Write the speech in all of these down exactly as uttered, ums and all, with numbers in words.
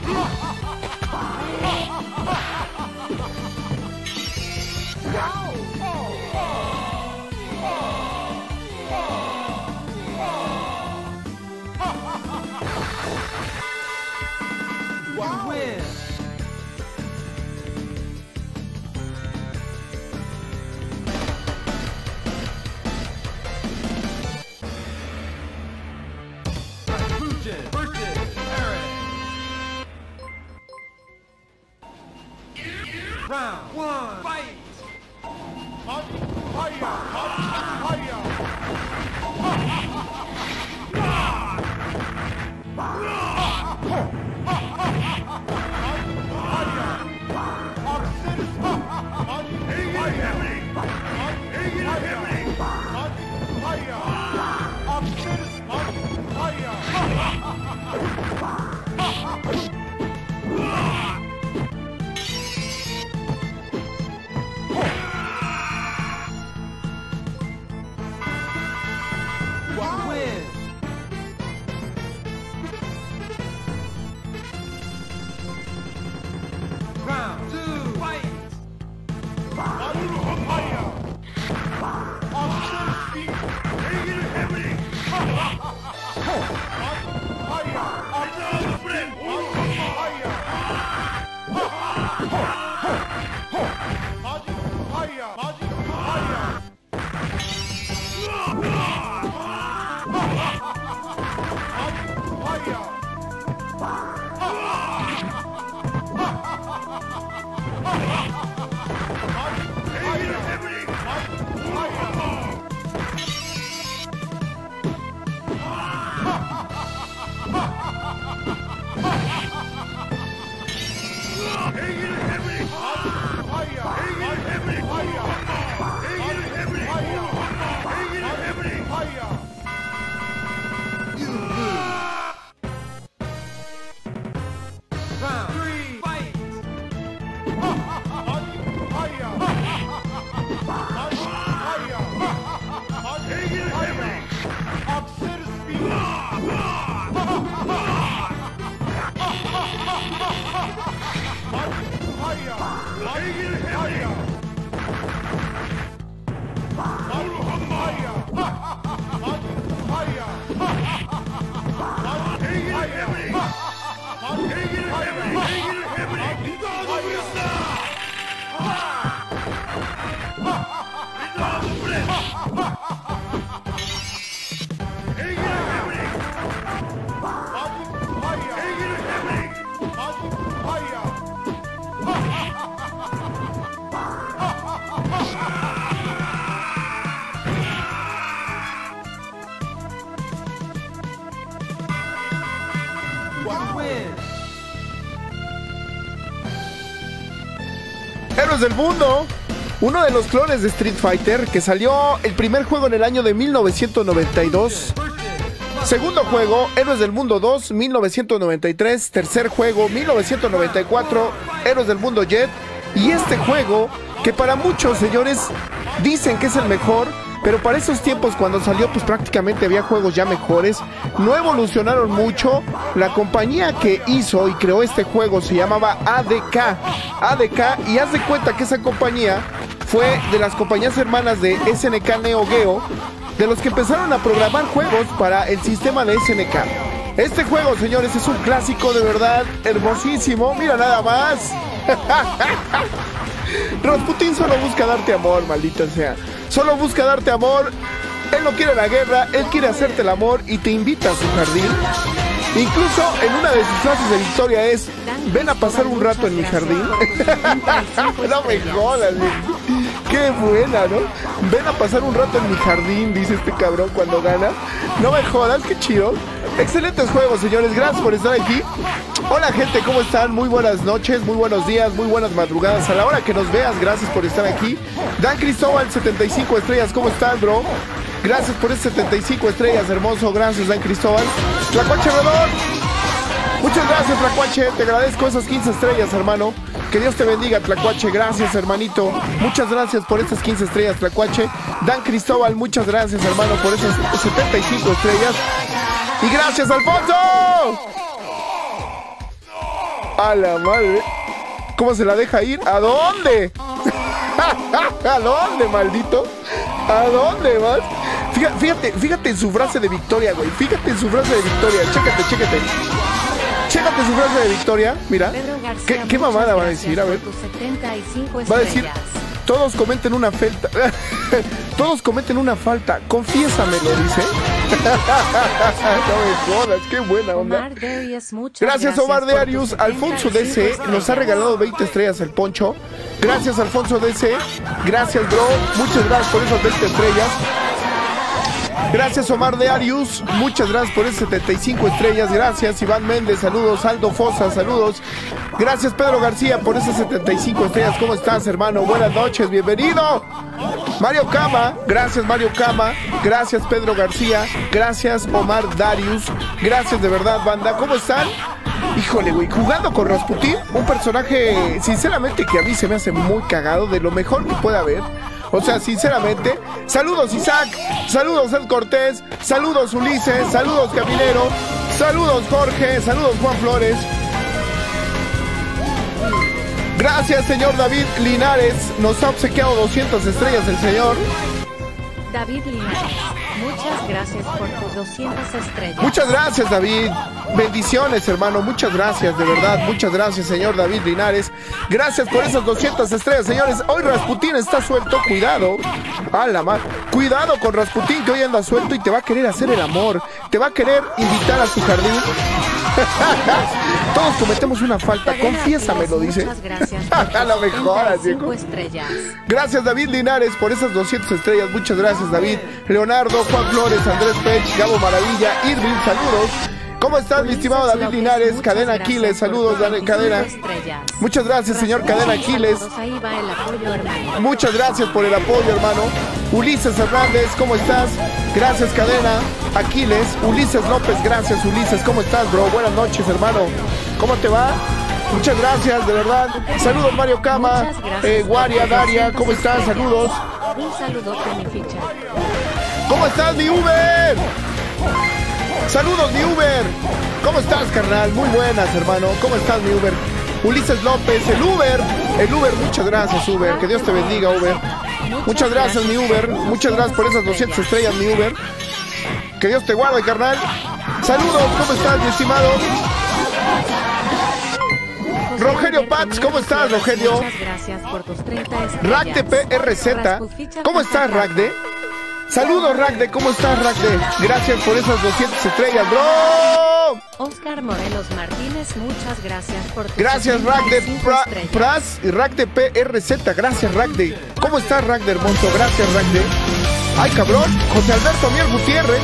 You win. Fusion versus Eric. Round one, fight. Héroes del Mundo, uno de los clones de Street Fighter que salió el primer juego en el año de mil novecientos noventa y dos. Segundo juego, Héroes del Mundo dos, mil novecientos noventa y tres. Tercer juego, mil novecientos noventa y cuatro, Héroes del Mundo Jet. Y este juego, que para muchos, señores, dicen que es el mejor, pero para esos tiempos cuando salió, pues prácticamente había juegos ya mejores. No evolucionaron mucho. La compañía que hizo y creó este juego se llamaba A D K. A D K, y haz de cuenta que esa compañía fue de las compañías hermanas de S N K Neo Geo, de los que empezaron a programar juegos para el sistema de S N K. Este juego, señores, es un clásico de verdad hermosísimo. Mira nada más. Rasputin solo busca darte amor, maldita sea. Solo busca darte amor. Él no quiere la guerra, él quiere hacerte el amor y te invita a su jardín. Incluso en una de sus frases de la historia es: ven a pasar un rato en mi jardín. No me jodas, qué buena, ¿no? Ven a pasar un rato en mi jardín, dice este cabrón cuando gana. No me jodas, qué chido. Excelentes juegos, señores, gracias por estar aquí. Hola gente, ¿cómo están? Muy buenas noches, muy buenos días, muy buenas madrugadas. A la hora que nos veas, gracias por estar aquí. Dan Cristóbal, setenta y cinco estrellas, ¿cómo estás, bro? Gracias por esas setenta y cinco estrellas, hermoso, gracias, Dan Cristóbal. Tlacuache Redor, muchas gracias, Tlacuache, te agradezco esas quince estrellas, hermano. Que Dios te bendiga, Tlacuache, gracias, hermanito. Muchas gracias por esas quince estrellas, Tlacuache. Dan Cristóbal, muchas gracias, hermano, por esas setenta y cinco estrellas. Y gracias, Alfonso. A la madre. ¿Cómo se la deja ir? ¿A dónde? ¿A dónde, maldito? ¿A dónde vas? Fíjate, fíjate, fíjate en su frase de victoria, güey. Fíjate en su frase de victoria. Chécate, chécate. Chécate su frase de victoria. Mira. ¿Qué, qué mamada va a decir? A ver. Va a decir... Todos cometen una falta. Todos cometen una falta. Confiésamelo, dice. No me jodas, qué buena onda. Gracias, Omar de Arius. Alfonso D C nos ha regalado veinte estrellas el poncho. Gracias, Alfonso D C. Gracias, bro. Muchas gracias por esas veinte estrellas. Gracias, Omar de Arius. Muchas gracias por esas setenta y cinco estrellas. Gracias, Iván Méndez. Saludos. Aldo Fosa. Saludos. Gracias, Pedro García, por esas setenta y cinco estrellas. ¿Cómo estás, hermano? Buenas noches. Bienvenido. Mario Cama. Gracias, Mario Cama. Gracias, Pedro García. Gracias, Omar Darius. Gracias, de verdad, banda. ¿Cómo están? Híjole, güey, jugando con Rasputin, un personaje, sinceramente, que a mí se me hace muy cagado, de lo mejor que pueda haber. O sea, sinceramente, saludos Isaac, saludos Ed Cortés, saludos Ulises, saludos Caminero, saludos Jorge, saludos Juan Flores. Gracias, señor David Linares, nos ha obsequiado doscientas estrellas el señor. David Linares, muchas gracias por tus doscientas estrellas. Muchas gracias, David. Bendiciones, hermano. Muchas gracias, de verdad. Muchas gracias, señor David Linares. Gracias por esas doscientas estrellas, señores. Hoy Rasputin está suelto. Cuidado. A la madre. Cuidado con Rasputin, que hoy anda suelto y te va a querer hacer el amor. Te va a querer invitar a su jardín. Todos cometemos una falta. Confiésamelo, dice. Muchas gracias. A lo mejor, así. Gracias, David Linares, por esas doscientas estrellas. Muchas gracias, David. Leonardo, Juan Flores, Andrés Pech, Gabo Maravilla, Irving, saludos. ¿Cómo estás, mi estimado David Linares? Cadena Aquiles, saludos, Cadena. Muchas gracias, señor Cadena Aquiles. Muchas gracias por el apoyo, hermano. Ulises Hernández, ¿cómo estás? Gracias, Cadena Aquiles. Ulises López, gracias, Ulises. ¿Cómo estás, bro? Buenas noches, hermano. ¿Cómo te va? Muchas gracias, de verdad. Saludos, Mario Cama. Eh, Guaria, Daria, ¿cómo estás? Saludos. Un saludo de mi ficha. ¿Cómo estás, mi Uber? Saludos, mi Uber. ¿Cómo estás, carnal? Muy buenas, hermano. ¿Cómo estás, mi Uber? Ulises López, el Uber. El Uber, muchas gracias, Uber. Que Dios te bendiga, Uber. Muchas gracias, mi Uber. Muchas gracias por esas doscientas estrellas, mi Uber. Que Dios te guarde, carnal. Saludos, ¿cómo estás, mi estimado? Rogelio Pats, ¿cómo estás, Rogelio? Muchas gracias por tus treinta estrellas. Ragde P R Z, ¿cómo estás, Ragde? Saludos, Ragde, ¿cómo estás, Ragde? Gracias por esas doscientas estrellas, bro. Oscar Morelos Martínez, muchas gracias por tus Gracias, Ragde Pras y Ragde P R Z, gracias, Ragde. ¿Cómo estás, Ragde, hermoso? Gracias, Ragde. Ay, cabrón, José Alberto Mier Gutiérrez.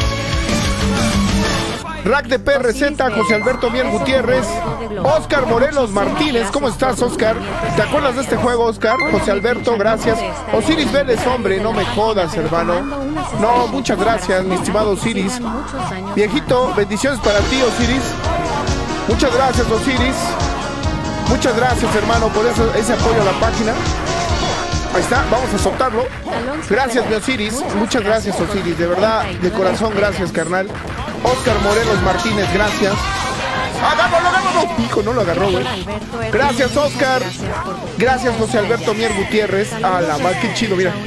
Ragde P R Z, José Alberto Mier Gutiérrez, Oscar Morelos Martínez, ¿cómo estás, Oscar? ¿Te acuerdas de este juego, Oscar? José Alberto, gracias. Osiris Vélez, hombre, no me jodas, hermano. No, muchas gracias, mi estimado Osiris. Viejito, bendiciones para ti, Osiris. Muchas gracias, Osiris. Muchas gracias, hermano, por eso, ese apoyo a la página. Ahí está, vamos a soltarlo. Gracias, mi Osiris. Muchas gracias, Osiris. De verdad, de corazón, gracias, carnal. Oscar Morelos Martínez, gracias. ¡Agámoslo, agámoslo! Hijo, no lo agarró, güey. Gracias, Oscar. Gracias, José Alberto Mier Gutiérrez. A la más, qué chido, mira.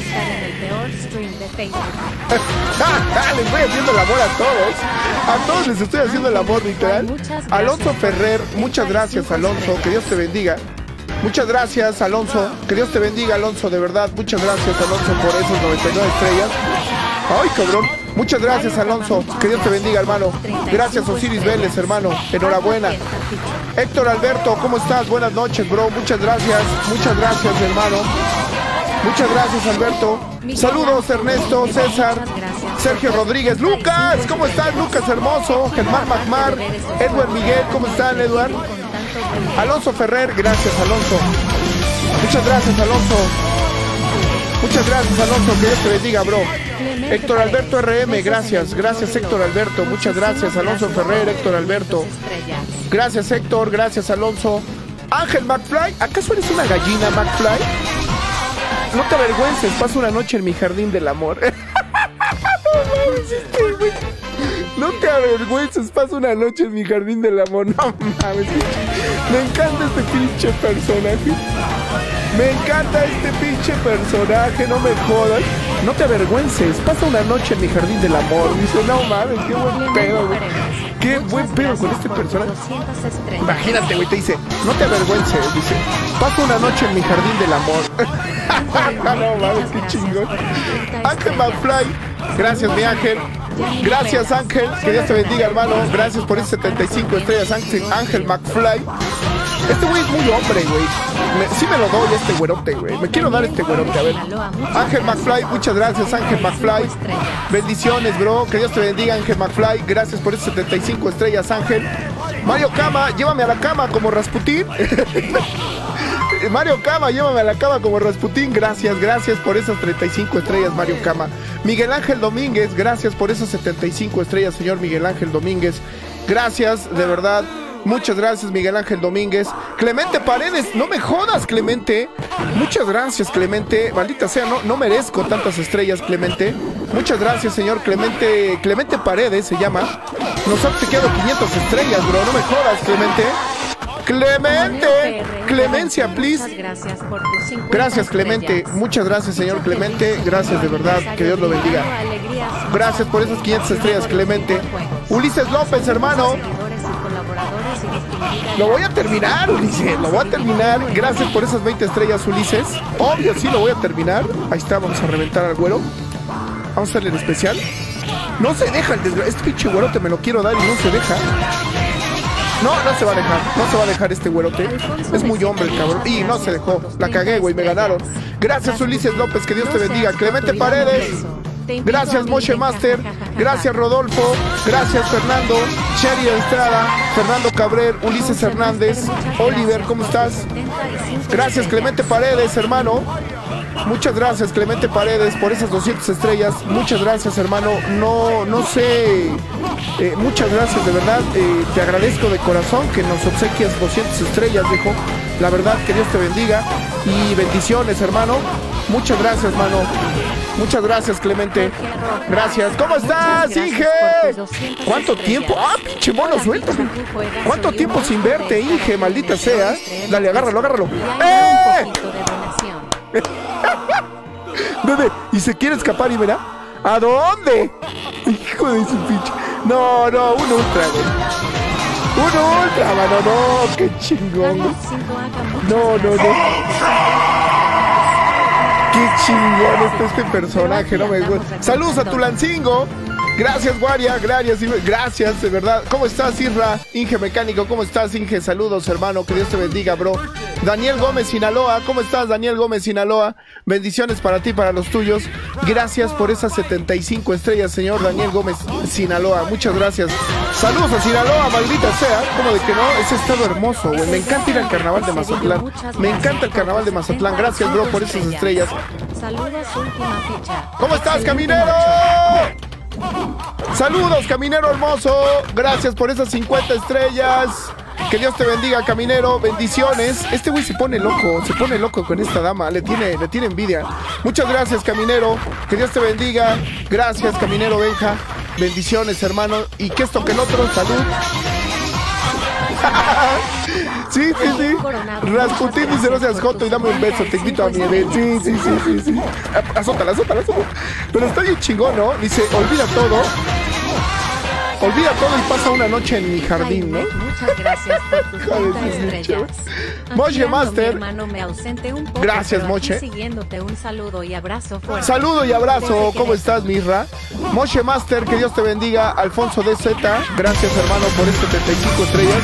Les voy haciendo el amor a todos. A todos les estoy haciendo el amor, literal. Alonso Ferrer, muchas gracias, Alonso. Que Dios te bendiga. Muchas gracias, Alonso. Que Dios te bendiga, Alonso, de verdad. Muchas gracias, Alonso, por esos noventa y nueve estrellas. Ay, cabrón. Muchas gracias, Alonso. Que Dios te bendiga, hermano. Gracias, Osiris Vélez, hermano. Enhorabuena. Héctor Alberto, ¿cómo estás? Buenas noches, bro. Muchas gracias. Muchas gracias, hermano. Muchas gracias, Alberto. Saludos, Ernesto, César, Sergio Rodríguez. Lucas, ¿cómo estás, Lucas, hermoso? Germán Magmar, Edward Miguel, ¿cómo están, Edward? Alonso Ferrer, gracias, Alonso. Muchas gracias, Alonso. Muchas gracias, Alonso, que Dios te bendiga, bro. Héctor Alberto R M, gracias, gracias, Héctor Alberto. Muchas gracias, Alonso Ferrer, Héctor Alberto. Gracias, Héctor, gracias, Alonso. Ángel McFly, ¿acaso eres una gallina, McFly? No te avergüences, paso una noche en mi jardín del amor. No te avergüences, pasa una noche en mi jardín del amor. No mames. Me encanta este pinche personaje. Me encanta este pinche personaje, no me jodas. No te avergüences, pasa una noche en mi jardín del amor. Dice, no mames, qué buen pedo, güey. Qué buen pedo con este personaje. Imagínate, güey, te dice, no te avergüences. Dice, pasa una noche en mi jardín del amor. No mames, qué chingón. Ángel McFly, gracias mi Ángel. Gracias Ángel, que Dios te bendiga hermano. Gracias por esas setenta y cinco estrellas Ángel, Ángel McFly. Este güey es muy hombre, güey. Me, sí me lo doy este güerote, güey. Me quiero dar este güerote, a ver. Ángel McFly, muchas gracias Ángel McFly. Bendiciones, bro. Que Dios te bendiga Ángel McFly. Gracias por esas setenta y cinco estrellas Ángel. Mario Kama, llévame a la cama como Rasputín. Mario Kama, llévame a la cama como Rasputín. Gracias, gracias por esas treinta y cinco estrellas, Mario Kama. Miguel Ángel Domínguez, gracias por esas setenta y cinco estrellas, señor Miguel Ángel Domínguez. Gracias, de verdad. Muchas gracias, Miguel Ángel Domínguez. Clemente Paredes, no me jodas, Clemente. Muchas gracias, Clemente. Maldita sea, no, no merezco tantas estrellas, Clemente. Muchas gracias, señor Clemente. Clemente Paredes se llama. Nos ha obsequiado quinientas estrellas, bro. No me jodas, Clemente. Clemente, Clemencia, please. Gracias, Clemente. Muchas gracias, señor Clemente. Gracias, de verdad. Que Dios lo bendiga. Gracias por esas quinientas estrellas, Clemente. Ulises López, hermano. Lo voy a terminar, Ulises. Lo voy a terminar. Gracias por esas veinte estrellas, Ulises. Obvio, sí, lo voy a terminar. Ahí está, vamos a reventar al güero. Vamos a hacerle el especial. No se deja el desgraciado. Este pinche güerote me lo quiero dar y no se deja. No, no se va a dejar, no se va a dejar este güerote. Es muy hombre el cabrón. Y no se dejó, la cagué, güey, me ganaron. Gracias, Ulises López, que Dios te bendiga. Clemente Paredes, gracias, Moshe Master. Gracias, Rodolfo. Gracias, Fernando. Sherry Estrada, Fernando Cabrera, Ulises Hernández. Oliver, ¿cómo estás? Gracias, Clemente Paredes, hermano. Muchas gracias, Clemente Paredes, por esas doscientas estrellas. Muchas gracias, hermano. No, no sé. Eh, muchas gracias, de verdad. Eh, te agradezco de corazón que nos obsequias doscientas estrellas, viejo. La verdad, que Dios te bendiga. Y bendiciones, hermano. Muchas gracias, hermano. Muchas gracias, Clemente. Gracias. ¿Cómo estás, Inge? ¿Cuánto tiempo? ¡Ah, pinche mono, suéltame! ¿Cuánto tiempo sin verte, Inge? Maldita sea. Dale, agárralo, agárralo. ¡Eh! ¿Dónde? ¿Y se quiere escapar y verá? ¿A dónde? Hijo de su pinche. No, no, un ultra, güey. Un ultra, mano, no, qué chingón. No, no, no. Qué chingón está este personaje, no me gusta. Saludos a Tulancingo. Gracias, Guaria, gracias, gracias, de verdad. ¿Cómo estás, Isra? Inge Mecánico, ¿cómo estás, Inge? Saludos, hermano, que Dios te bendiga, bro. Daniel Gómez, Sinaloa, ¿cómo estás, Daniel Gómez, Sinaloa? Bendiciones para ti, para los tuyos. Gracias por esas setenta y cinco estrellas, señor Daniel Gómez, Sinaloa. Muchas gracias. Saludos a Sinaloa, maldita sea. ¿Cómo de que no? Ese estado hermoso, güey. Me encanta ir al carnaval de Mazatlán. Me encanta el carnaval de Mazatlán. Gracias, bro, por esas estrellas. Saludos, última ficha. ¿Cómo estás, caminero? Saludos, caminero hermoso. Gracias por esas cincuenta estrellas. Que Dios te bendiga, caminero. Bendiciones. Este güey se pone loco, se pone loco con esta dama. Le tiene, le tiene envidia. Muchas gracias, caminero. Que Dios te bendiga. Gracias, caminero Benja. Bendiciones, hermano. Y que esto que el otro, salud. Sí, sí, sí. Rasputín dice, no seas joto y dame un beso, te invito a mi evento. Sí, sí, sí, sí, sí. Azótala, azótala, azótala. Pero está bien chingón, ¿no? Dice, olvida todo. Olvida todo y pasa una noche en mi jardín, ¿no? Muchas gracias por tus treinta estrellas. Moshe Master. Hermano, me ausenté un poco, gracias, pero Moshe. Siguiéndote, un saludo y abrazo fuerte. Saludo y abrazo. ¿Cómo estás, Mirra? Moshe Master, que Dios te bendiga. Alfonso D Z, gracias, hermano, por estas setenta y cinco estrellas.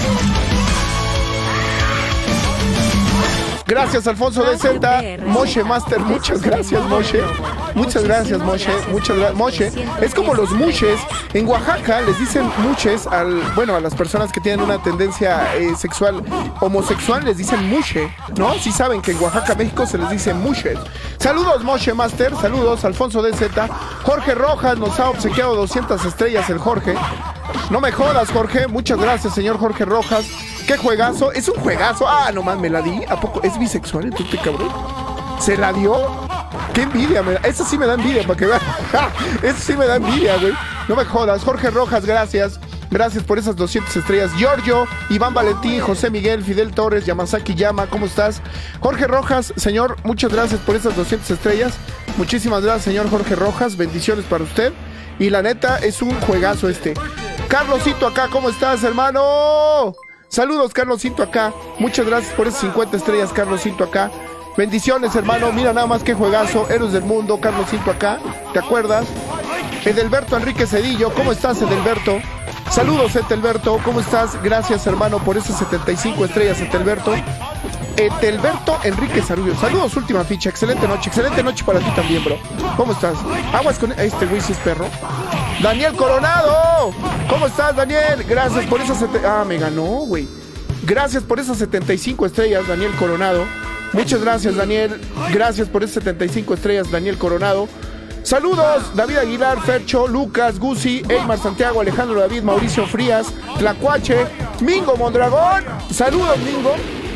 Gracias, Alfonso D Z. Moshe Master, muchas gracias, Moshe. Muchas gracias, Moshe. Muchas gracias, Moshe. Es como los mushes. En Oaxaca les dicen mushes al, bueno, a las personas que tienen una tendencia eh, sexual homosexual les dicen mushe, ¿no? Sí saben que en Oaxaca, México, se les dice mushes. Saludos, Moshe Master. Saludos, Alfonso D Z. Jorge Rojas nos ha obsequiado doscientas estrellas el Jorge. No me jodas, Jorge. Muchas gracias, señor Jorge Rojas. ¡Qué juegazo! Es un juegazo. Ah, nomás me la di. ¿A poco es bisexual el este cabrón? ¿Se la dio? ¡Qué envidia! Me da. Eso sí me da envidia, para que vean. Eso sí me da envidia, güey. No me jodas. Jorge Rojas, gracias. Gracias por esas doscientas estrellas. Giorgio, Iván Valentín, José Miguel, Fidel Torres, Yamazaki Yama, ¿cómo estás? Jorge Rojas, señor, muchas gracias por esas doscientas estrellas. Muchísimas gracias, señor Jorge Rojas. Bendiciones para usted. Y la neta, es un juegazo este. Carlosito acá, ¿cómo estás, hermano? Saludos, Carlosito acá. Muchas gracias por esas cincuenta estrellas, Carlosito acá. Bendiciones, hermano. Mira nada más que juegazo. Héroes del mundo, Carlosito acá. ¿Te acuerdas? Edelberto Enrique Cedillo, ¿cómo estás, Edelberto? Saludos, Etelberto, ¿cómo estás? Gracias, hermano, por esas setenta y cinco estrellas, Etelberto. Etelberto Enrique Sarullo. Saludos, última ficha. Excelente noche, excelente noche para ti también, bro. ¿Cómo estás? Aguas con este güey, si es perro. Daniel Coronado, ¿cómo estás, Daniel? Gracias por esas... Sete... Ah, me ganó, güey. Gracias por esas setenta y cinco estrellas, Daniel Coronado. Muchas gracias, Daniel. Gracias por esas setenta y cinco estrellas, Daniel Coronado. Saludos, David Aguilar, Fercho, Lucas, Gusi, Eymar Santiago, Alejandro David, Mauricio Frías, Tlacuache, Mingo Mondragón. Saludos, Mingo.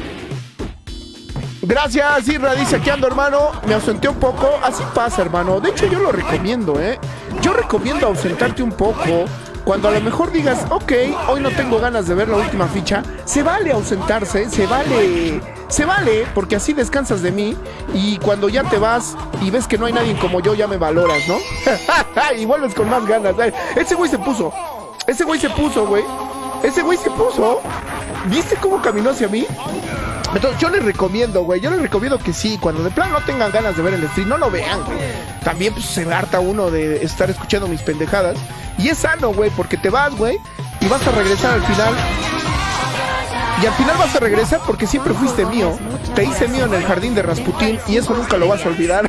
Gracias, Irra, dice aquí ando, hermano. Me ausenté un poco, así pasa, hermano. De hecho, yo lo recomiendo, ¿eh? Yo recomiendo ausentarte un poco. Cuando a lo mejor digas, ok, hoy no tengo ganas de ver la última ficha, se vale ausentarse, se vale, se vale, porque así descansas de mí. Y cuando ya te vas y ves que no hay nadie como yo, ya me valoras, ¿no? Y vuelves con más ganas. Ese güey se puso, ese güey se puso, güey. Ese güey se puso. ¿Viste cómo caminó hacia mí? Entonces yo les recomiendo, güey, yo les recomiendo que sí, cuando de plano no tengan ganas de ver el stream, no lo vean, güey. También pues se harta uno de estar escuchando mis pendejadas. Y es sano, güey, porque te vas, güey, y vas a regresar al final. Y al final vas a regresar porque siempre fuiste mío. Te hice mío en el jardín de Rasputín y eso nunca lo vas a olvidar.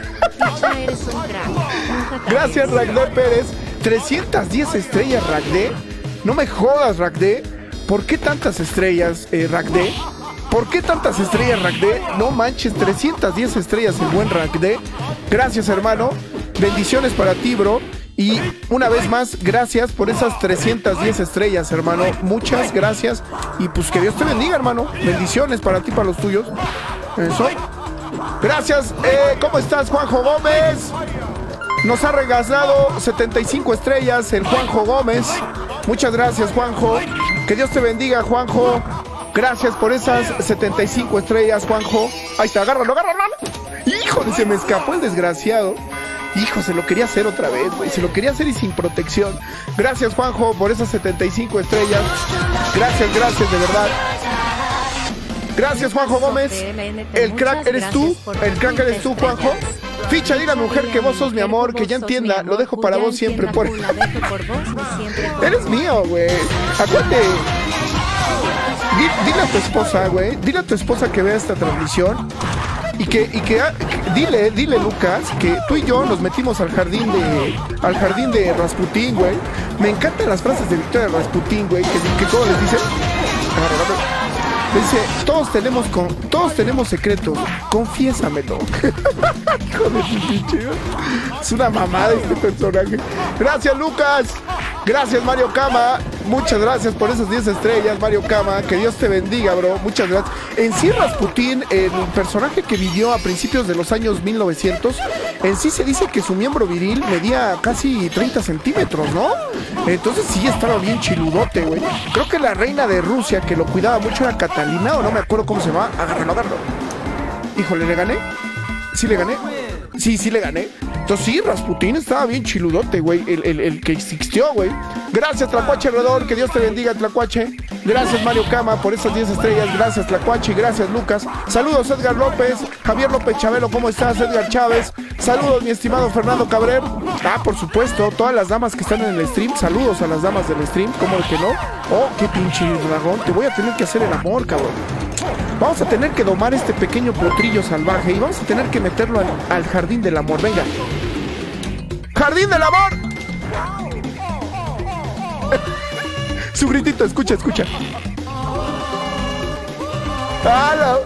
Gracias, Ragde Pérez. trescientas diez estrellas, Ragde. No me jodas, Ragde. ¿Por qué tantas estrellas, eh, Ragde? ¿Por qué tantas estrellas, Ragde? No manches, trescientas diez estrellas el buen Ragde. Gracias, hermano. Bendiciones para ti, bro. Y una vez más, gracias por esas trescientas diez estrellas, hermano. Muchas gracias. Y pues que Dios te bendiga, hermano. Bendiciones para ti, para los tuyos. Eso. Gracias. Eh, ¿Cómo estás, Juanjo Gómez? Nos ha regalado setenta y cinco estrellas el Juanjo Gómez. Muchas gracias, Juanjo. Que Dios te bendiga, Juanjo. Gracias por esas setenta y cinco estrellas, Juanjo. Ahí está, agárralo, agárralo. Híjole, se me escapó el desgraciado. Hijo, se lo quería hacer otra vez, güey. Se lo quería hacer y sin protección. Gracias, Juanjo, por esas setenta y cinco estrellas. Gracias, gracias, de verdad. Gracias, Juanjo Gómez. El crack eres tú. El crack eres tú, Juanjo. Ficha, dile a mi mujer que vos sos mi amor, que ya entienda. Lo dejo para vos siempre. Por... Eres mío, güey. Acuérdate. Dile a tu esposa, güey. Dile a tu esposa que vea esta transmisión. Y que, y que, que dile, dile, Lucas, que tú y yo nos metimos al jardín de, al jardín de Rasputín, güey. Me encantan las frases de Victoria Rasputín, güey, que, que ¿cómo les dice? Dice, todos tenemos, con, todos tenemos secretos, confiésamelo. Hijo de su pinche. Es una mamada este personaje. Gracias, Lucas. Gracias, Mario Kama. Muchas gracias por esas diez estrellas, Mario Kama. Que Dios te bendiga, bro. Muchas gracias. En sí, Rasputín, el personaje que vivió a principios de los años mil novecientos, en sí se dice que su miembro viril medía casi treinta centímetros, ¿no? Entonces sí estaba bien chiludote, güey. Creo que la reina de Rusia, que lo cuidaba mucho, era Catalina, o no me acuerdo cómo se llama. Agárralo, agárralo. Híjole, ¿le gané? ¿Sí le gané? Sí, sí le gané. Entonces sí, Rasputín estaba bien chiludote, güey. El, el, el que existió, güey. Gracias, Tlacuache Redor. Que Dios te bendiga, Tlacuache. Gracias, Mario Kama, por esas diez estrellas. Gracias, Tlacuache. Gracias, Lucas. Saludos, Edgar López. Javier López Chabelo, ¿cómo estás? Edgar Chávez. Saludos, mi estimado Fernando Cabrera. Ah, por supuesto, todas las damas que están en el stream. Saludos a las damas del stream. ¿Cómo de que no? Oh, qué pinche dragón. Te voy a tener que hacer el amor, cabrón. Vamos a tener que domar este pequeño potrillo salvaje y vamos a tener que meterlo al, al jardín del amor. Venga. ¡Jardín del amor! Su gritito, escucha, escucha. ¡Ah,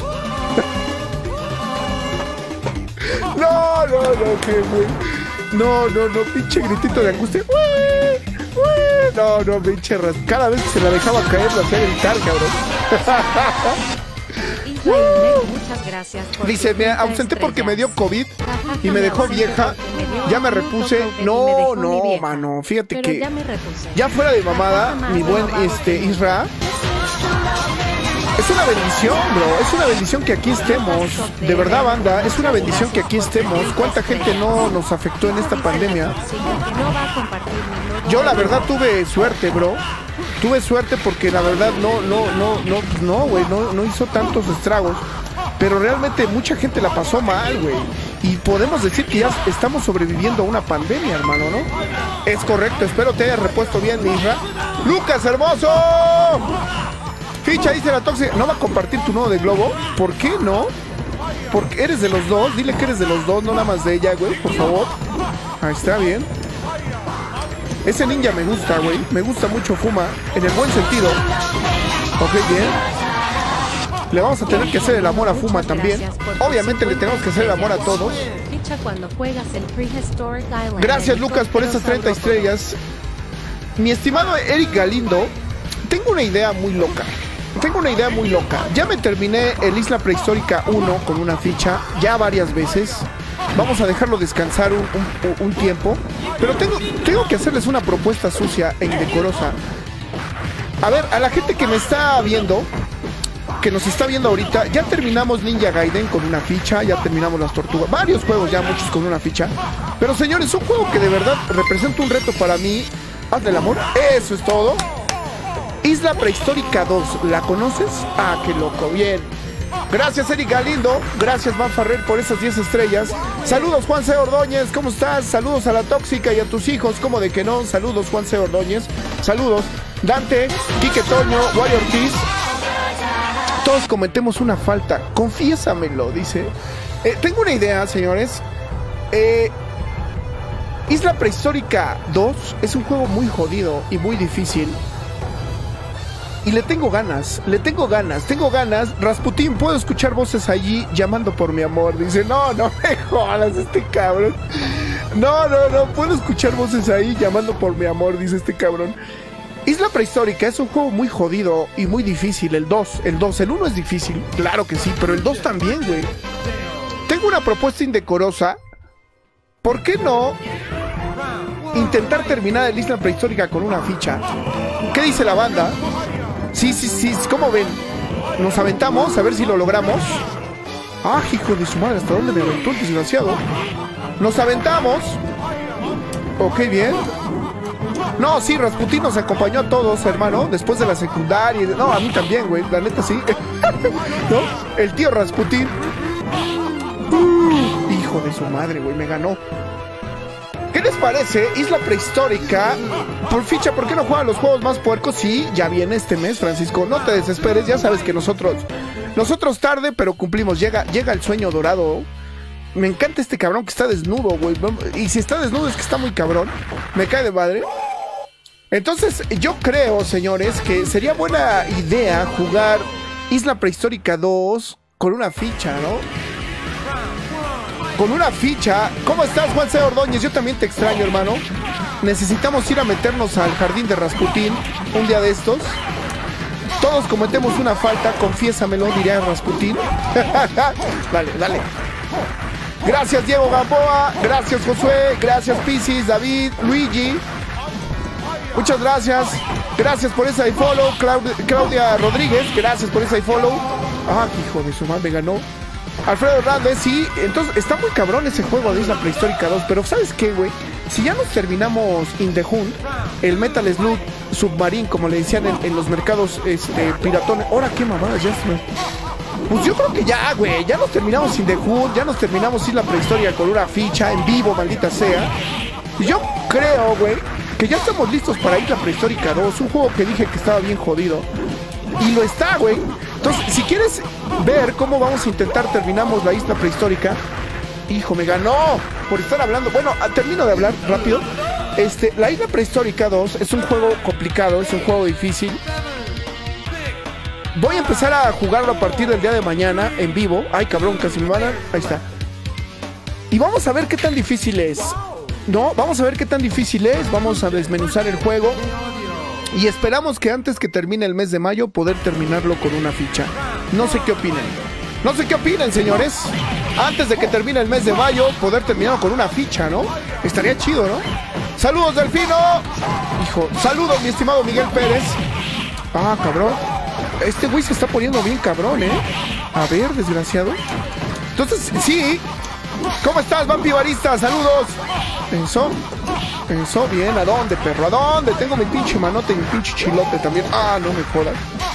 no! No, no, no, qué güey. No, no, no, pinche gritito de angustia. ¡Uy! ¡Uy! No, no, pinche ras. Cada vez que se la dejaba caer, la hacía gritar, cabrón. Isla Inlet, muchas gracias por Dice, me ausenté porque me dio COVID y me dejó vieja. Ya me repuse. No, no, mano. Fíjate que ya me repuse. Ya fuera de mamada, mi buen este Isra. Es una bendición, bro. Es una bendición que aquí estemos. De verdad, banda. Es una bendición que aquí estemos. ¿Cuánta gente no nos afectó en esta pandemia? Yo la verdad tuve suerte, bro. Tuve suerte porque la verdad no, no, no, no, no, güey, no, no hizo tantos estragos. Pero realmente mucha gente la pasó mal, güey. Y podemos decir que ya estamos sobreviviendo a una pandemia, hermano, ¿no? Es correcto. Espero te hayas repuesto bien, Isra. ¡Lucas, hermoso! Ficha, dice la tóxica. ¿No va a compartir tu nuevo de Globo? ¿Por qué no? Porque eres de los dos. Dile que eres de los dos, no nada más de ella, güey, por favor. Ahí está, bien. Ese ninja me gusta, güey. Me gusta mucho Fuma. En el buen sentido. Ok, bien. Le vamos a tener que hacer el amor a Fuma también. Obviamente le tenemos que hacer el amor a todos. Gracias, Lucas, por estas treinta estrellas. Mi estimado Eric Galindo, tengo una idea muy loca. Tengo una idea muy loca. Ya me terminé el Isla Prehistórica uno con una ficha ya varias veces. Vamos a dejarlo descansar un, un, un tiempo. Pero tengo, tengo que hacerles una propuesta sucia e indecorosa. A ver, a la gente que me está viendo, que nos está viendo ahorita, ya terminamos Ninja Gaiden con una ficha, ya terminamos las tortugas, varios juegos ya, muchos con una ficha. Pero señores, un juego que de verdad representa un reto para mí. Hazle el amor, eso es todo. Isla Prehistórica dos, ¿la conoces? Ah, qué loco, bien. Gracias, Eric Galindo. Gracias, Van Farrer, por esas diez estrellas. Saludos, Juan C. Ordóñez, ¿cómo estás? Saludos a la tóxica y a tus hijos, ¿cómo de que no? Saludos, Juan C. Ordóñez. Saludos, Dante, Quique Toño, Wally Ortiz. Todos cometemos una falta, confiésamelo, dice. Eh, tengo una idea, señores. Eh, Isla Prehistórica dos es un juego muy jodido y muy difícil. Y le tengo ganas, le tengo ganas, tengo ganas. Rasputín, puedo escuchar voces allí llamando por mi amor. Dice, no, no me jodas, este cabrón. No, no, no, puedo escuchar voces ahí llamando por mi amor, dice este cabrón. Isla Prehistórica es un juego muy jodido y muy difícil. El dos, el dos, el uno es difícil, claro que sí, pero el dos también, güey. Tengo una propuesta indecorosa. ¿Por qué no intentar terminar el Isla Prehistórica con una ficha? ¿Qué dice la banda? Sí, sí, sí, ¿cómo ven? Nos aventamos, a ver si lo logramos. Ah, hijo de su madre, ¿hasta dónde me aventó el desgraciado? Nos aventamos. Ok, bien. No, sí, Rasputín nos acompañó a todos, hermano, después de la secundaria. No, a mí también, güey, la neta sí. ¿No? El tío Rasputín. Uh, hijo de su madre, güey, me ganó. ¿Qué les parece? Isla Prehistórica. Por ficha, ¿por qué no juegan los juegos más puercos? Sí, ya viene este mes, Francisco. No te desesperes, ya sabes que nosotros Nosotros tarde, pero cumplimos. Llega, llega el sueño dorado. Me encanta este cabrón que está desnudo, güey. Y si está desnudo es que está muy cabrón. Me cae de madre. Entonces, yo creo, señores, que sería buena idea jugar Isla Prehistórica dos con una ficha, ¿no? Con una ficha. ¿Cómo estás, Juan C. Ordóñez? Yo también te extraño, hermano. Necesitamos ir a meternos al jardín de Rasputín un día de estos. Todos cometemos una falta, confiésamelo, diría Rasputín. Dale, dale. Gracias, Diego Gamboa. Gracias, Josué. Gracias, Piscis, David, Luigi. Muchas gracias. Gracias por esa iFollow. Claudia, Claudia Rodríguez, gracias por esa iFollow. Ah, hijo de su madre, me ganó. Alfredo Hernández, sí. Entonces, está muy cabrón ese juego de Isla Prehistórica dos. Pero, ¿sabes qué, güey? Si ya nos terminamos In the Hunt, el Metal Slug Submarine, como le decían en, en los mercados este, piratones. Ahora, qué mamada, ya se... Pues yo creo que ya, güey. Ya nos terminamos In the Hunt, ya nos terminamos Isla Prehistórica con una ficha en vivo, maldita sea. Y yo creo, güey, que ya estamos listos para Isla Prehistórica dos. Un juego que dije que estaba bien jodido. Y lo está, güey. Entonces, si quieres ver cómo vamos a intentar terminamos la Isla Prehistórica. Hijo, me ganó por estar hablando. Bueno, termino de hablar rápido. Este, la Isla Prehistórica dos es un juego complicado, es un juego difícil. Voy a empezar a jugarlo a partir del día de mañana en vivo. Ay, cabrón, casi me van a... Ahí está. Y vamos a ver qué tan difícil es. No, vamos a ver qué tan difícil es. Vamos a desmenuzar el juego. Y esperamos que antes que termine el mes de mayo poder terminarlo con una ficha. No sé qué opinen. No sé qué opinen, señores. Antes de que termine el mes de mayo, poder terminar con una ficha, ¿no? Estaría chido, ¿no? ¡Saludos, Delfino! Hijo, saludos, mi estimado Miguel Pérez. Ah, cabrón. Este güey se está poniendo bien cabrón, ¿eh? A ver, desgraciado. Entonces, sí. ¿Cómo estás, Vampi Barista? Saludos. Eso. Eso, bien. ¿A dónde, perro? ¿A dónde? Tengo mi pinche manote y mi pinche chilote también. Ah, no me jodas.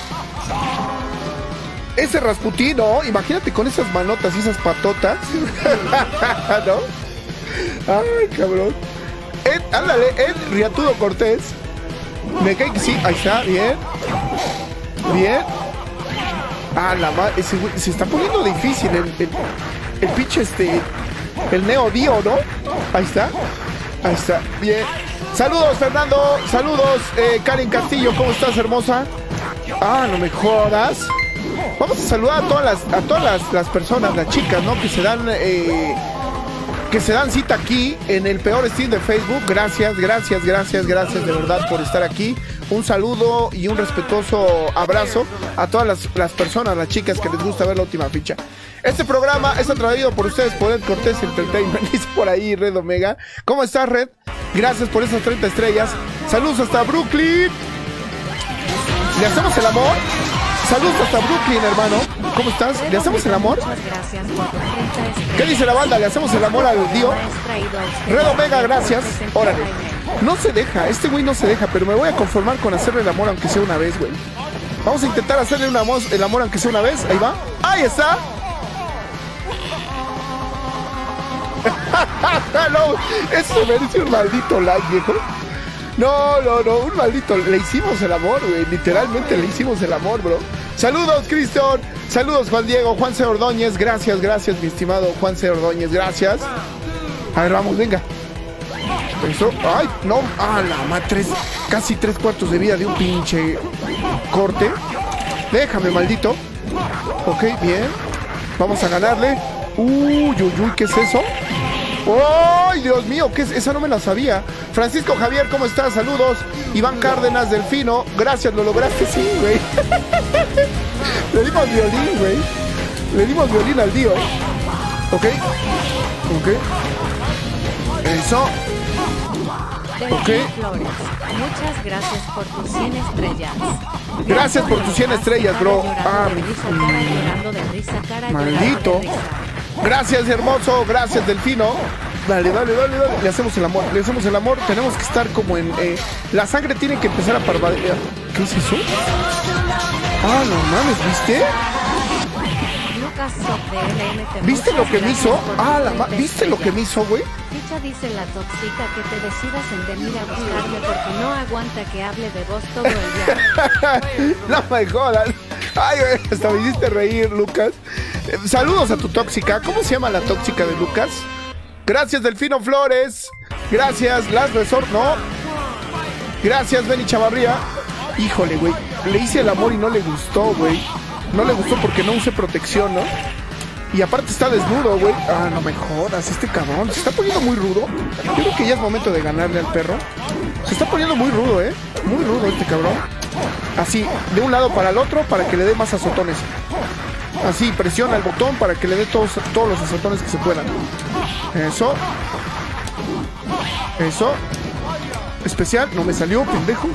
Ese Rasputín, ¿no? Imagínate con esas manotas y esas patotas. ¿No? Ay, cabrón. Ed, ándale, Ed Riatudo Cortés. Me cae que sí. Ahí está, bien. Bien. Ah, la madre. Ese güey se está poniendo difícil el, el, el pinche este. El Neo Dio, ¿no? Ahí está. Ahí está. Bien. Saludos, Fernando. Saludos, eh, Karen Castillo. ¿Cómo estás, hermosa? Ah, no me jodas. Vamos a saludar a todas las, a todas las, las personas, las chicas, ¿no? Que se dan eh, que se dan cita aquí en el peor stream de Facebook. Gracias, gracias, gracias, gracias de verdad por estar aquí. Un saludo y un respetuoso abrazo a todas las, las personas, las chicas que les gusta ver la última ficha. Este programa es atraído por ustedes por Ed Cortés Entertainment. Dice por ahí Red Omega. ¿Cómo estás, Red? Gracias por esas treinta estrellas. Saludos hasta Brooklyn. ¿Le hacemos el amor? Saludos hasta Brooklyn, hermano. ¿Cómo estás? ¿Le hacemos el amor? ¿Qué dice la banda? ¿Le hacemos el amor al Dio? Red Omega, gracias. Órale. No se deja, este güey no se deja, pero me voy a conformar con hacerle el amor aunque sea una vez, güey. Vamos a intentar hacerle un amor, el amor aunque sea una vez. Ahí va. ¡Ahí está! No, eso merece un maldito like, viejo. No, no, no, un maldito. Le hicimos el amor, güey. Literalmente le hicimos el amor, bro. Saludos, Cristian. Saludos, Juan Diego. Juan C. Ordóñez. Gracias, gracias, mi estimado Juan C. Ordóñez. Gracias. A ver, vamos, venga. Eso. Ay, no. Ah, la madre. Tres, casi tres cuartos de vida de un pinche corte. Déjame, maldito. Ok, bien. Vamos a ganarle. Uy, uy, uy, ¿qué es eso? ¡Ay, Dios mío! ¿Qué es? Esa no me la sabía. Francisco Javier, ¿cómo estás? Saludos. Iván Cárdenas, Delfino. Gracias, lo lograste, sí, güey. Le dimos violín, güey. Le dimos violín al Dio. Ok. Ok. Eso. Ok. Muchas gracias por tus cien estrellas. Gracias por tus cien estrellas, bro. Ah, maldito. Gracias, hermoso. Gracias, Delfino. Dale, dale, dale, dale. Le hacemos el amor. Le hacemos el amor. Tenemos que estar como en... Eh, la sangre tiene que empezar a parpadear. ¿Qué es eso? Ah, no mames, ¿viste? ¿Viste lo que me hizo? Ah, la ma... ¿Viste lo que me hizo, güey? Ficha dice la tóxica que te decidas en venir a buscarme porque no aguanta que hable de vos todo el día. No me jodas. Ay, güey, hasta me hiciste reír, Lucas. Eh, saludos a tu tóxica. ¿Cómo se llama la tóxica de Lucas? Gracias, Delfino Flores. Gracias, Last Resort, ¿no? Gracias, Benny Chavarría. Híjole, güey. Le hice el amor y no le gustó, güey. No le gustó porque no usé protección, ¿no? Y aparte está desnudo, güey. Ah, no me jodas, este cabrón se está poniendo muy rudo. Yo creo que ya es momento de ganarle al perro. Se está poniendo muy rudo, ¿eh? Muy rudo este cabrón. Así, de un lado para el otro para que le dé más azotones. Así, presiona el botón para que le dé todos, todos los azotones que se puedan. Eso. Eso. Especial, no me salió, pendejo.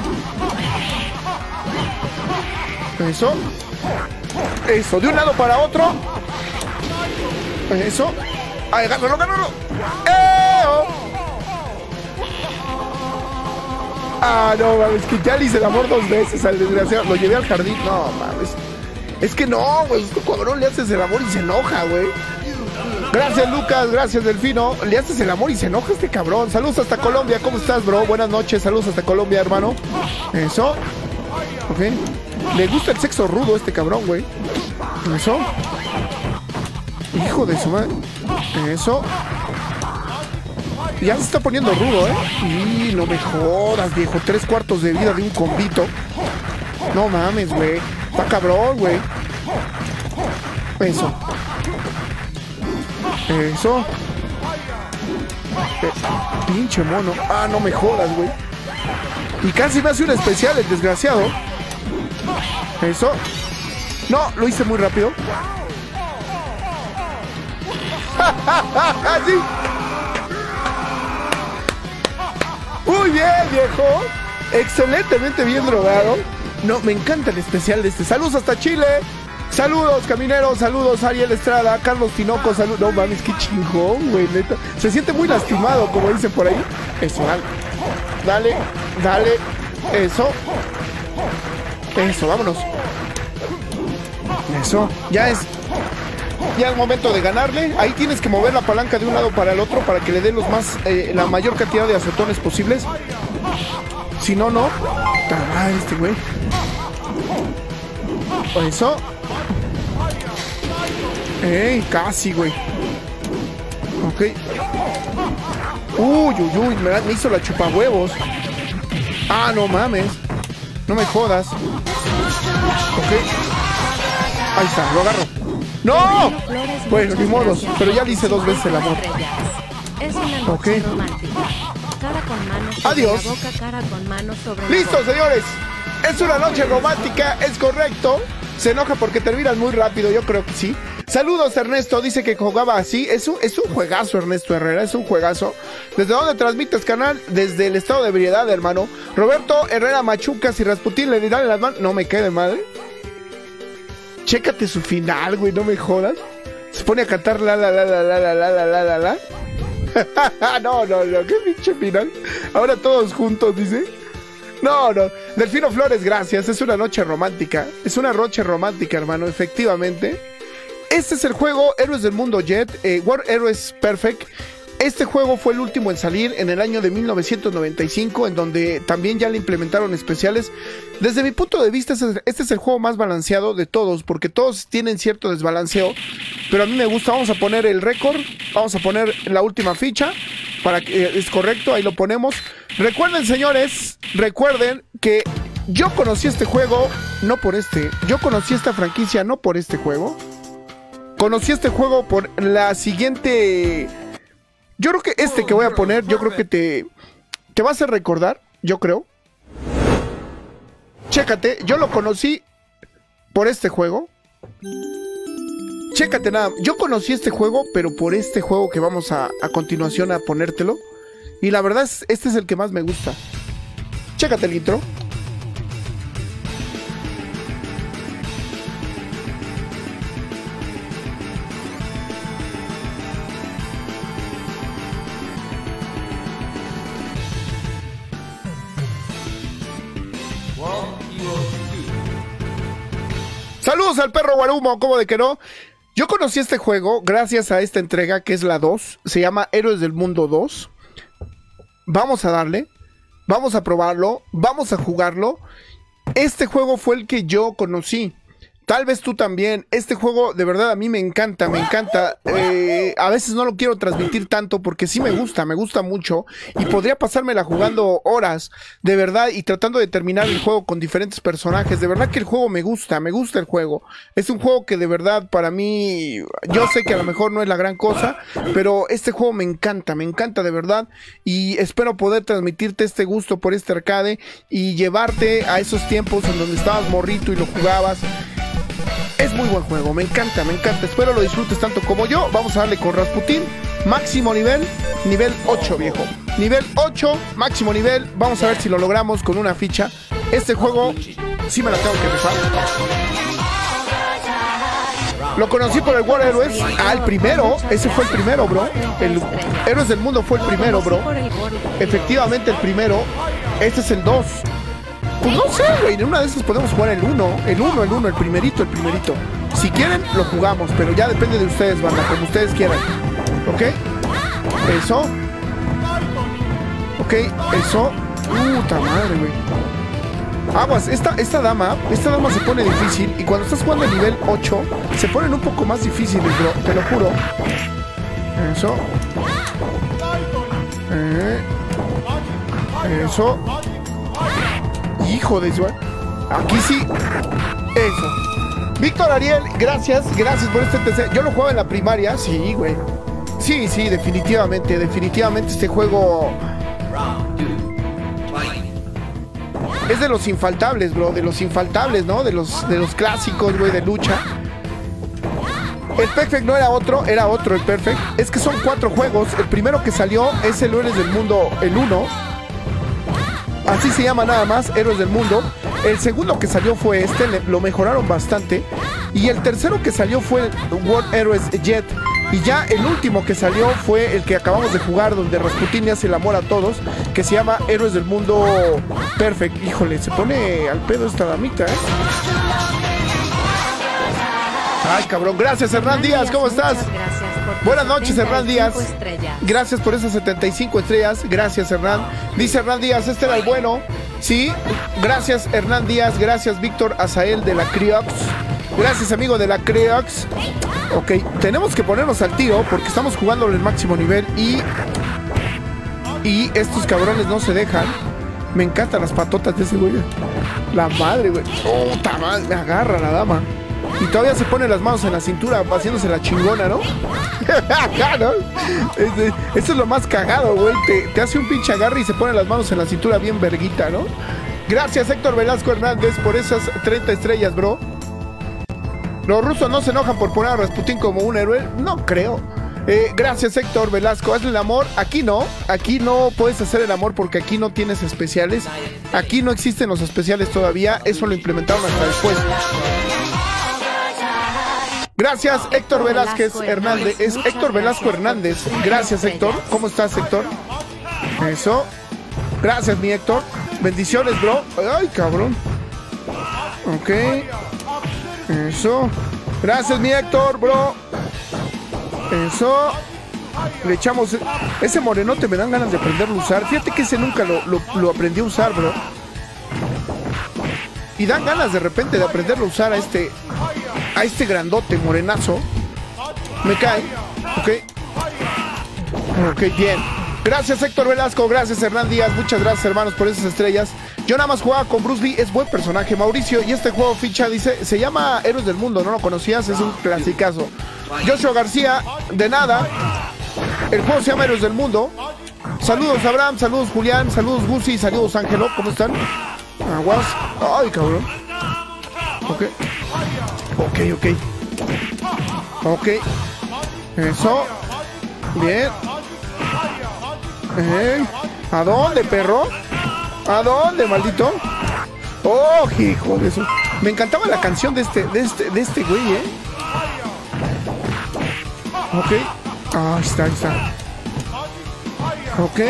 Eso. Eso, de un lado para otro. Eso. ¡Ay, gánalo, gánalo! ¡Eh! Ah, no, mames, que ya le hice el amor dos veces al desgraciado. Lo llevé al jardín. No, mames. Es que no, güey. Este cabrón le haces el amor y se enoja, güey. Gracias, Lucas. Gracias, Delfino. Le haces el amor y se enoja este cabrón. Saludos hasta Colombia. ¿Cómo estás, bro? Buenas noches. Saludos hasta Colombia, hermano. Eso. Ok. Le gusta el sexo rudo a este cabrón, güey. Eso. Hijo de su madre. Eso. Ya se está poniendo rudo, ¿eh? Y no me jodas, viejo. Tres cuartos de vida de un combito. No mames, güey. Está cabrón, güey. Eso. Eso. Eh, pinche mono. Ah, no me jodas, güey. Y casi me hace un especial, el desgraciado. Eso. No, lo hice muy rápido. Sí. Muy bien, viejo. Excelentemente bien drogado. No, me encanta el especial de este. Saludos hasta Chile. Saludos, camineros. Saludos, Ariel Estrada, Carlos Tinoco. Saludos. No mames, qué chingón, güey, neta. Se siente muy lastimado, como dicen por ahí. Eso, dale. Dale, dale. Eso. Eso, vámonos. Eso. Ya es. Ya es momento de ganarle. Ahí tienes que mover la palanca de un lado para el otro para que le den los más, eh, la mayor cantidad de azotones posibles. Si no, no. Ah, este güey. Eso. Ey, casi, güey. Ok. Uy, uy, uy. Me, me hizo la chupahuevos. Ah, no mames. No me jodas. Ok. Ahí está, lo agarro. ¡No! Bueno, ni modos. Pero ya le hice dos veces el amor. Es una noche okay. romántica. Cara con mano sobre Adiós. la boca, cara con mano sobre ¡Listo, la boca. señores! Es una noche romántica, es correcto. Se enoja porque terminan muy rápido, yo creo que sí. Saludos, Ernesto, dice que jugaba así. Es un, es un juegazo, Ernesto Herrera, es un juegazo. ¿Desde dónde transmites, canal? Desde el estado de ebriedad, hermano. Roberto Herrera Machuca, si Rasputín le dirán en las manos. No me quede madre. Chécate su final, güey, no me jodas. Se pone a cantar la la la la la la la la la la. No, no, no, qué pinche final. Ahora todos juntos, dice. No, no. Delfino Flores, gracias. Es una noche romántica. Es una noche romántica, hermano, efectivamente. Este es el juego Héroes del Mundo Jet, eh, War Heroes Perfect. Este juego fue el último en salir en el año de mil novecientos noventa y cinco, en donde también ya le implementaron especiales. Desde mi punto de vista, este es el juego más balanceado de todos, porque todos tienen cierto desbalanceo, pero a mí me gusta. Vamos a poner el récord, vamos a poner la última ficha, para que eh, es correcto, ahí lo ponemos. Recuerden, señores, recuerden que yo conocí este juego no por este, yo conocí esta franquicia no por este juego, conocí este juego por la siguiente. Yo creo que este que voy a poner, yo creo que te, te va a hacer recordar, yo creo. Chécate, yo lo conocí por este juego. Chécate nada, yo conocí este juego, pero por este juego que vamos a, a continuación a ponértelo. Y la verdad, es, este es el que más me gusta. Chécate el intro. Saludos al perro Guarumo, ¿cómo de que no? Yo conocí este juego gracias a esta entrega que es la dos. Se llama Héroes del Mundo dos. Vamos a darle. Vamos a probarlo. Vamos a jugarlo. Este juego fue el que yo conocí. Tal vez tú también. Este juego de verdad a mí me encanta, me encanta. Eh, a veces no lo quiero transmitir tanto porque sí me gusta, me gusta mucho. Y podría pasármela jugando horas, de verdad, y tratando de terminar el juego con diferentes personajes. De verdad que el juego me gusta, me gusta el juego. Es un juego que de verdad para mí, yo sé que a lo mejor no es la gran cosa, pero este juego me encanta, me encanta de verdad. Y espero poder transmitirte este gusto por este arcade y llevarte a esos tiempos en donde estabas morrito y lo jugabas. Es muy buen juego, me encanta, me encanta. Espero lo disfrutes tanto como yo. Vamos a darle con Rasputín. Máximo nivel, nivel ocho, viejo. Nivel ocho, máximo nivel. Vamos a ver si lo logramos con una ficha. Este juego sí me la tengo que rifar. Lo conocí por el War Heroes. Ah, el primero. Ese fue el primero, bro. El Héroes del Mundo fue el primero, bro. Efectivamente, el primero. Este es el dos. Pues no sé, güey, en una de esas podemos jugar el uno, el uno, el uno, el primerito, el primerito. Si quieren, lo jugamos, pero ya depende de ustedes, banda, como ustedes quieran. ¿Ok? Eso. Ok, eso. Puta madre, güey. Aguas, esta, esta dama, esta dama se pone difícil y cuando estás jugando el nivel ocho, se ponen un poco más difíciles, bro, te lo juro. Eso. Eh. Eso. Hijo de su... Aquí sí. Eso. Víctor Ariel, gracias. Gracias por este T C. Yo lo jugaba en la primaria. Sí, güey. Sí, sí, definitivamente. Definitivamente este juego... Es de los infaltables, bro. De los infaltables, ¿no? De los, de los clásicos, güey, de lucha. El Perfect no era otro, era otro el Perfect. Es que son cuatro juegos. El primero que salió es el Héroes del Mundo, el uno. Así se llama nada más, Héroes del Mundo. El segundo que salió fue este, le, lo mejoraron bastante. Y el tercero que salió fue el World Heroes Jet. Y ya el último que salió fue el que acabamos de jugar, donde Rasputin le hace el amor a todos, que se llama Héroes del Mundo Perfect. Híjole, se pone al pedo esta damita, ¿eh? Ay, cabrón. Gracias, Hernán Díaz. ¿Cómo estás? Buenas noches, Hernán Díaz. Gracias por esas setenta y cinco estrellas. Gracias, Hernán. Dice Hernán Díaz, este era el bueno. Sí, gracias, Hernán Díaz. Gracias, Víctor Azael de la Criox. Gracias, amigo de la Criox. Ok, tenemos que ponernos al tiro porque estamos jugando en el máximo nivel y... Y estos cabrones no se dejan. Me encantan las patotas de ese güey. La madre, güey. Puta madre, me agarra la dama. Y todavía se pone las manos en la cintura haciéndose la chingona, ¿no? ¿No? Este, esto es lo más cagado, güey. Te, te hace un pinche agarre y se pone las manos en la cintura bien verguita, ¿no? Gracias, Héctor Velasco Hernández, por esas treinta estrellas, bro. ¿Los rusos no se enojan por poner a Rasputin como un héroe? No creo. Eh, gracias, Héctor Velasco. Hazle el amor. Aquí no. Aquí no puedes hacer el amor porque aquí no tienes especiales. Aquí no existen los especiales todavía. Eso lo implementaron hasta después. Gracias, Héctor Velázquez Hernández. Es Héctor Velasco Hernández. Gracias, Héctor. ¿Cómo estás, Héctor? Eso. Gracias, mi Héctor. Bendiciones, bro. Ay, cabrón. Ok. Eso. Gracias, mi Héctor, bro. Eso. Le echamos... Ese morenote me dan ganas de aprenderlo a usar. Fíjate que ese nunca lo, lo, lo aprendí a usar, bro. Y dan ganas de repente de aprenderlo a usar a este... A este grandote morenazo. Me cae. Ok. Ok, bien. Gracias, Héctor Velasco. Gracias, Hernán Díaz. Muchas gracias, hermanos, por esas estrellas. Yo nada más jugaba con Bruce Lee. Es buen personaje, Mauricio. Y este juego ficha, dice, se llama Héroes del Mundo. ¿No lo conocías? Es un clasicazo. Joshua García, de nada. El juego se llama Héroes del Mundo. Saludos, Abraham. Saludos, Julián. Saludos, Gusi. Saludos, Ángelo. ¿Cómo están? Aguas. Ay, cabrón. Ok. Ok, ok. Ok. Eso. Bien. Eh. ¿A dónde, perro? ¿A dónde, maldito? Oh, hijo de eso. Me encantaba la canción de este, de este, de este güey, eh. Ok. Ah, ahí está, ahí está. Ok.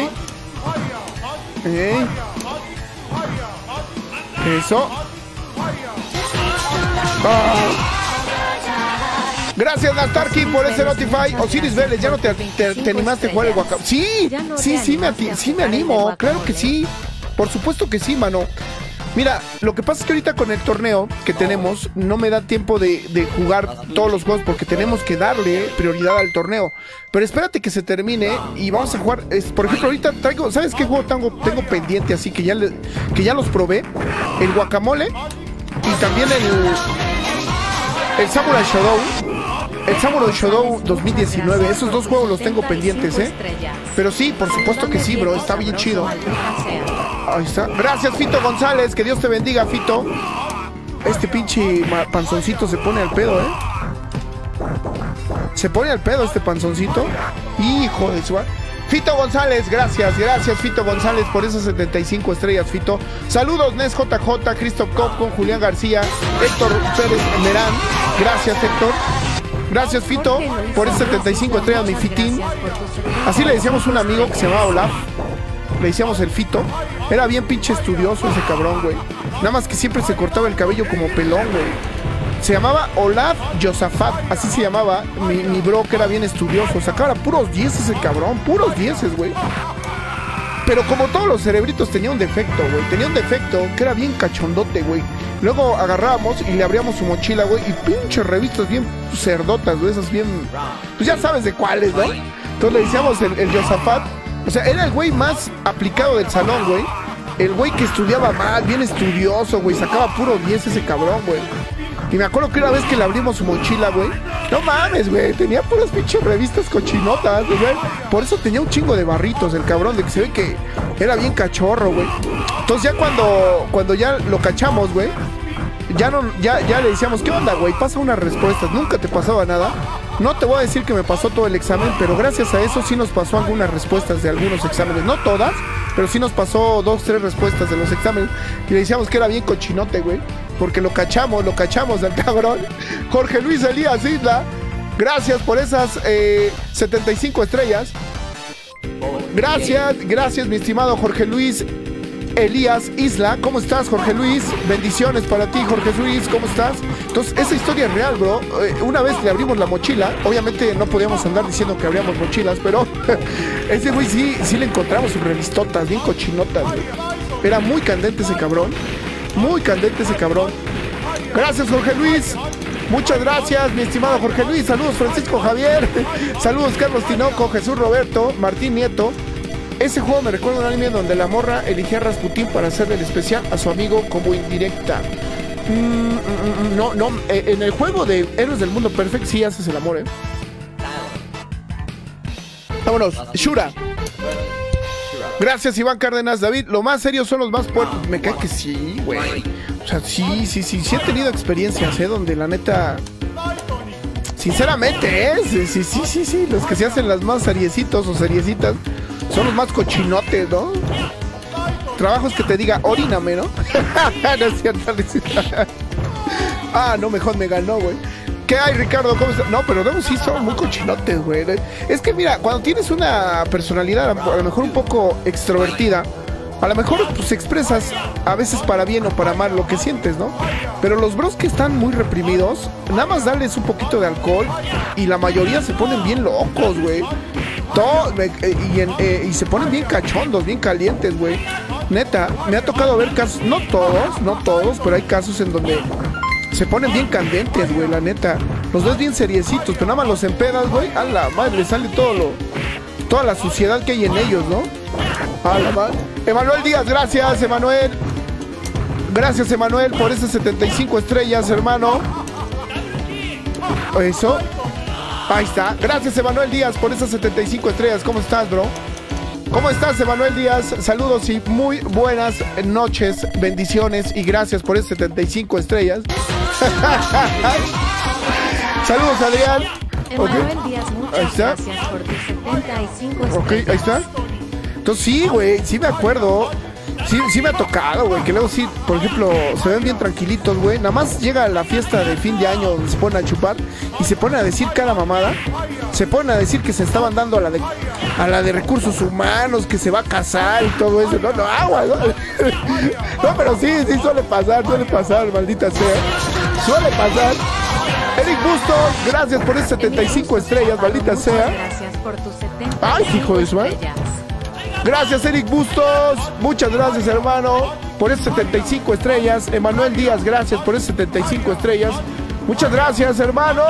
Eh. Eso. Ah. Gracias, Nastarki, por ese Notify. Osiris Vélez, ¿ya no te, te, te animaste a jugar el Guacamole? Sí, sí, sí me, sí me animo. Claro que sí. Por supuesto que sí, mano. Mira, lo que pasa es que ahorita con el torneo que tenemos no me da tiempo de, de jugar todos los juegos porque tenemos que darle prioridad al torneo. Pero espérate que se termine y vamos a jugar. Es, por ejemplo, ahorita traigo, ¿sabes qué juego tengo, tengo pendiente? Así que ya, le, que ya los probé. El Guacamole y también el, el Samurai Shodown. El Samurai Shodown dos mil diecinueve. Esos dos juegos los tengo pendientes, ¿eh? Pero sí, por supuesto que sí, bro. Está bien chido. Ahí está. Gracias, Fito González. Que Dios te bendiga, Fito. Este pinche panzoncito se pone al pedo, ¿eh? Se pone al pedo este panzoncito. Hijo de su... Fito González, gracias, gracias Fito González por esas setenta y cinco estrellas, Fito. Saludos, Nes J J, Christoph Kopp con Julián García, Héctor Pérez Merán. Gracias, Héctor. Gracias, Fito, por esas setenta y cinco estrellas, mi Fitín. Así le decíamos a un amigo que se llamaba Olaf. Le decíamos el Fito. Era bien pinche estudioso ese cabrón, güey. Nada más que siempre se cortaba el cabello como pelón, güey. Se llamaba Olaf Josafat, así se llamaba mi, mi bro, que era bien estudioso. Sacaba puros dieces ese cabrón, puros dieces, güey. Pero como todos los cerebritos tenía un defecto, güey. Tenía un defecto que era bien cachondote, güey. Luego agarrábamos y le abríamos su mochila, güey. Y pinches revistas bien cerdotas, güey. Esas bien... Pues ya sabes de cuáles, ¿no? Entonces le decíamos el, el Josafat. O sea, era el güey más aplicado del salón, güey. El güey que estudiaba mal, bien estudioso, güey. Sacaba puro diez ese cabrón, güey. Y me acuerdo que una vez que le abrimos su mochila, güey. No mames, güey. Tenía puras pinches revistas cochinotas, güey. Por eso tenía un chingo de barritos el cabrón. De que se ve que era bien cachorro, güey. Entonces ya cuando, cuando ya lo cachamos, güey. ya no, ya, ya le decíamos, ¿qué onda, güey? Pasa unas respuestas, nunca te pasaba nada. No te voy a decir que me pasó todo el examen, pero gracias a eso sí nos pasó algunas respuestas de algunos exámenes. No todas, pero sí nos pasó dos, tres respuestas de los exámenes. Y le decíamos que era bien cochinote, güey. Porque lo cachamos, lo cachamos al cabrón. Jorge Luis Elías Isla, gracias por esas eh, setenta y cinco estrellas. Gracias, gracias mi estimado Jorge Luis Elías Isla. ¿Cómo estás, Jorge Luis? Bendiciones para ti, Jorge Luis, ¿cómo estás? Entonces, esa historia es real, bro. Eh, una vez le abrimos la mochila. Obviamente no podíamos andar diciendo que abríamos mochilas, pero ese güey sí, sí le encontramos sus revistotas, bien cochinotas, güey. Era muy candente ese cabrón. Muy candente ese cabrón. Gracias, Jorge Luis. Muchas gracias, mi estimado Jorge Luis. Saludos, Francisco Javier. Saludos, Carlos Tinoco, Jesús Roberto, Martín Nieto. Ese juego me recuerda a un anime donde la morra eligía a Rasputín para hacerle el especial a su amigo como indirecta. Mm, no, no. Eh, en el juego de Héroes del Mundo Perfect sí haces el amor, eh. Vámonos, Shura. Gracias, Iván Cárdenas. David, lo más serio son los más puertos. Me cae que sí, güey. O sea, sí, sí, sí. Sí he tenido experiencias, ¿eh? Donde la neta... Sinceramente, ¿eh? Sí, sí, sí, sí, sí. Los que se hacen las más seriecitos o seriecitas son los más cochinotes, ¿no? Trabajos que te diga, oríname, ¿no? No es cierto. Ah, no, mejor me ganó, güey. ¿Qué hay, Ricardo? ¿Cómo estás? No, pero luego sí son muy cochinotes, güey. Es que mira, cuando tienes una personalidad a lo mejor un poco extrovertida, a lo mejor pues expresas a veces para bien o para mal lo que sientes, ¿no? Pero los bros que están muy reprimidos, nada más darles un poquito de alcohol y la mayoría se ponen bien locos, güey. Todo, y, en, eh, y se ponen bien cachondos, bien calientes, güey. Neta, me ha tocado ver casos, no todos, no todos, pero hay casos en donde se ponen bien candentes, güey, la neta. Los ves bien seriecitos, pero nada más los empedas, güey. A la madre, sale todo lo, toda la suciedad que hay en ellos, ¿no? A la madre. Emanuel Díaz, gracias, Emanuel. Gracias, Emanuel, por esas setenta y cinco estrellas, hermano. Eso. Ahí está. Gracias, Emanuel Díaz, por esas setenta y cinco estrellas. ¿Cómo estás, bro? ¿Cómo estás, Emanuel Díaz? Saludos y muy buenas noches, bendiciones y gracias por esas setenta y cinco estrellas. Saludos, Adrián. Emanuel Okay. Díaz, muchas Ahí está. gracias por tus setenta y cinco estrellas. Ok, ahí está. Entonces sí, güey, sí me acuerdo. Sí, sí me ha tocado, güey, que luego sí, por ejemplo, se ven bien tranquilitos, güey. Nada más llega la fiesta de fin de año donde se ponen a chupar y se ponen a decir cada mamada. Se ponen a decir que se estaban dando a la de, a la de recursos humanos, que se va a casar y todo eso. No, no, agua, ¿no? No, pero sí, sí suele pasar, suele pasar, maldita sea. Suele pasar. Eric Bustos, gracias por esas setenta y cinco estrellas, maldita sea. Gracias por tus setenta. Ay, hijo de su madre. Gracias, Eric Bustos. Muchas gracias, hermano, por esas setenta y cinco estrellas. Emanuel Díaz, gracias por esas setenta y cinco estrellas. Muchas gracias, hermano.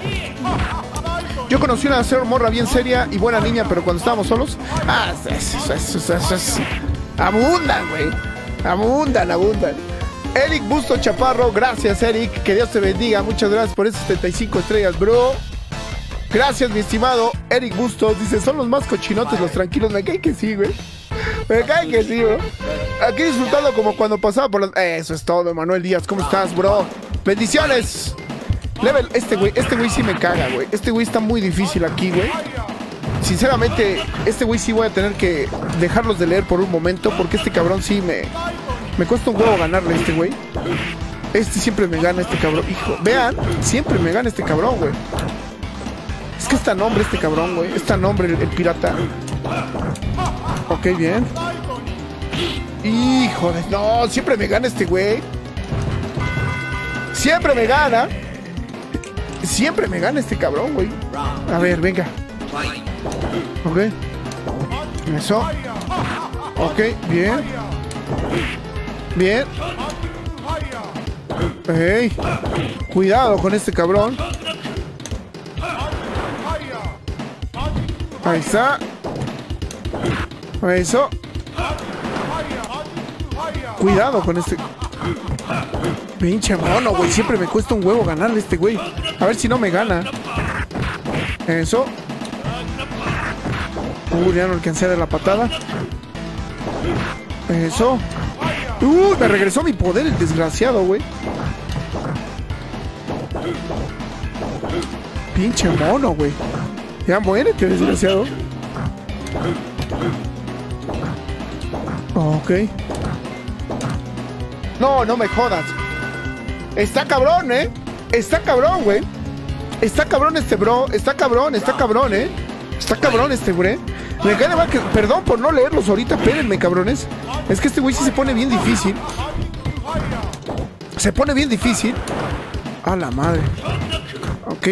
Yo conocí una morra bien seria y buena niña, pero cuando estábamos solos, ah, eso, eso, eso, eso, eso. Abundan, güey. Abundan, abundan. Eric Busto Chaparro, gracias, Eric. Que Dios te bendiga. Muchas gracias por esas setenta y cinco estrellas, bro. Gracias, mi estimado Eric Bustos. Dice, son los más cochinotes, los tranquilos. Me cae que sí, güey. Me cae que sí, bro. Aquí disfrutando como cuando pasaba por las... Eso es todo, Manuel Díaz. ¿Cómo estás, bro? Bendiciones. Level, este güey, este güey sí me caga, güey. Este güey está muy difícil aquí, güey. Sinceramente, este güey sí voy a tener que dejarlos de leer por un momento, porque este cabrón sí me... Me cuesta un huevo ganarle a este güey. Este siempre me gana, este cabrón. Hijo, vean, siempre me gana este cabrón, güey. Es que es tan hombre este cabrón, güey. Es tan hombre el, el pirata. Ok, bien. Hijo de... No, siempre me gana este güey. Siempre me gana. Siempre me gana este cabrón, güey. A ver, venga. Ok. Eso. Ok, bien. Bien. Hey. Cuidado con este cabrón. Ahí está. Eso. Cuidado con este. Pinche mono, güey. Siempre me cuesta un huevo ganarle a este güey. A ver si no me gana. Eso. Uy, ya no alcancé a dar la patada. Eso. Uy, me regresó mi poder el desgraciado, güey. Pinche mono, güey. Ya muérete, desgraciado. Ok. No, no me jodas. Está cabrón, ¿eh? Está cabrón, güey. Está cabrón este bro. Está cabrón, está cabrón, ¿eh? Está cabrón este güey. Me cae de mal que... Perdón por no leerlos ahorita. Espérenme, cabrones. Es que este güey sí se pone bien difícil. Se pone bien difícil. A la madre. Ok.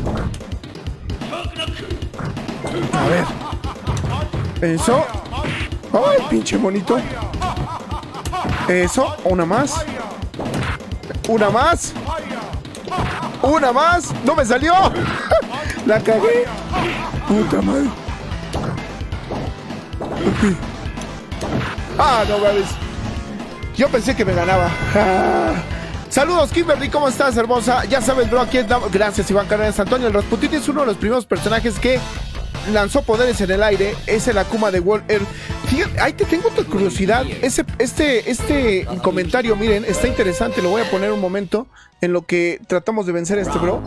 A ver. Eso. Ay, pinche monito. Eso. Una más. Una más. Una más. No me salió. La cagué. Puta madre. Ok. Ah, no mames. Yo pensé que me ganaba. Ah. Saludos, Kimberly, ¿cómo estás, hermosa? Ya sabes, bro, aquí estamos. Gracias, Iván Carreras Antonio. El Rasputin es uno de los primeros personajes que lanzó poderes en el aire. Es el Akuma de World Earth. Fíjate, ahí te tengo otra curiosidad. Ese, este, este comentario, miren, está interesante. Lo voy a poner un momento en lo que tratamos de vencer a este bro.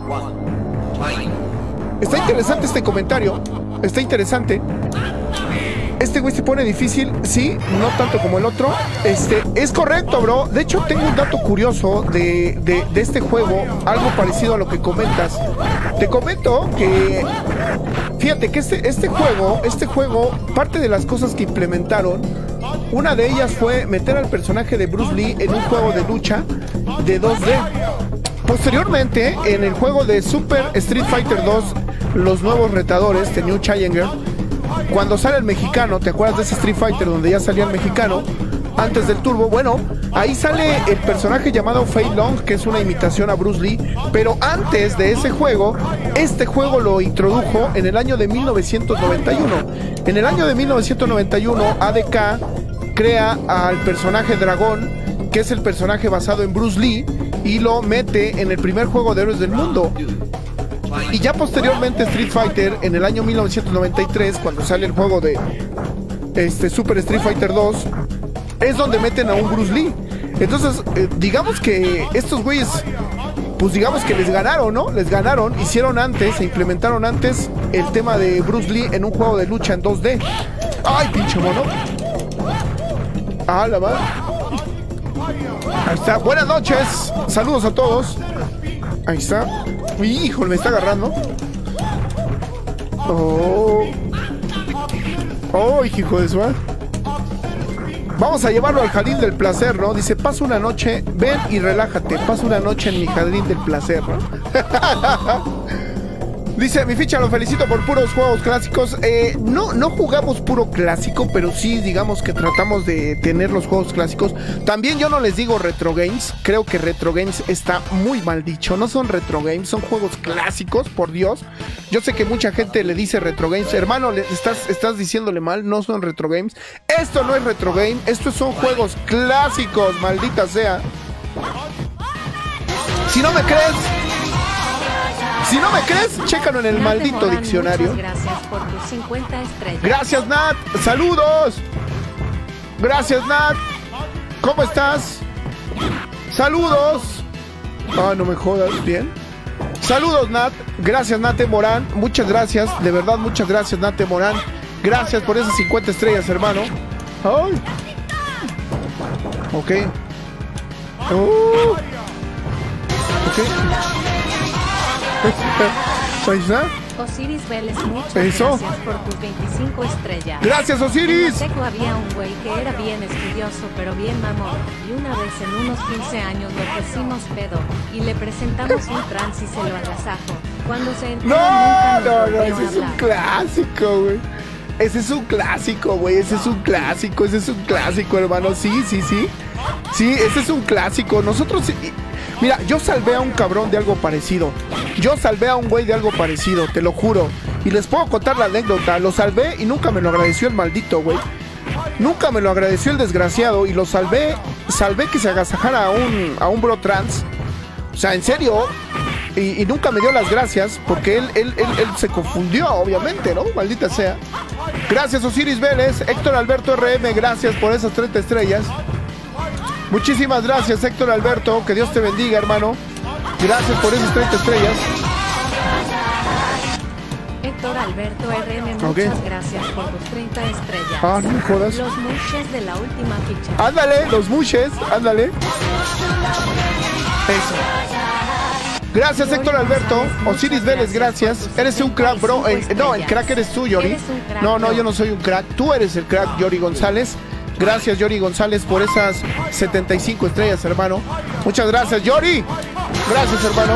Está interesante este comentario. Está interesante. Este güey se pone difícil, sí, no tanto como el otro. Este, es correcto, bro. De hecho, tengo un dato curioso de, de, de este juego, algo parecido a lo que comentas. Te comento que, fíjate que este, este juego, este juego, parte de las cosas que implementaron, una de ellas fue meter al personaje de Bruce Lee en un juego de lucha de dos D. Posteriormente, en el juego de Super Street Fighter dos, los nuevos retadores, The New Challenger, cuando sale el mexicano, ¿te acuerdas de ese Street Fighter donde ya salía el mexicano? Antes del turbo, bueno, ahí sale el personaje llamado Fei Long, que es una imitación a Bruce Lee. Pero antes de ese juego, este juego lo introdujo en el año de mil novecientos noventa y uno. En el año de mil novecientos noventa y uno, A D K crea al personaje Dragón, que es el personaje basado en Bruce Lee, y lo mete en el primer juego de héroes del mundo. Y ya posteriormente Street Fighter, en el año mil novecientos noventa y tres, cuando sale el juego de este Super Street Fighter dos, es donde meten a un Bruce Lee. Entonces, eh, digamos que estos güeyes, pues digamos que les ganaron, ¿no? Les ganaron, hicieron antes, se implementaron antes el tema de Bruce Lee en un juego de lucha en dos D. ¡Ay, pinche mono! ¡Ah, la madre! Ahí está. Buenas noches. Saludos a todos. Ahí está. Híjole, me está agarrando. Oh. Oh, hijo de su madre. Vamos a llevarlo al jardín del placer, ¿no? Dice, pasa una noche, ven y relájate. Pasa una noche en mi jardín del placer, ¿no? Dice, mi ficha, lo felicito por puros juegos clásicos. Eh, no, no jugamos puro clásico, pero sí, digamos que tratamos de tener los juegos clásicos. También yo no les digo retro games. Creo que retro games está muy mal dicho. No son retro games, son juegos clásicos, por Dios. Yo sé que mucha gente le dice retro games. Hermano, le estás, estás diciéndole mal, no son retro games. Esto no es retro game, estos son juegos clásicos, maldita sea. Si no me crees... Si no me crees, chécalo en el Nat maldito Morán, diccionario. Muchas gracias por tus cincuenta estrellas. Gracias, Nat. Saludos. Gracias, Nat. ¿Cómo estás? Saludos. Ah, no me jodas. Bien. Saludos, Nat. Gracias, Nate Morán. Muchas gracias. De verdad, muchas gracias, Nate Morán. Gracias por esas cincuenta estrellas, hermano. Ay. Ok. Uh. Ok. Ahí está. Osiris Vélez, muchas Eso. gracias por tus veinticinco estrellas. Gracias, Osiris. En Teco había un güey que era bien estudioso, pero bien mamón. Y una vez en unos quince años lo pusimos pedo y le presentamos un trans y se lo agasajo. Cuando se enteró, No, nunca nos no, no, volvió ese a es un hablar. clásico, güey. Ese es un clásico, güey. Ese es un clásico, ese es un clásico, hermano. Sí, sí, sí. Sí, ese es un clásico. Nosotros... Mira, yo salvé a un cabrón de algo parecido. Yo salvé a un güey de algo parecido, te lo juro. Y les puedo contar la anécdota. Lo salvé y nunca me lo agradeció el maldito, güey. Nunca me lo agradeció el desgraciado. Y lo salvé, salvé que se agasajara a un, a un bro trans. O sea, en serio. Y, y nunca me dio las gracias porque él, él, él, él se confundió, obviamente, ¿no? Maldita sea. Gracias, Osiris Vélez. Héctor Alberto R M, gracias por esas treinta estrellas. Muchísimas gracias, Héctor Alberto. Que Dios te bendiga, hermano. Gracias por esas treinta estrellas. Héctor Alberto R M, muchas okay. gracias por tus treinta estrellas. Ah, no me jodas. Los mushes de la última ficha. Ándale, los mushes, ándale. Eso. Gracias, Héctor Alberto. Osiris Vélez, gracias. Eres un crack, bro. Eh, no, el crack eres tú, Yori. No, no, yo no soy un crack. Tú eres el crack, Yori González. Gracias, Yori González, por esas setenta y cinco estrellas, hermano. Muchas gracias, Yori. Gracias, hermano.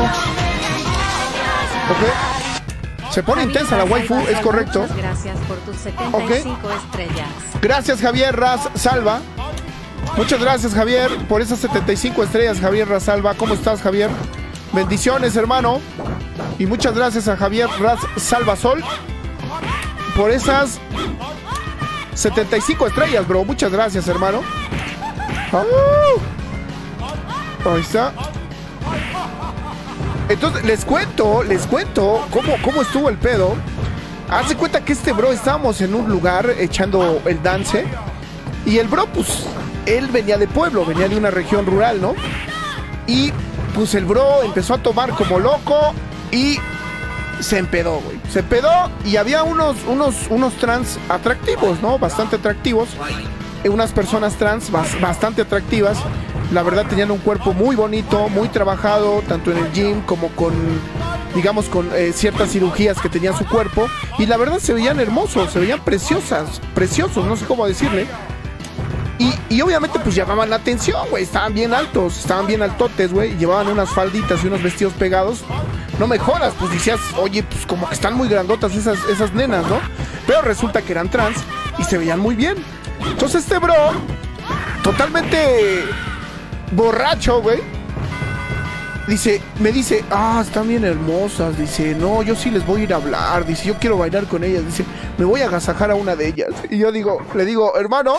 Ok. Se pone intensa la waifu, es correcto. Muchas gracias por tus setenta y cinco okay. estrellas. Gracias, Javier Raz Salva. Muchas gracias, Javier, por esas setenta y cinco estrellas, Javier Raz Salva. ¿Cómo estás, Javier? Bendiciones, hermano. Y muchas gracias a Javier Raz Salvasol por esas setenta y cinco estrellas, bro. Muchas gracias, hermano. ¡Oh! Ahí está. Entonces, les cuento, les cuento cómo, cómo estuvo el pedo. Hace cuenta que este bro estábamos en un lugar echando el dance. Y el bro, pues, él venía de pueblo, venía de una región rural, ¿no? Y, pues, el bro empezó a tomar como loco y se empedó, güey. Se empedó y había unos, unos, unos trans atractivos, ¿no? Bastante atractivos. Unas personas trans bas, bastante atractivas. La verdad tenían un cuerpo muy bonito, muy trabajado, tanto en el gym como con, digamos, con eh, ciertas cirugías que tenía su cuerpo. Y la verdad se veían hermosos, se veían preciosas, preciosos, no sé cómo decirle. Y, y obviamente pues llamaban la atención, güey. Estaban bien altos, estaban bien altotes, güey. Llevaban unas falditas y unos vestidos pegados. No me jodas, pues decías, oye, pues como que están muy grandotas esas, esas nenas, ¿no? Pero resulta que eran trans y se veían muy bien. Entonces este bro, totalmente borracho, güey, dice, me dice, ah, están bien hermosas. Dice, no, yo sí les voy a ir a hablar. Dice, yo quiero bailar con ellas. Dice, me voy a agasajar a una de ellas. Y yo digo, le digo, hermano,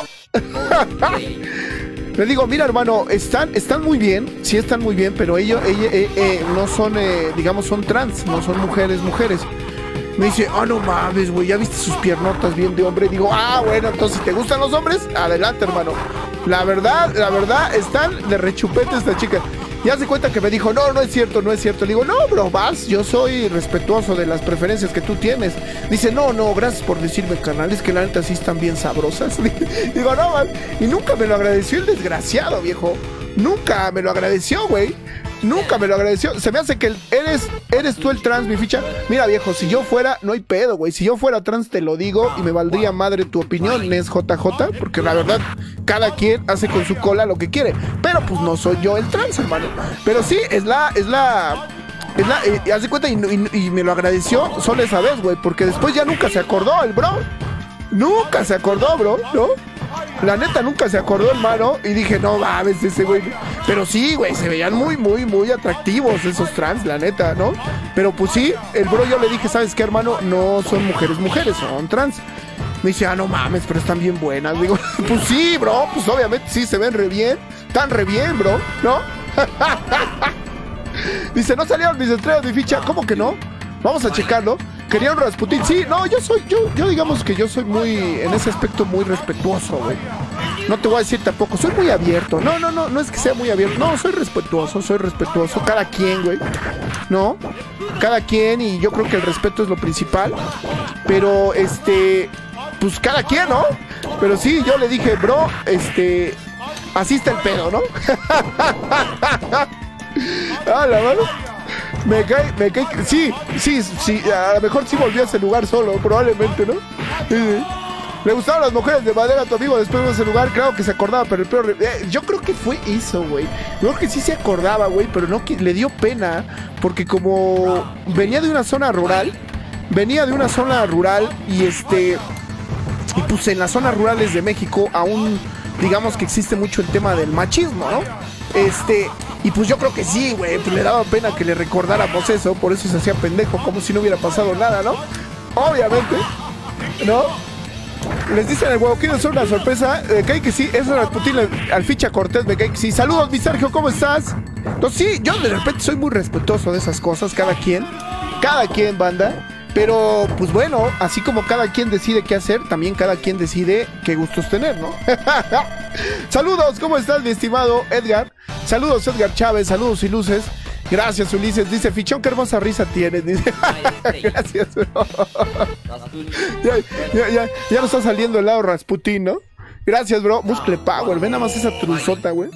le digo, mira, hermano, están, están muy bien, sí están muy bien, pero ellos, ellos eh, eh, no son, eh, digamos, son trans, no son mujeres, mujeres. Me dice, ah, oh, no mames, güey, ya viste sus piernotas bien de hombre. Digo, ah, bueno, entonces, si te gustan los hombres, adelante, hermano. La verdad, la verdad, están de rechupete esta chica. Y hace cuenta que me dijo, no, no es cierto, no es cierto. Le digo, no, bro, vas, yo soy respetuoso de las preferencias que tú tienes. Dice, no, no, gracias por decirme, carnal, es que la neta sí están bien sabrosas. Digo, no, man. Y nunca me lo agradeció el desgraciado, viejo. Nunca me lo agradeció, güey. Nunca me lo agradeció. Se me hace que el, eres, eres tú el trans, mi ficha. Mira, viejo, si yo fuera, no hay pedo, güey. Si yo fuera trans, te lo digo y me valdría madre tu opinión, es J J, porque la verdad, cada quien hace con su cola lo que quiere. Pero pues no soy yo el trans, hermano. Pero sí, es la, es la, es la, eh, hace cuenta y, y, y me lo agradeció solo esa vez, güey, porque después ya nunca se acordó el bro. Nunca se acordó, bro, ¿no? La neta nunca se acordó, hermano. Y dije, no mames, ese güey. Pero sí, güey, se veían muy, muy, muy atractivos esos trans, la neta, ¿no? Pero pues sí, el bro yo le dije, ¿sabes qué, hermano? No son mujeres, mujeres, son trans. Me dice, ah, no mames, pero están bien buenas. Digo, pues sí, bro, pues obviamente sí, se ven re bien. Están re bien, bro, ¿no? Dice, no salieron mis estrellas de ficha. ¿Cómo que no? Vamos a checarlo. Quería un Rasputín. Sí, no, yo soy, yo, yo digamos que yo soy muy, en ese aspecto, muy respetuoso, güey. No te voy a decir tampoco, soy muy abierto. No, no, no, no es que sea muy abierto. No, soy respetuoso, soy respetuoso. Cada quien, güey. No, cada quien, y yo creo que el respeto es lo principal. Pero, este, pues cada quien, ¿no? Pero sí, yo le dije, bro, este, así está el pedo, ¿no? Ah, la mano. Me cae, me cae, sí, sí, sí, a lo mejor sí volví a ese lugar solo, probablemente, ¿no? Sí. Le gustaban las mujeres de madera a tu amigo después de ese lugar, claro que se acordaba, pero el peor, eh, yo creo que fue eso, güey. Yo creo que sí se acordaba, güey, pero no, que le dio pena, porque como venía de una zona rural, venía de una zona rural y este, y pues en las zonas rurales de México aún, digamos que existe mucho el tema del machismo, ¿no? Este... Y pues yo creo que sí, güey, pues le daba pena que le recordáramos eso, por eso se hacía pendejo, como si no hubiera pasado nada, ¿no? Obviamente, ¿no? Les dicen el huevo, ¿quieren hacer una sorpresa? Me cae que sí, eso Rasputín al ficha Cortés, me cae que sí. Saludos, mi Sergio, ¿cómo estás? Entonces sí, yo de repente soy muy respetuoso de esas cosas, cada quien, cada quien, banda. Pero, pues bueno, así como cada quien decide qué hacer, también cada quien decide qué gustos tener, ¿no? Saludos, ¿cómo estás, mi estimado Edgar? Saludos, Edgar Chávez, saludos y luces. Gracias, Ulises. Dice, Fichón, qué hermosa risa tienes. Dice, gracias, bro. ya, ya, ya, ya no está saliendo el lado Rasputín, ¿no? Gracias, bro. Muscle Power. Ve nada más esa truzota, güey.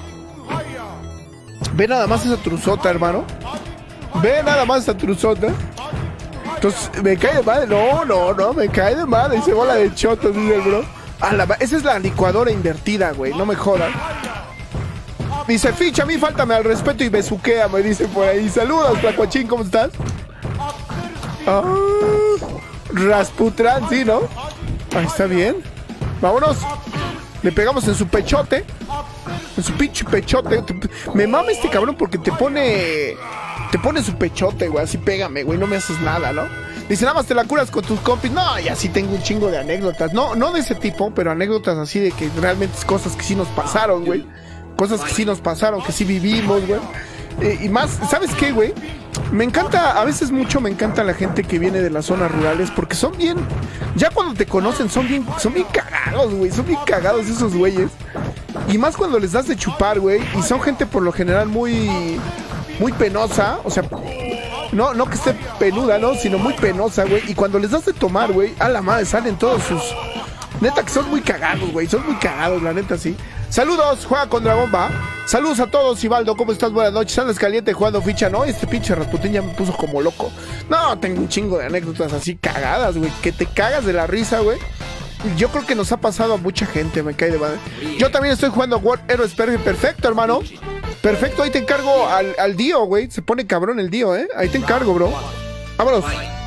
Ve nada más esa truzota, hermano. Ve nada más esa truzota. Entonces, me cae de madre. No, no, no, me cae de madre. Dice bola de chotos, dice el bro. Ah, la, esa es la licuadora invertida, güey. No me jodas. Dice, Ficha, a mí fáltame al respeto y besuquea, me dice por ahí. Saludos, Tlacuachín, ¿cómo estás? Ah, Rasputran, sí, ¿no? Ahí está bien. Vámonos. Le pegamos en su pechote. En su pinche pechote. Me mama este cabrón porque te pone... Te pone su pechote, güey. Así pégame, güey. No me haces nada, ¿no? Dice, nada más te la curas con tus compis. No, y así tengo un chingo de anécdotas. No, no de ese tipo, pero anécdotas así de que realmente es cosas que sí nos pasaron, güey. Cosas que sí nos pasaron, que sí vivimos, güey. Eh, y más, ¿sabes qué, güey? Me encanta, a veces mucho me encanta la gente que viene de las zonas rurales porque son bien, ya cuando te conocen son bien, son bien cagados, güey. Son bien cagados esos güeyes. Y más cuando les das de chupar, güey. Y son gente por lo general muy, muy penosa. O sea, no, no que esté peluda, ¿no? Sino muy penosa, güey. Y cuando les das de tomar, güey, a la madre salen todos sus... Neta que son muy cagados, güey. Son muy cagados, la neta, sí. Saludos, juega con Dragón, va. Saludos a todos, Ivaldo, ¿cómo estás? Buenas noches. Andas caliente jugando Ficha, ¿no? Este pinche Rasputín ya me puso como loco. No, tengo un chingo de anécdotas así cagadas, güey. Que te cagas de la risa, güey. Yo creo que nos ha pasado a mucha gente, me cae de madre. Yo también estoy jugando World Heroes Perfecto, hermano. Perfecto, ahí te encargo al, al Dio, güey. Se pone cabrón el Dio, ¿eh? Ahí te encargo, bro. Vámonos.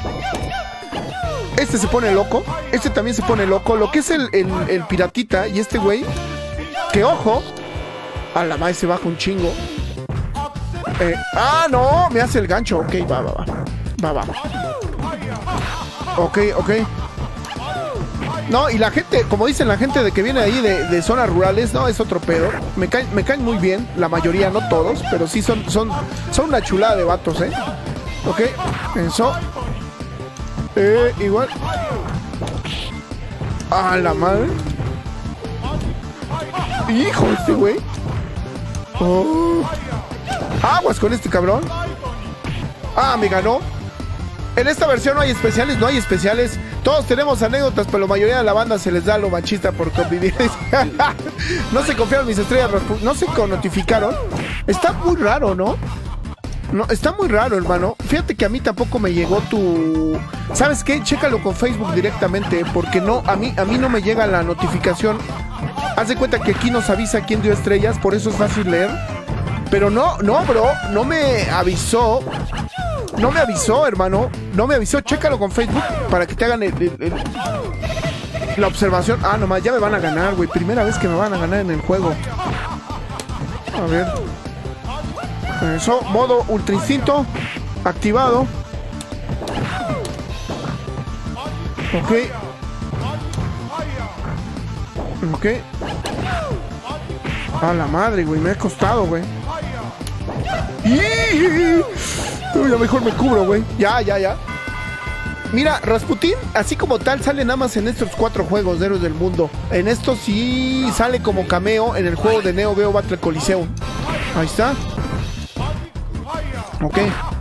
Este se pone loco. Este también se pone loco. Lo que es el, el, el piratita y este güey. Que ojo. A la madre se baja un chingo. Eh, ah, no. Me hace el gancho. Ok, va, va, va. Va, va. Ok, ok. No, y la gente, como dicen la gente de que viene ahí de, de zonas rurales, no, es otro pedo. Me caen, me caen muy bien. La mayoría, no todos. Pero sí son, son, son una chulada de vatos, ¿eh? Ok. Eso. Eh, igual. A la madre. Hijo, este güey. Oh. Aguas con este cabrón. Ah, me ganó. En esta versión no hay especiales, no hay especiales. Todos tenemos anécdotas, pero la mayoría de la banda se les da lo machista por convivir. No se confiaron mis estrellas, no se notificaron. Está muy raro, ¿no? No, está muy raro, hermano. Fíjate que a mí tampoco me llegó tu... ¿Sabes qué? Chécalo con Facebook directamente, porque no, a mí, a mí no me llega la notificación. Haz de cuenta que aquí nos avisa quién dio estrellas, por eso es fácil leer. Pero no, no, bro, no me avisó. No me avisó, hermano. No me avisó. Chécalo con Facebook para que te hagan el, el, el, la observación. Ah, nomás, ya me van a ganar, güey. Primera vez que me van a ganar en el juego. A ver. Eso, modo ultra instinto activado. Ok. Ok. A la madre, güey. Me ha costado, güey. Uy, ya mejor me cubro, güey. Ya, ya, ya. Mira, Rasputín, así como tal, sale nada más en estos cuatro juegos de Héroes del Mundo. En estos sí sale como cameo en el juego de Neo Geo Battle Coliseum. Ahí está. Ok.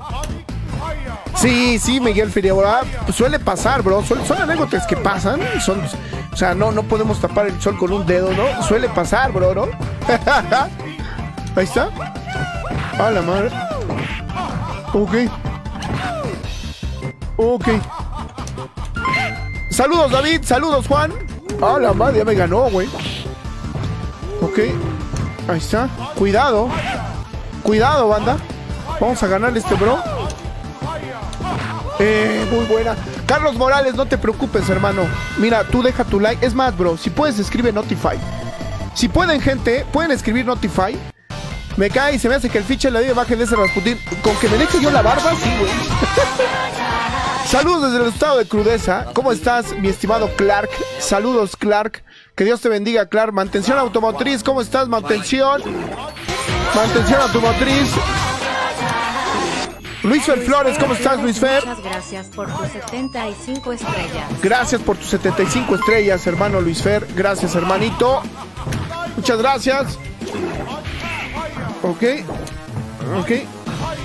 Sí, sí, Miguel Firiabola. Pues suele pasar, bro. Son, son anécdotas que pasan. Son, o sea, no, no podemos tapar el sol con un dedo, ¿no? Suele pasar, bro, ¿no? Ahí está. A la madre. Ok. Ok. Saludos, David. Saludos, Juan. A la madre, ya me ganó, güey. Ok. Ahí está. Cuidado. Cuidado, banda. Vamos a ganarle este bro. Eh, muy buena. Carlos Morales, no te preocupes, hermano. Mira, tú deja tu like. Es más, bro, si puedes, escribe Notify. Si pueden, gente, pueden escribir Notify. Me cae y se me hace que el ficha le dé baje de ese Rasputín. Con que me deje yo la barba, sí, güey. Saludos desde el estado de Crudeza. ¿Cómo estás, mi estimado Clark? Saludos, Clark. Que Dios te bendiga, Clark. Mantención automotriz. ¿Cómo estás, mantención? Mantención automotriz. Luis Fer Flores, ¿cómo estás, Luis Fer? Muchas gracias por tus setenta y cinco estrellas. Gracias por tus setenta y cinco estrellas, hermano Luis Fer. Gracias, hermanito. Muchas gracias. Ok. Ok.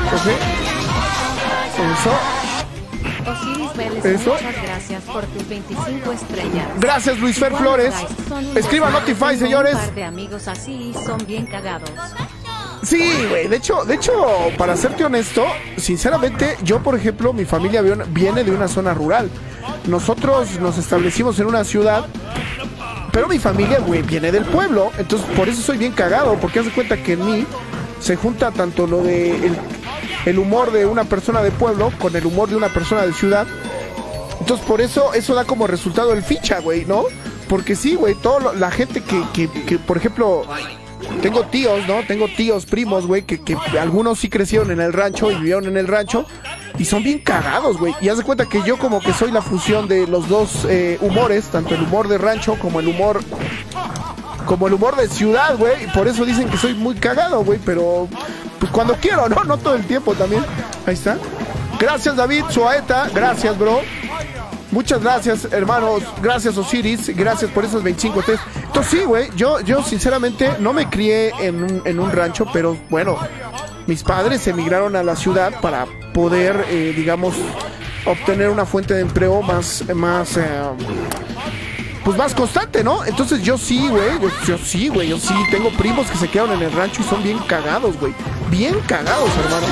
Ok. Eso. Osiris Vélez, Eso. muchas gracias por tus veinticinco estrellas. Gracias, Luis Fer Igual, Flores. guys, son unos Escriba amigos, Notify, tengo señores. Un par de amigos así y son bien cagados. Sí, güey, de hecho, de hecho, para serte honesto, sinceramente, yo, por ejemplo, mi familia viene de una zona rural. Nosotros nos establecimos en una ciudad, pero mi familia, güey, viene del pueblo. Entonces, por eso soy bien cagado, porque haz de cuenta que en mí se junta tanto lo de el, el humor de una persona de pueblo con el humor de una persona de ciudad. Entonces, por eso, eso da como resultado el ficha, güey, ¿no? Porque sí, güey, toda la gente que, que, que, por ejemplo... Tengo tíos, ¿no? Tengo tíos, primos, güey, que, que algunos sí crecieron en el rancho y vivieron en el rancho y son bien cagados, güey. Y haz de cuenta que yo como que soy la fusión de los dos eh, humores, tanto el humor de rancho como el humor... Como el humor de ciudad, güey. Y por eso dicen que soy muy cagado, güey, pero... Pues cuando quiero, ¿no? No todo el tiempo también. Ahí está. Gracias, David Suaeta. Gracias, bro. Muchas gracias, hermanos. Gracias, Osiris. Gracias por esos veinticinco test. Entonces, sí, güey. Yo, yo, sinceramente, no me crié en un, en un rancho, pero bueno, mis padres emigraron a la ciudad para poder, eh, digamos, obtener una fuente de empleo más, más, eh, pues más constante, ¿no? Entonces, yo sí, güey. Yo, yo sí, güey. Yo sí tengo primos que se quedaron en el rancho y son bien cagados, güey. Bien cagados, hermano.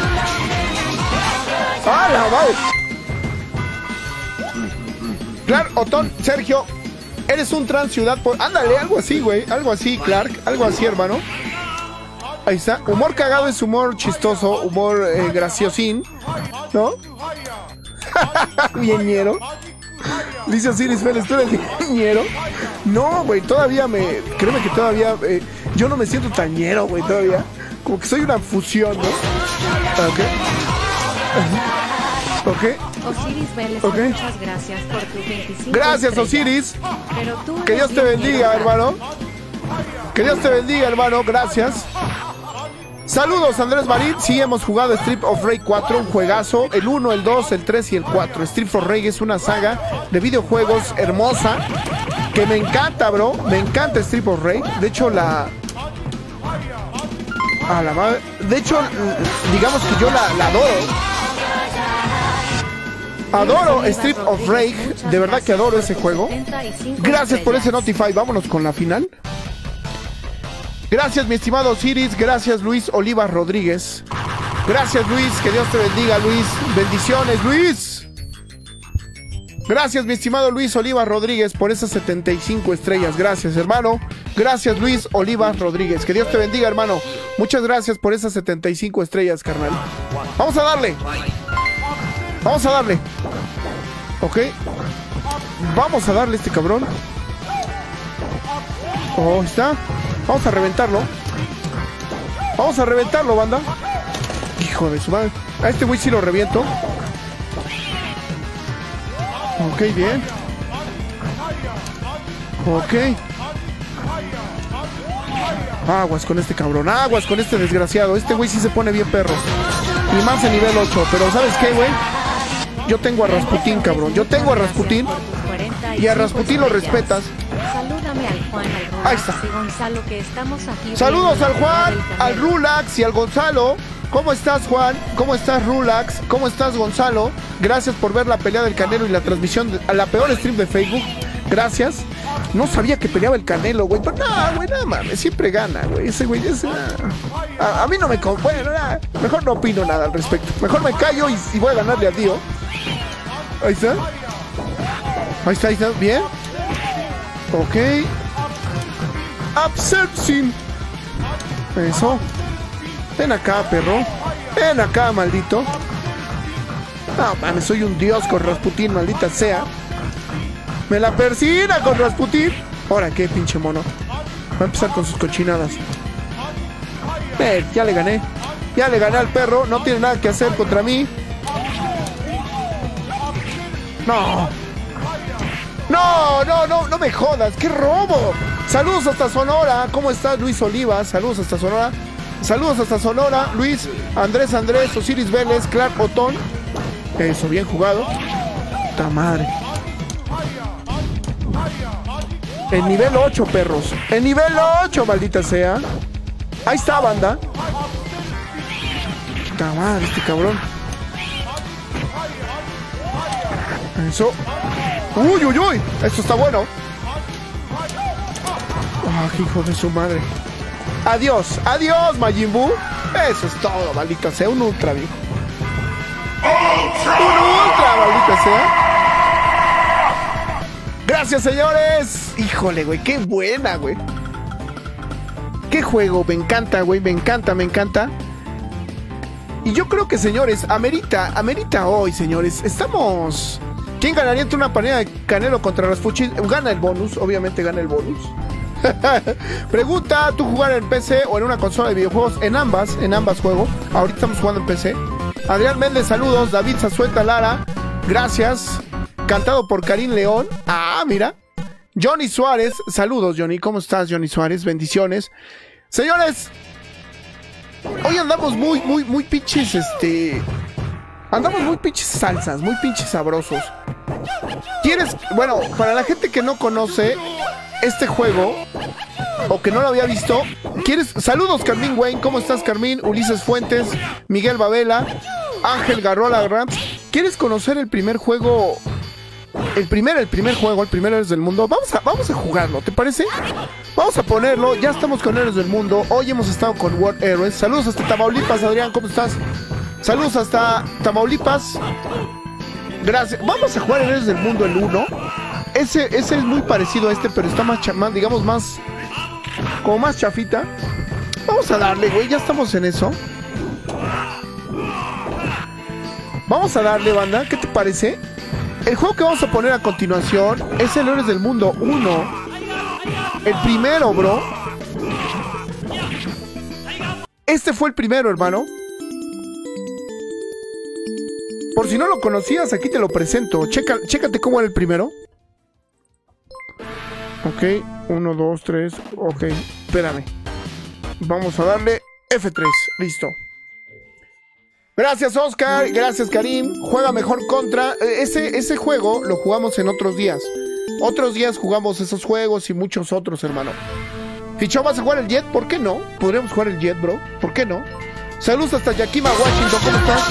¡Ah, la madre! Clark Otón, Sergio, eres un trans ciudad por... Ándale, algo así, güey. Algo así, Clark. Algo así, hermano. Ahí está. Humor cagado es humor chistoso. Humor eh, graciosín, ¿no? Bien ñero. Dice Osiris Félix, ¿tú eres ñero? No, güey, todavía me... Créeme que todavía... Eh, yo no me siento tan ñero, güey, todavía. Como que soy una fusión, ¿no? Ok. Ok. Osiris Vélez, Okay. muchas gracias por tus veinticinco Gracias, estrellas. Osiris. Pero tú Que eres Dios te bien bendiga, ñero, hermano. Que Dios te bendiga, hermano. Gracias. Saludos, Andrés Marín. Sí, hemos jugado Street of Rage cuatro, un juegazo. El uno, el dos, el tres y el cuatro. Street of Rage es una saga de videojuegos hermosa que me encanta, bro. Me encanta Street of Rage. De hecho, la... A la madre. De hecho, digamos que yo la, la adoro. Adoro Street of Rage. De verdad que adoro ese juego. Gracias por ese Notify. Vámonos con la final. Gracias, mi estimado Osiris. Gracias, Luis Olivas Rodríguez. Gracias, Luis. Que Dios te bendiga, Luis. Bendiciones, Luis. Gracias, mi estimado Luis Olivas Rodríguez, por esas setenta y cinco estrellas. Gracias, hermano. Gracias, Luis Olivas Rodríguez. Que Dios te bendiga, hermano. Muchas gracias por esas setenta y cinco estrellas, carnal. Vamos a darle. Vamos a darle. Ok. Vamos a darle a este cabrón. Oh, está. Vamos a reventarlo. Vamos a reventarlo, banda. Hijo de su madre. A este güey sí lo reviento. Ok, bien. Ok. Aguas con este cabrón. Aguas con este desgraciado. Este güey sí se pone bien perro. Y más en nivel ocho. Pero ¿sabes qué, güey? Yo tengo a Rasputín, cabrón. Yo tengo a Rasputín. Y a Rasputín lo respetas. Salúdame al Juan, al Rulax Ahí está. y Gonzalo, que estamos aquí. Saludos al Juan, del al Canelo. Rulax y al Gonzalo. ¿Cómo estás, Juan? ¿Cómo estás, Rulax? ¿Cómo estás, Gonzalo? Gracias por ver la pelea del Canelo y la transmisión de, a la peor stream de Facebook. Gracias. No sabía que peleaba el Canelo, güey. Pero no, güey, nada mames. Siempre gana, güey. Ese güey es... A, a mí no me... con- Bueno, nada, mejor no opino nada al respecto. Mejor me callo y, y voy a ganarle a Dio. Ahí está. Ahí está, ahí está. Bien. Ok. Absorption. Eso. Ven acá, perro. Ven acá, maldito. No, mames, soy un dios con Rasputín, maldita sea. Me la persina con Rasputín. Ahora, qué pinche mono. Va a empezar con sus cochinadas. Eh, ya le gané. Ya le gané al perro. No tiene nada que hacer contra mí. No. No, no, no, no me jodas. ¡Qué robo! Saludos hasta Sonora. ¿Cómo estás, Luis Olivas? Saludos hasta Sonora. Saludos hasta Sonora. Luis, Andrés Andrés, Osiris Vélez, Clark Otón. Eso, bien jugado. ¡Ta madre! En nivel ocho, perros. En nivel ocho, maldita sea. Ahí está, banda. Puta madre, este cabrón. Eso. Uy, uy, uy. Esto está bueno. Ah, hijo de su madre. Adiós, adiós, Majin Buu. Eso es todo, maldita sea. Un ultra, viejo. Un ultra, maldita sea. Gracias, señores. Híjole, güey, qué buena, güey. Qué juego, me encanta, güey, me encanta, me encanta. Y yo creo que, señores, amerita, amerita hoy, señores. Estamos... ¿Quién ganaría entre una panera de Canelo contra Rasputin? Gana el bonus, obviamente gana el bonus. Pregunta, ¿tú jugar en P C o en una consola de videojuegos? En ambas, en ambas juego. Ahorita estamos jugando en P C. Adrián Méndez, saludos. David Zazueta Lara, gracias. Cantado por Karim León. Ah, mira. Johnny Suárez, saludos, Johnny. ¿Cómo estás, Johnny Suárez? Bendiciones. Señores, hoy andamos muy, muy, muy pinches, este... Andamos muy pinches salsas, muy pinches sabrosos. ¿Quieres? Bueno, para la gente que no conoce este juego o que no lo había visto, ¿quieres? Saludos, Carmín Wayne. ¿Cómo estás, Carmín? Ulises Fuentes, Miguel Babela, Ángel Garrola Rams. ¿Quieres conocer el primer juego? El primer, el primer juego, el primer Héroes del Mundo. Vamos a, vamos a jugarlo, ¿te parece? Vamos a ponerlo. Ya estamos con Héroes del Mundo. Hoy hemos estado con World Heroes. Saludos hasta Tamaulipas, Adrián. ¿Cómo estás? Saludos hasta Tamaulipas. Gracias. Vamos a jugar en Héroes del Mundo el uno. Ese, ese es muy parecido a este, pero está más, más, digamos, más... Como más chafita. Vamos a darle, güey. Ya estamos en eso. Vamos a darle, banda. ¿Qué te parece? El juego que vamos a poner a continuación es el Héroes del Mundo uno. El primero, bro. Este fue el primero, hermano. Por si no lo conocías, aquí te lo presento. Checa, chécate cómo era el primero. Ok, uno, dos, tres. Ok, espérame. Vamos a darle F tres. Listo. Gracias, Oscar. Gracias, Karim. Juega mejor contra... Ese, ese juego lo jugamos en otros días. Otros días jugamos esos juegos y muchos otros, hermano. Fichó, ¿vas a jugar el Jet? ¿Por qué no? Podríamos jugar el Jet, bro. ¿Por qué no? Saludos hasta Yakima, Washington. ¿Cómo estás?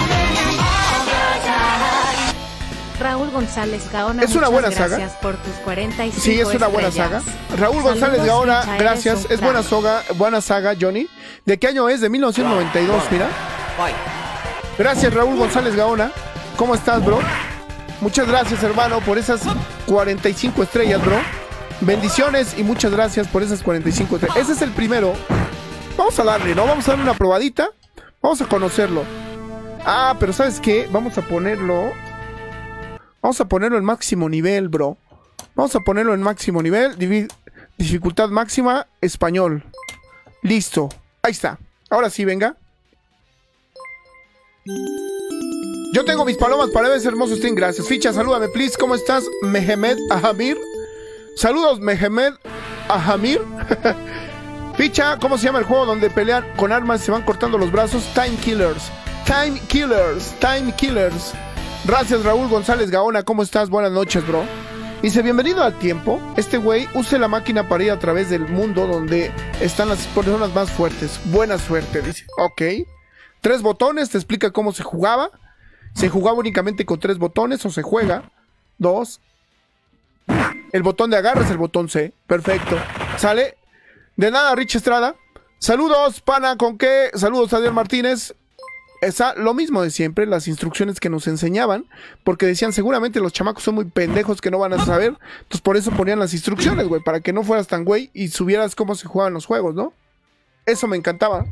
Raúl González Gaona, es una buena gracias saga. Por tus cuarenta y cinco sí, es una buena estrellas. saga. Raúl González Saludos, Gaona, Ficha, gracias. Es buena saga, buena saga, Johnny. ¿De qué año es? De mil novecientos noventa y dos, mira. Gracias, Raúl González Gaona. ¿Cómo estás, bro? Muchas gracias, hermano, por esas cuarenta y cinco estrellas, bro. Bendiciones y muchas gracias por esas cuarenta y cinco estrellas. Ese es el primero. Vamos a darle, ¿no? Vamos a darle una probadita. Vamos a conocerlo. Ah, pero ¿sabes qué? Vamos a ponerlo... Vamos a ponerlo en máximo nivel, bro. Vamos a ponerlo en máximo nivel. Dificultad máxima, español. Listo. Ahí está. Ahora sí, venga. Yo tengo mis palomas para ver ese hermoso stream. Gracias. Ficha, salúdame, please. ¿Cómo estás? Mehemed Ahamir. Saludos, Mehemed Ahamir. Ficha, ¿cómo se llama el juego donde pelean con armas y se van cortando los brazos? Time Killers. Time Killers. Time Killers. Gracias, Raúl González Gaona. ¿Cómo estás? Buenas noches, bro. Dice, bienvenido al tiempo. Este güey use la máquina para ir a través del mundo donde están las personas más fuertes. Buena suerte, dice. Ok. Tres botones, te explica cómo se jugaba. Se jugaba únicamente con tres botones o se juega. Dos. El botón de agarre es el botón C. Perfecto. ¿Sale? De nada, Rich Estrada. Saludos, pana, ¿con qué? Saludos, Adrián Martínez. Esa, lo mismo de siempre, las instrucciones que nos enseñaban, porque decían, seguramente los chamacos son muy pendejos que no van a saber, entonces por eso ponían las instrucciones, güey, para que no fueras tan güey y subieras cómo se jugaban los juegos, ¿no? Eso me encantaba.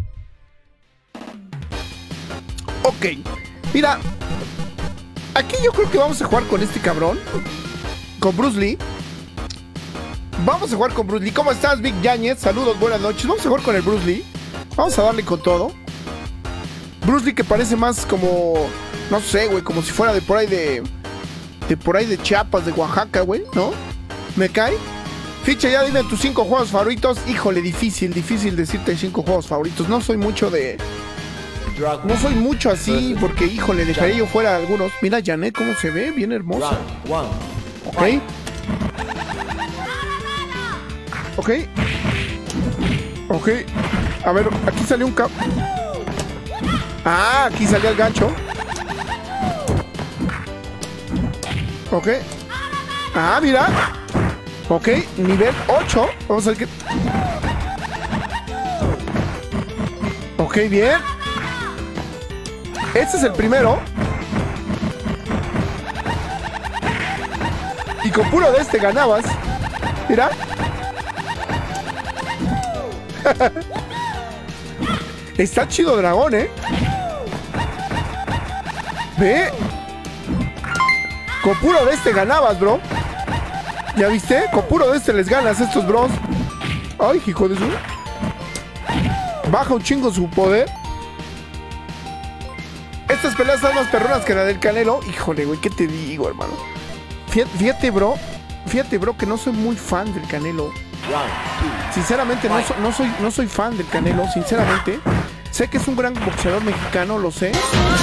Ok, mira, aquí yo creo que vamos a jugar con este cabrón, con Bruce Lee. Vamos a jugar con Bruce Lee. ¿Cómo estás, Vic Yáñez? Saludos, buenas noches. Vamos a jugar con el Bruce Lee. Vamos a darle con todo. Bruce Lee que parece más como... No sé, güey, como si fuera de por ahí de... De por ahí de Chiapas, de Oaxaca, güey, ¿no? ¿Me cae? Ficha, ya dime tus cinco juegos favoritos. Híjole, difícil, difícil decirte cinco juegos favoritos. No soy mucho de... No soy mucho así, porque, híjole, dejaría yo fuera algunos. Mira, Janet, cómo se ve, bien hermosa. Ok. Ok. Ok. A ver, aquí salió un cap... Ah, aquí salía el gancho. Ok. Ah, mira. Ok, nivel ocho. Vamos a ver qué... Ok, bien. Este es el primero. Y con puro de este ganabas. Mira. Está chido dragón, ¿eh? Ve. Con puro de este ganabas, bro. ¿Ya viste? Con puro de este les ganas a estos bros. Ay, hijo de su... Baja un chingo su poder. Estas peleas son más perronas que la del Canelo. Híjole, güey, ¿qué te digo, hermano? Fíjate, fíjate, bro. Fíjate, bro, que no soy muy fan del Canelo. Sinceramente, no, so, no, soy, no soy fan del Canelo, sinceramente. Sé que es un gran boxeador mexicano, lo sé.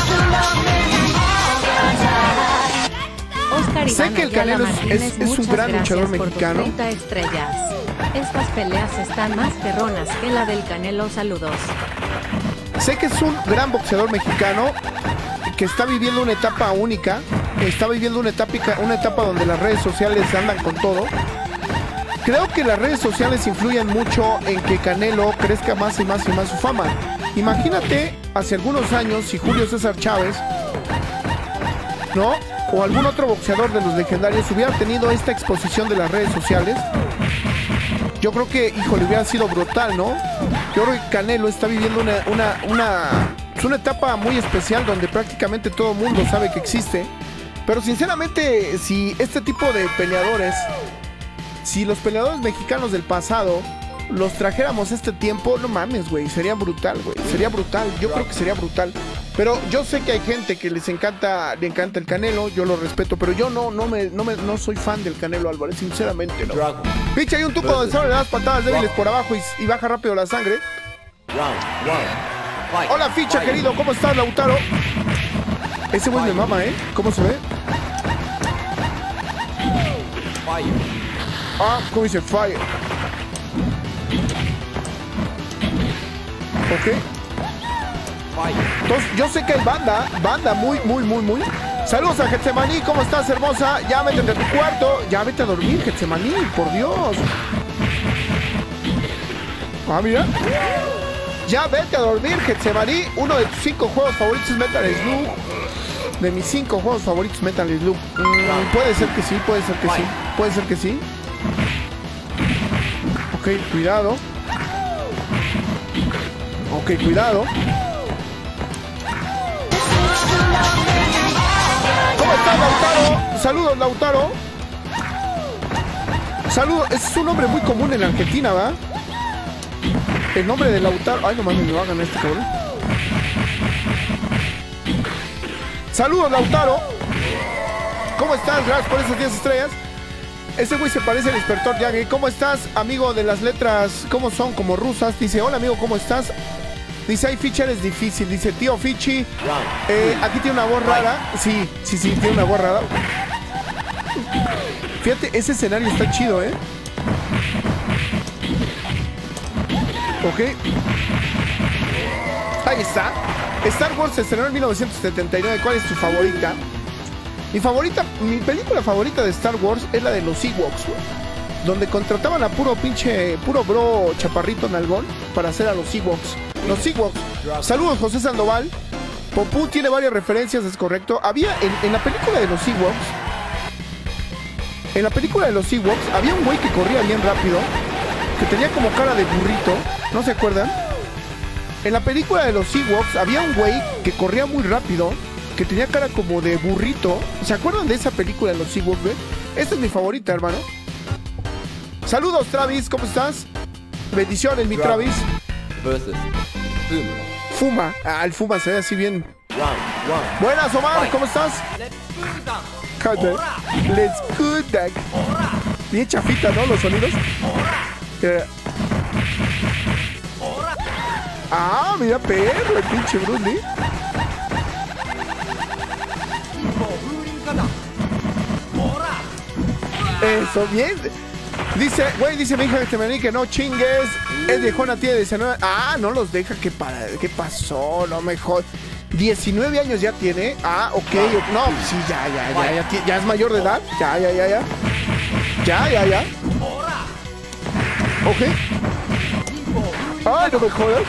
Oscar sé que el Canelo es, es, es un gran luchador mexicano. treinta estrellas. Estas peleas están más perronas que la del Canelo. Saludos. Sé que es un gran boxeador mexicano que está viviendo una etapa única. Está viviendo una etapa, una etapa donde las redes sociales andan con todo. Creo que las redes sociales influyen mucho en que Canelo crezca más y más y más su fama. Imagínate hace algunos años si Julio César Chávez, ¿no? O algún otro boxeador de los legendarios hubiera tenido esta exposición de las redes sociales. Yo creo que, híjole, hubiera sido brutal, ¿no? Yo creo que Canelo está viviendo una, una, una, es una etapa muy especial donde prácticamente todo el mundo sabe que existe. Pero sinceramente, si este tipo de peleadores, si los peleadores mexicanos del pasado los trajéramos este tiempo, no mames, güey, sería brutal, güey, sería brutal, yo creo que sería brutal. Pero yo sé que hay gente que les encanta, le encanta el Canelo, yo lo respeto, pero yo no, no me, no me, no soy fan del Canelo Álvarez, sinceramente, no. Picha, hay un tuco donde solo le das patadas débiles por abajo y, y baja rápido la sangre. Hola, Ficha, querido, ¿cómo estás, Lautaro? Ese güey me mama, ¿eh? ¿Cómo se ve? Ah, ¿cómo dice? Fire. Ok. Entonces, yo sé que hay banda, banda muy, muy, muy, muy. Saludos a Getsemaní, ¿cómo estás, hermosa? Ya vete de tu cuarto, ya vete a dormir, Getsemaní, por Dios. Ah, mira. Ya vete a dormir, Getsemaní. Uno de tus cinco juegos favoritos es Metal Slug. De mis cinco juegos favoritos, Metal Slug. Mm, puede ser que sí, puede ser que sí. Puede ser que sí. Ok, cuidado. Ok, cuidado. ¿Cómo estás, Lautaro? Saludos, Lautaro. Saludos. Ese es un nombre muy común en Argentina, ¿va? El nombre de Lautaro. Ay, no mames, me va a ganar este cabrón. Saludos, Lautaro. ¿Cómo estás? Gracias por esas diez estrellas. Ese güey se parece al inspector Yagi. ¿Cómo estás, amigo de las letras? ¿Cómo son? Como rusas. Dice, hola, amigo, ¿cómo estás? Dice, ay, Fichi, eres difícil. Dice, tío Fichi, eh, aquí tiene una voz rara. Sí, sí, sí, tiene una voz rara. Fíjate, ese escenario está chido, ¿eh? Ok. Ahí está. Star Wars se estrenó en mil novecientos setenta y nueve. ¿Cuál es tu favorita? Mi favorita, mi película favorita de Star Wars es la de los Ewoks, güey. Donde contrataban a puro pinche, puro bro chaparrito nalgón para hacer a los Ewoks. Los Ewoks. Saludos, José Sandoval. Popú tiene varias referencias, es correcto. Había en, en la película de los Ewoks. En la película de los Ewoks había un güey que corría bien rápido, que tenía como cara de burrito. ¿No se acuerdan? En la película de los Ewoks había un güey que corría muy rápido, que tenía cara como de burrito. ¿Se acuerdan de esa película de los Ewoks, güey? Esta es mi favorita, hermano. Saludos, Travis, ¿cómo estás? Bendiciones, mi Travis. Versus Fuma. Fuma. Ah, el Fuma se ve así bien. Buenas, Omar, ¿cómo estás? Let's go, Doug. Bien chafita, ¿no? Los sonidos. Eh. Ah, mira, perro, el pinche Bruce Lee. Eso, bien. Dice, güey, dice mi hija que que no chingues. Es viejona, tiene diecinueve. Ah, no los deja, ¿qué, para, ¿qué pasó? No me jodas. diecinueve años ya tiene. Ah, ok. No, sí, ya, ya, ya, ya, ya, ya es mayor de edad. Ya, ya, ya, ya. Ya, ya, ya. Ok. Ay, no me jodas.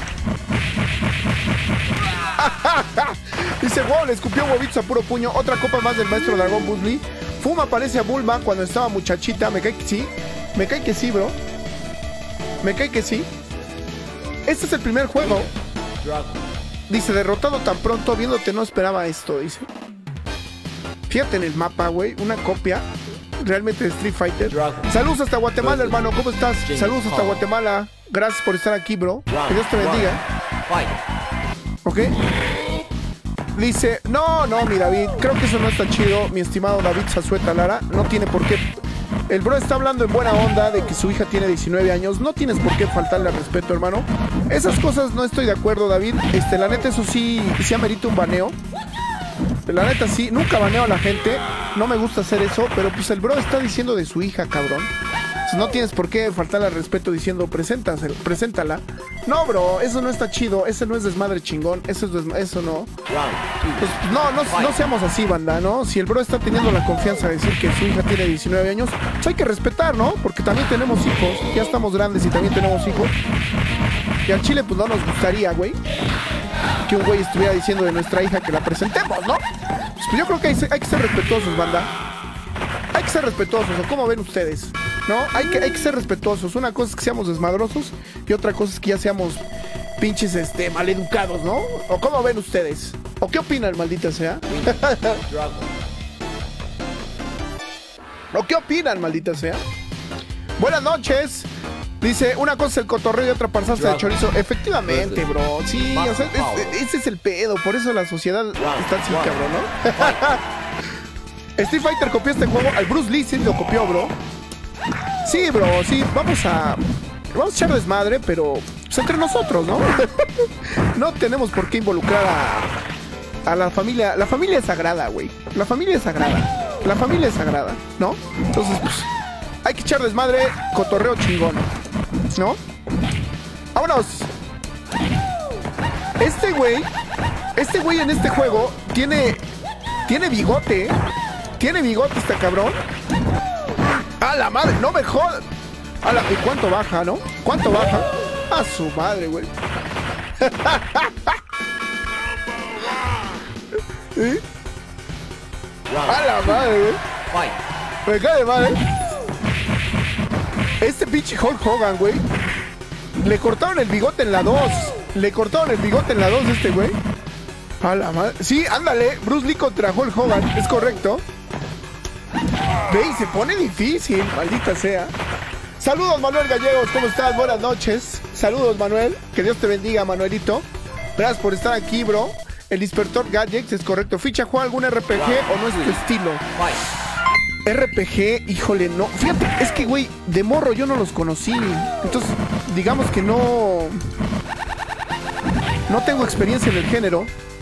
Dice, wow, le escupió huevitos a puro puño. Otra copa más del maestro Dragón Busli. Fuma parece a Bulma cuando estaba muchachita. Me cae que sí. Me cae que sí, bro. Me cae que sí. Este es el primer juego. Dice, derrotado tan pronto, viéndote no esperaba esto, dice. Fíjate en el mapa, güey. Una copia realmente de Street Fighter. Saludos hasta Guatemala, hermano. ¿Cómo estás? Saludos hasta Guatemala. Gracias por estar aquí, bro. Que Dios te bendiga. Ok. Dice, no, no, mi David. Creo que eso no está chido, mi estimado David Zazueta Lara. No tiene por qué. El bro está hablando en buena onda de que su hija tiene diecinueve años. No tienes por qué faltarle al respeto, hermano. Esas cosas no estoy de acuerdo, David. Este, la neta, eso sí, sí amerita un baneo. La neta, sí. Nunca baneo a la gente. No me gusta hacer eso. Pero pues el bro está diciendo de su hija, cabrón. Entonces, no tienes por qué faltarle al respeto diciendo, preséntaselo, preséntala. No, bro, eso no está chido. Ese no es desmadre chingón. Eso es desmadre, eso no. Pues no, no, no seamos así, banda, ¿no? Si el bro está teniendo la confianza de decir que su hija tiene diecinueve años, pues hay que respetar, ¿no? Porque también tenemos hijos. Ya estamos grandes y también tenemos hijos. Y al chile, pues no nos gustaría, güey, que un güey estuviera diciendo de nuestra hija que la presentemos, ¿no? Pues yo creo que hay, hay que ser respetuosos, banda. Hay que ser respetuosos, ¿o cómo ven ustedes? ¿No? Hay que, hay que ser respetuosos. Una cosa es que seamos desmadrosos y otra cosa es que ya seamos pinches, este, maleducados, ¿no? ¿O cómo ven ustedes? ¿O qué opinan, maldita sea? ¿O qué opinan, maldita sea? Buenas noches. Dice, una cosa es el cotorreo y otra pasarse de chorizo. Efectivamente, bro. Sí, o sea, es, ese es el pedo. Por eso la sociedad está así, cabrón, ¿no? Street Fighter copió este juego. Al Bruce Lee sí lo copió, bro. Sí, bro, sí. Vamos a... Vamos a echar desmadre, pero... Pues entre nosotros, ¿no? No tenemos por qué involucrar a... A la familia... La familia es sagrada, güey. La familia es sagrada. La familia es sagrada, ¿no? Entonces, pues... Hay que echar desmadre, cotorreo chingón, ¿no? ¡Vámonos! Este güey, este güey en este juego tiene, tiene bigote, tiene bigote este cabrón. ¡A la madre! ¡No me jodas! A la, ¿y cuánto baja, no? ¿Cuánto baja? ¡A su madre, güey! ¿Sí? ¡A la madre, güey! Me cae de madre. Este pinche Hulk Hogan, güey. Le cortaron el bigote en la dos. Le cortaron el bigote en la dos de este güey. A la madre. Sí, ándale. Bruce Lee contra Hulk Hogan. Es correcto. Ve, y se pone difícil. Maldita sea. Saludos, Manuel Gallegos. ¿Cómo estás? Buenas noches. Saludos, Manuel. Que Dios te bendiga, Manuelito. Gracias por estar aquí, bro. El Inspector Gadgets, es correcto. ¿Ficha juega algún R P G o no es tu estilo? R P G, híjole, no. Fíjate, es que, güey, de morro yo no los conocí. Entonces, digamos que no... No tengo experiencia en el género.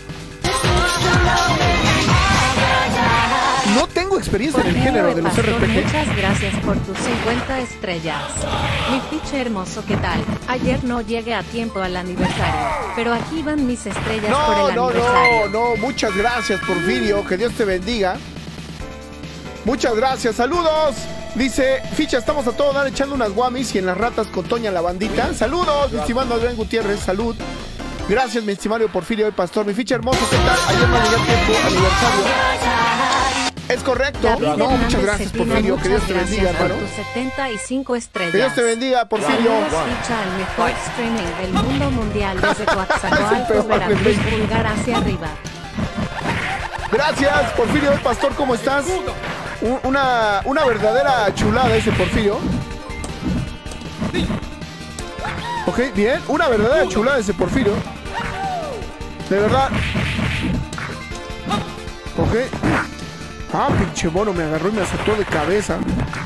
No tengo experiencia en el género de los R P G. Muchas gracias por tus cincuenta estrellas. Mi ficha hermoso, ¿qué tal? Ayer no llegué a tiempo al aniversario, pero aquí van mis estrellas no, por el no, aniversario. No, no, muchas gracias, Porfirio. Que Dios te bendiga. Muchas gracias, saludos. Dice, ficha, estamos a todo dar echando unas guamis y en las ratas con Toña la bandita. Saludos, mi estimado Adrián Gutiérrez, salud. Gracias, mi estimado Porfirio, el pastor. Mi ficha hermoso, ¿qué tal? Ayer no llegué a tiempo, aniversario. Es correcto. David no, Hernández muchas gracias, Cepina, Porfirio. Que Dios te bendiga, gracias por hermano. tus setenta y cinco estrellas. Que Dios te bendiga, Porfirio. Saludos, ficha, el mejor streaming del mundo mundial desde Coatzacoalcos, peor, Veracruz, pulgar hacia arriba. Gracias, Porfirio, el pastor, ¿cómo estás? Una, una verdadera chulada ese Porfirio. Ok, bien. Una verdadera chulada ese Porfirio. De verdad. Ok. Ah, pinche mono, me agarró y me azotó de cabeza.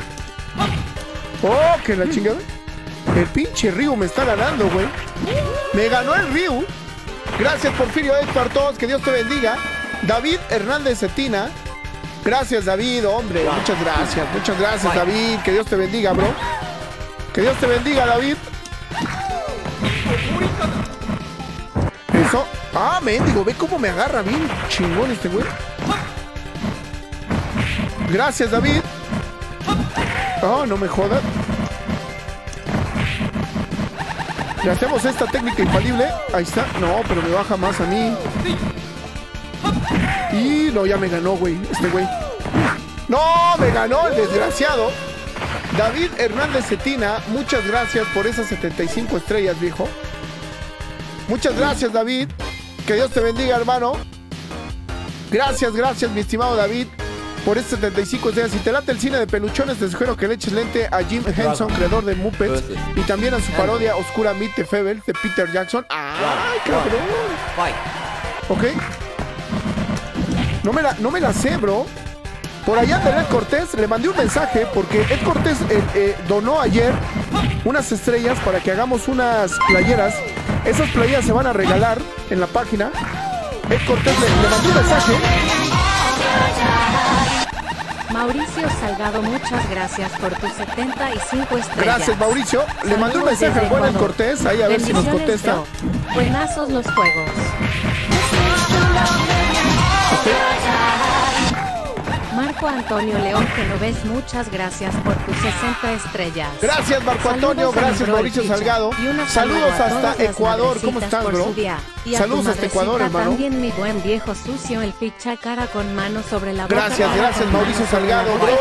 Oh, que la chingada. El pinche Ryu me está ganando, güey. Me ganó el Ryu. Gracias, Porfirio Héctor, todos. Que Dios te bendiga. David Hernández Cetina. Gracias, David, hombre. Muchas gracias, muchas gracias, David. Que Dios te bendiga, bro. Que Dios te bendiga, David. Eso. Ah, mendigo, ve cómo me agarra bien chingón este güey. Gracias, David. Oh, no me jodas. Le hacemos esta técnica infalible. Ahí está. No, pero me baja más a mí. Y no, ya me ganó, güey. Este güey. No, me ganó el desgraciado. David Hernández Cetina, muchas gracias por esas setenta y cinco estrellas, viejo. Muchas gracias, David. Que Dios te bendiga, hermano. Gracias, gracias, mi estimado David, por esas setenta y cinco estrellas. Si te late el cine de peluchones, te sugiero que le eches lente a Jim Henson, creador de Muppets, y también a su parodia oscura Meet the Feebles de Peter Jackson. ¡Ay, cabrón! Ok. No me la, no me la sé, bro. Por allá de Ed Cortés le mandé un mensaje porque Ed Cortés eh, eh, donó ayer unas estrellas para que hagamos unas playeras. Esas playeras se van a regalar en la página. Ed Cortés le, le mandé un mensaje. Mauricio Salgado, muchas gracias por tus setenta y cinco estrellas. Gracias, Mauricio. Le mandé un mensaje al buen Ed Cortés. Ahí a ver si nos contesta. Bro. Buenazos los juegos. Okay. Marco Antonio León Genovés, muchas gracias por tus sesenta estrellas. Gracias, Marco Antonio. Gracias, Mauricio Salgado. Saludos hasta Ecuador. ¿Cómo estás, bro? Saludos hasta Ecuador, hermano. También mi buen viejo sucio, el ficha cara con mano sobre la boca. Gracias, gracias, Mauricio Salgado, bro.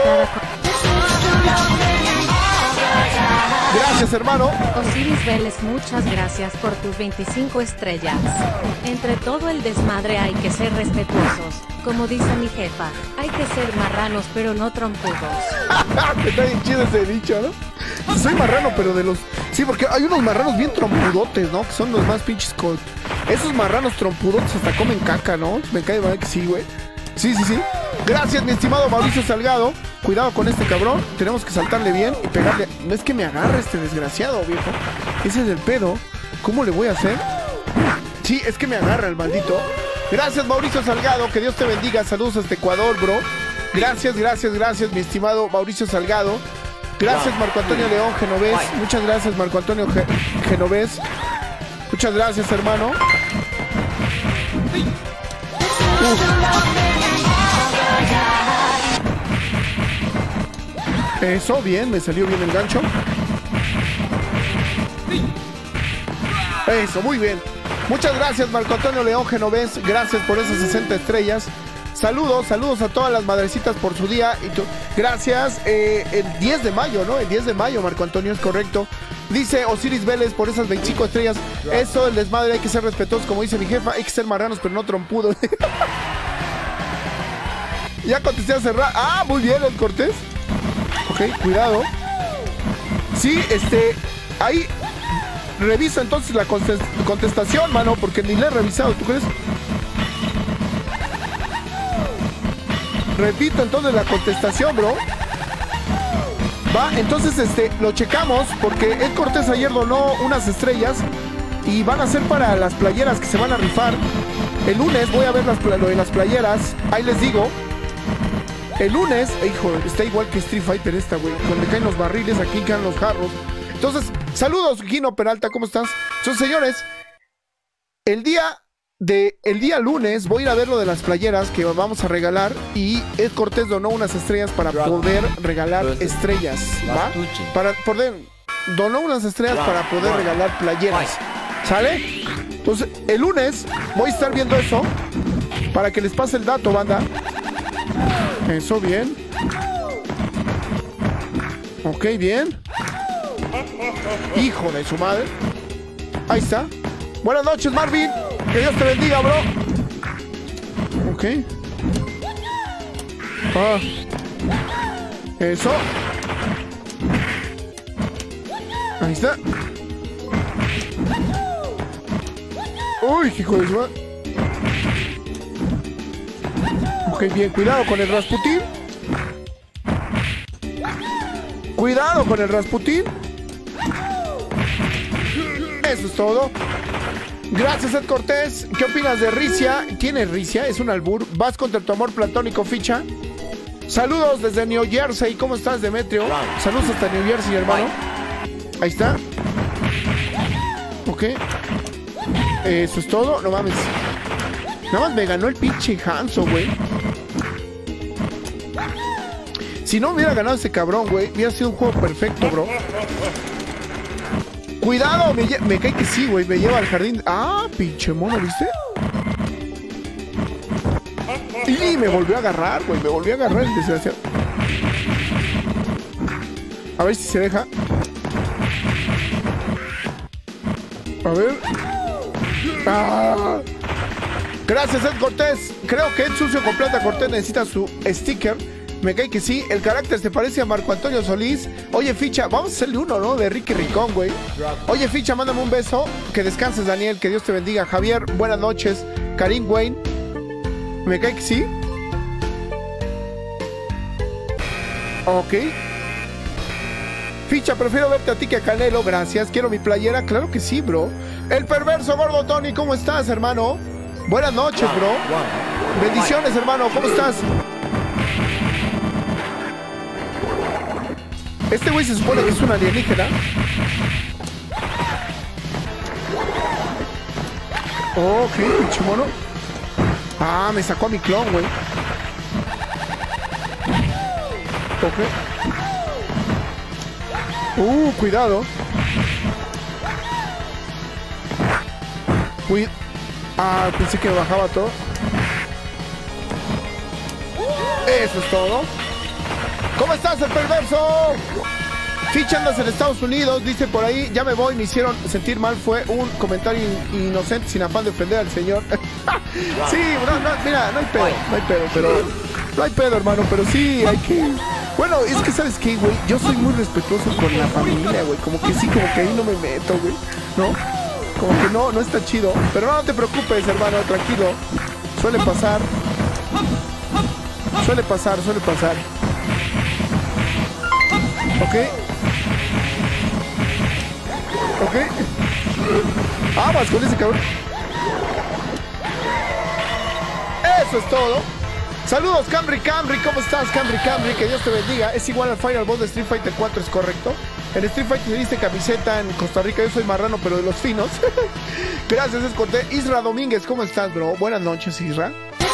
Gracias, hermano. Osiris Vélez, muchas gracias por tus veinticinco estrellas. Entre todo el desmadre hay que ser respetuosos. Como dice mi jefa, hay que ser marranos pero no trompudos. Está bien chido ese dicho, ¿no? Soy marrano, pero de los... Sí, porque hay unos marranos bien trompudotes, ¿no? Que son los más pinches con... Esos marranos trompudotes hasta comen caca, ¿no? Me cae mal que sí, güey. Sí, sí, sí. Gracias, mi estimado Mauricio Salgado. Cuidado con este cabrón. Tenemos que saltarle bien y pegarle. No es que me agarre este desgraciado, viejo. Ese es el pedo. ¿Cómo le voy a hacer? Sí, es que me agarra el maldito. Gracias, Mauricio Salgado. Que Dios te bendiga. Saludos hasta Ecuador, bro. Gracias, gracias, gracias, mi estimado Mauricio Salgado. Gracias, Marco Antonio León Genovés. Muchas gracias, Marco Antonio Ge Genovés. Muchas gracias, hermano. Uf. Eso, bien, me salió bien el gancho. Eso, muy bien. Muchas gracias, Marco Antonio León Genovés. Gracias por esas sesenta estrellas. Saludos, saludos a todas las madrecitas por su día. Y tu... Gracias. Eh, el diez de mayo, ¿no? El diez de mayo, Marco Antonio, es correcto. Dice Osiris Vélez por esas veinticinco estrellas. Eso, el desmadre, hay que ser respetuosos, como dice mi jefa. Hay que ser marranos, pero no trompudos. Ya contesté a cerrar. Ah, muy bien, el Cortés. Ok, cuidado. Sí, este... Ahí... Revisa entonces la contestación, mano, porque ni la he revisado, ¿tú crees? Repito entonces la contestación, bro. Va, entonces este, lo checamos porque Ed Cortés ayer donó unas estrellas y van a ser para las playeras que se van a rifar. El lunes voy a ver las, lo de las playeras, ahí les digo. El lunes, hijo, está igual que Street Fighter esta, güey. Donde caen los barriles, aquí caen los jarros. Entonces, saludos, Gino Peralta, ¿cómo estás? Entonces, señores, el día de el día lunes voy a ir a ver lo de las playeras que vamos a regalar y Ed Cortés donó unas estrellas para poder regalar estrellas, ¿va? Para poder donó unas estrellas para poder regalar playeras, ¿sale? Entonces, el lunes voy a estar viendo eso para que les pase el dato, banda. Eso, bien. Ok, bien. Hijo de su madre. Ahí está. Buenas noches, Marvin. Que Dios te bendiga, bro. Ok. Ah. Eso. Ahí está. Uy, hijo de su madre. Ok, bien. Cuidado con el Rasputín. Cuidado con el Rasputín. Eso es todo. Gracias, Ed Cortés. ¿Qué opinas de Ricia? ¿Quién es Ricia? Es un albur. Vas contra tu amor platónico, ficha. Saludos desde New Jersey. ¿Cómo estás, Demetrio? Saludos hasta New Jersey, hermano. Ahí está. Ok. Eso es todo, no mames. Nada más me ganó el pinche Hanzo, güey. Si no hubiera ganado ese cabrón, güey, hubiera sido un juego perfecto, bro. Cuidado, me, me cae que sí, güey. Me lleva al jardín. Ah, pinche mono, ¿viste? Y me volvió a agarrar, güey. Me volvió a agarrar el desgraciado. A ver si se deja. A ver. Ah. Gracias, Ed Cortés. Creo que Ed Sucio con Plata Cortés necesita su sticker. Me cae que sí. El carácter se parece a Marco Antonio Solís. Oye, Ficha, vamos a hacerle uno, ¿no? De Ricky Ricón, güey. Oye, Ficha, mándame un beso. Que descanses, Daniel. Que Dios te bendiga. Javier, buenas noches. Karim Wayne. Me cae que sí. Ok. Ficha, prefiero verte a ti que a Canelo. Gracias. Quiero mi playera. Claro que sí, bro. El perverso gordo Tony. ¿Cómo estás, hermano? Buenas noches, bro. Bendiciones, hermano. ¿Cómo estás? Este güey se supone que es un alienígena. Oh, ok, pinche mono. Ah, me sacó a mi clon, güey. Ok. Uh, cuidado. Uy. Ah, pensé que bajaba todo. Eso es todo. ¿Cómo estás, el perverso? Ficha, andas en Estados Unidos, dice por ahí. Ya me voy, me hicieron sentir mal. Fue un comentario in inocente sin afán de ofender al señor. Sí, no, no, mira, no hay pedo, no hay pedo, pero... No hay pedo, hermano, pero sí hay que... Bueno, es que, ¿sabes qué, güey? Yo soy muy respetuoso con la familia, güey. Como que sí, como que ahí no me meto, güey. ¿No? Como que no, no está chido. Pero no, no te preocupes, hermano, tranquilo. Suele pasar. Suele pasar, suele pasar. Ok. Ok. Vamos con ese cabrón. Eso es todo. Saludos, Camry Camry. ¿Cómo estás, Camry Camry? Que Dios te bendiga. Es igual al Final Boss de Street Fighter cuatro, ¿es correcto? En Street Fighter se viste camiseta en Costa Rica. Yo soy marrano, pero de los finos. Gracias, Escorte. Isra Domínguez, ¿cómo estás, bro? Buenas noches, Isra.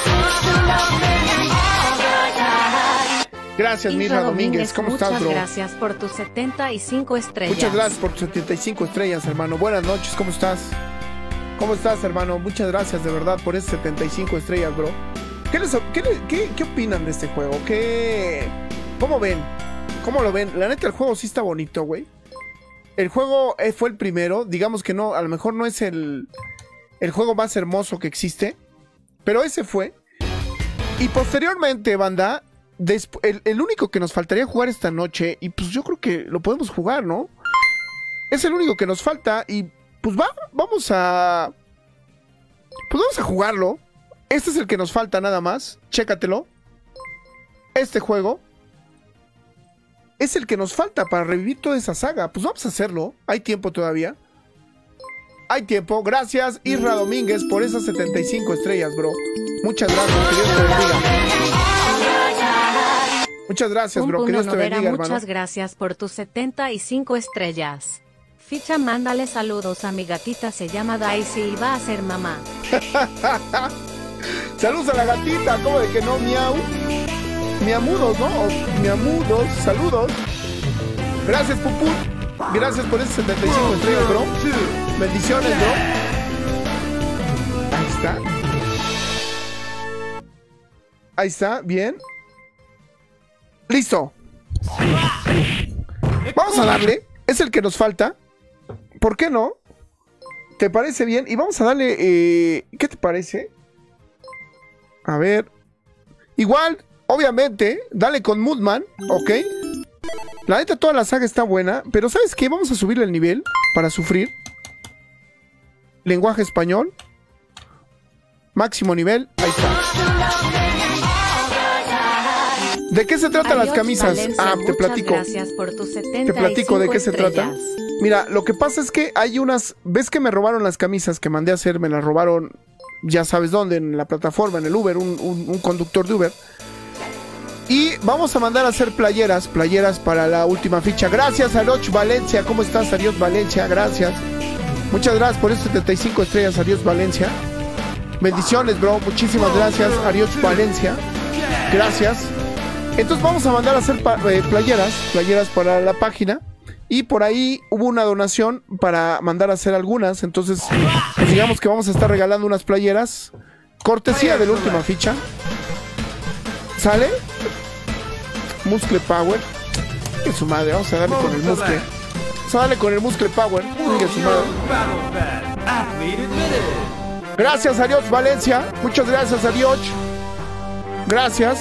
Gracias, Isra Domínguez. ¿Cómo estás, bro? Muchas gracias por tus setenta y cinco estrellas. Muchas gracias por tus setenta y cinco estrellas, hermano. Buenas noches, ¿cómo estás? ¿Cómo estás, hermano? Muchas gracias, de verdad, por esas setenta y cinco estrellas, bro. ¿Qué, les, qué, qué, ¿Qué opinan de este juego? ¿Qué, ¿Cómo ven? ¿Cómo lo ven? La neta, el juego sí está bonito, güey. El juego eh, fue el primero. Digamos que no, a lo mejor no es el, el juego más hermoso que existe. Pero ese fue. Y posteriormente, banda, el, el único que nos faltaría jugar esta noche, y pues yo creo que lo podemos jugar, ¿no? Es el único que nos falta y pues va, vamos a... Pues vamos a jugarlo. Este es el que nos falta nada más. Chécatelo. Este juego es el que nos falta para revivir toda esa saga. Pues vamos a hacerlo. Hay tiempo todavía. Hay tiempo. Gracias, Isra Domínguez, por esas setenta y cinco estrellas, bro. Muchas gracias. Que Dios te bendiga. Muchas gracias, bro. Que Dios te bendiga, hermano. Muchas gracias por tus setenta y cinco estrellas. Ficha, mándale saludos a mi gatita. Se llama Daisy y va a ser mamá. Saludos a la gatita, ¿cómo de que no? Miau. Miamudos, ¿no? O miamudos, saludos. Gracias, Pupú. Gracias por esas setenta y cinco estrellas, bro. Bendiciones, bro. Ahí está. Ahí está, bien. Listo. Vamos a darle. Es el que nos falta. ¿Por qué no? ¿Te parece bien? Y vamos a darle... Eh, ¿qué te parece? A ver. Igual, obviamente, dale con Moodman, ¿ok? La neta, toda la saga está buena. Pero ¿sabes qué? Vamos a subirle el nivel para sufrir. Lenguaje español. Máximo nivel. Ahí está. ¿De qué se tratan las camisas? Ah, te platico. Gracias por tus setenta y cinco te platico de qué estrellas. se trata. Mira, lo que pasa es que hay unas... ¿Ves que me robaron las camisas que mandé a hacer? Me las robaron... Ya sabes dónde, en la plataforma, en el Uber, un, un, un conductor de Uber. Y vamos a mandar a hacer playeras, playeras para la última ficha. Gracias, Aroch Valencia. ¿Cómo estás, Ariot Valencia? Gracias. Muchas gracias por esas setenta y cinco estrellas, Arios Valencia. Bendiciones, bro. Muchísimas gracias, Arios Valencia. Gracias. Entonces vamos a mandar a hacer eh, playeras, playeras para la página. Y por ahí hubo una donación para mandar a hacer algunas. Entonces, pues digamos que vamos a estar regalando unas playeras. Cortesía de la última ficha. ¿Sale? Muscle Power. Que su madre, vamos a darle con el muscle. Vamos a darle con el Muscle Power. Que su madre. Gracias, Arios Valencia. Muchas gracias, Arios. Gracias.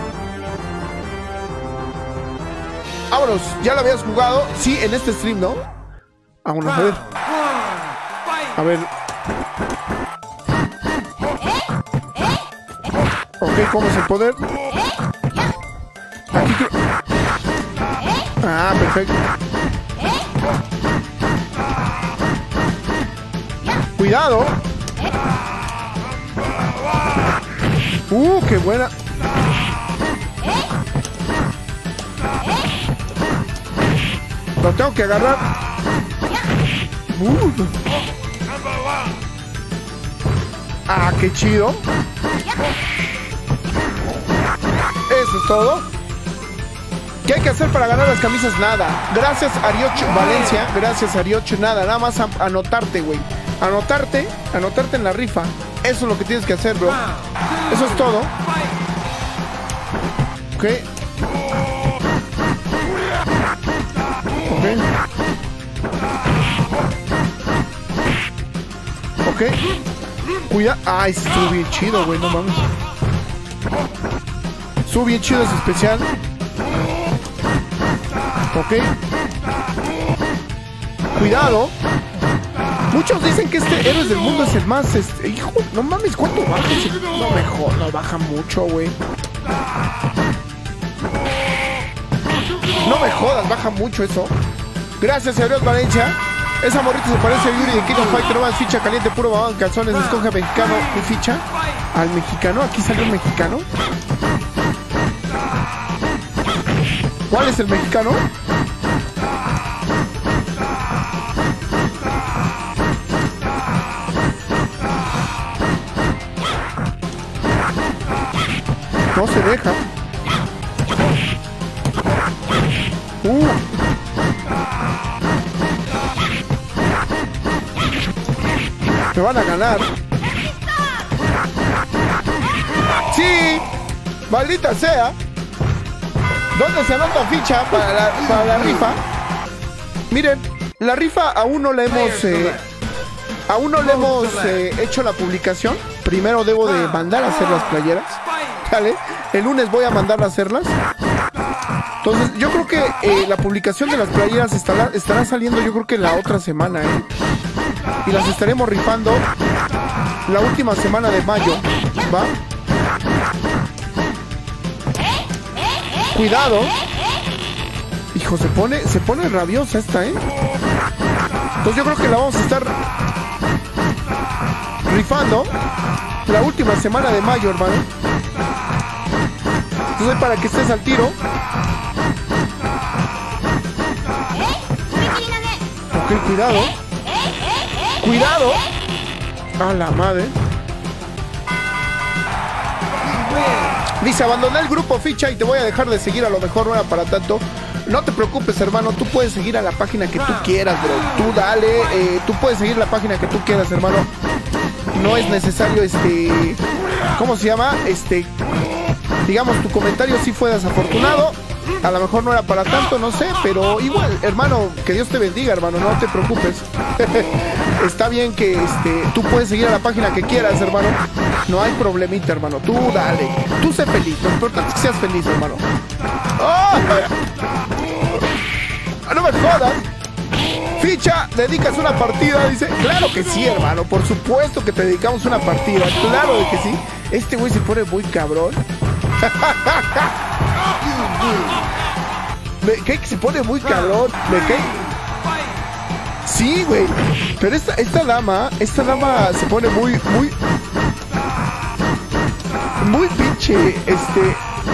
Vámonos, ¿ya lo habías jugado? Sí, en este stream, ¿no? Vámonos, a ver. A ver. Ok, ¿cómo es el poder? Aquí creo... Ah, perfecto. Cuidado. Uh, qué buena. Lo tengo que agarrar. Uh. Ah, qué chido. Eso es todo. ¿Qué hay que hacer para ganar las camisas? Nada. Gracias, Arioch Valencia. Gracias, Arioch. Nada, nada más anotarte, güey. Anotarte, anotarte en la rifa. Eso es lo que tienes que hacer, bro. Eso es todo. Ok. Ok. Ok. Cuida. Ay, estuvo bien chido, güey. No mames. Estuvo bien chido ese especial. Ok. Cuidado. Muchos dicen que este Héroes del Mundo es el más... Este, hijo, no mames, ¿cuánto baja? No, mejor, no baja mucho, güey. No me jodas, baja mucho eso. Gracias, Arios Valencia. Esa morrita se parece a Yuri de King of Fighter. No más ficha caliente, puro babón, calzones. Escoge a mexicano. ¿Qué ficha? ¿Al mexicano? ¿Aquí salió un mexicano? ¿Cuál es el mexicano? No se deja. Uh. Me van a ganar. Sí. Maldita sea. ¿Dónde se anota ficha para la, para la rifa? Miren, la rifa aún no la hemos... Eh, aún no le hemos eh, hecho la publicación. Primero debo de mandar a hacer las playeras. ¿Vale? El lunes voy a mandar a hacerlas. Entonces, yo creo que eh, la publicación de las playeras estará, estará saliendo yo creo que la otra semana, ¿eh? Y las estaremos rifando la última semana de mayo, ¿va? Cuidado. Hijo, se pone, se pone rabiosa esta, ¿eh? Entonces yo creo que la vamos a estar rifando la última semana de mayo, hermano. Entonces para que estés al tiro. Ok, cuidado. Cuidado. A la madre. Dice, abandoné el grupo ficha y te voy a dejar de seguir, a lo mejor no era para tanto. No te preocupes, hermano, tú puedes seguir a la página que tú quieras, bro. Tú dale, eh, tú puedes seguir la página que tú quieras, hermano. No es necesario, este... ¿cómo se llama? Este... digamos, tu comentario sí fue desafortunado. A lo mejor no era para tanto, no sé, pero igual, hermano, que Dios te bendiga, hermano, no te preocupes. Está bien que este, tú puedes seguir a la página que quieras, hermano. No hay problemita, hermano. Tú dale, tú sé feliz. Lo importante es que seas feliz, hermano. ¡Oh! No me jodas. Ficha, ¿dedicas una partida? Dice, claro que sí, hermano. Por supuesto que te dedicamos una partida. Claro de que sí. Este güey se pone muy cabrón. Me cae que se pone muy cabrón. Me cae. Sí, güey. Pero esta, esta dama, esta dama se pone muy, muy, muy pinche, este,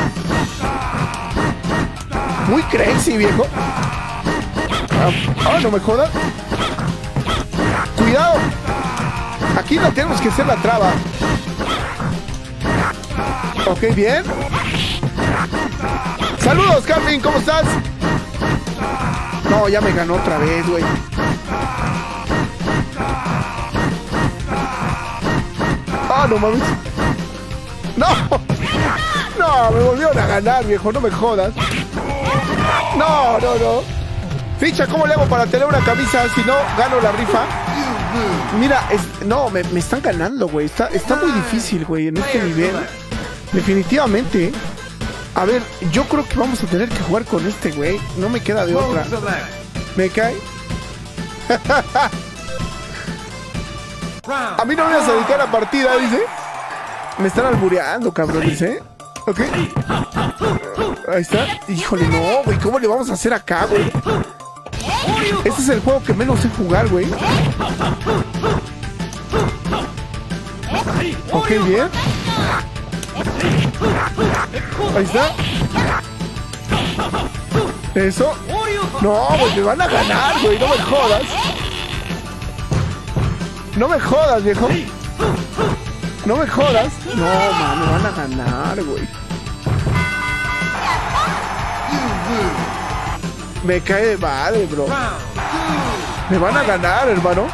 muy crazy, viejo. Ah, oh, no me jodas. Cuidado. cuidado. Aquí no tenemos que hacer la traba. Ok, bien. Saludos, Carmen, ¿cómo estás? No, ya me ganó otra vez, güey. Ah, no mames. No. No, me volvieron a ganar, viejo, no me jodas. No, no, no. Ficha, ¿cómo le hago para tener una camisa si no gano la rifa? Mira, es, no, me, me están ganando, güey. Está, está muy difícil, güey, en este nivel. Definitivamente. A ver, yo creo que vamos a tener que jugar con este, güey. No me queda de otra. ¿Me cae? A mí no me vas a dedicar a partida, dice. Me están albureando, cabrones, ¿eh? Ok. Ahí está. Híjole, no, güey. ¿Cómo le vamos a hacer acá, güey? Este es el juego que menos sé jugar, güey. Ok, bien. Ahí está. Eso. No, güey, me van a ganar, güey. No me jodas. No me jodas, viejo. No me jodas. No, man, me van a ganar, güey. Me cae de madre, bro. Me van a ganar, hermano.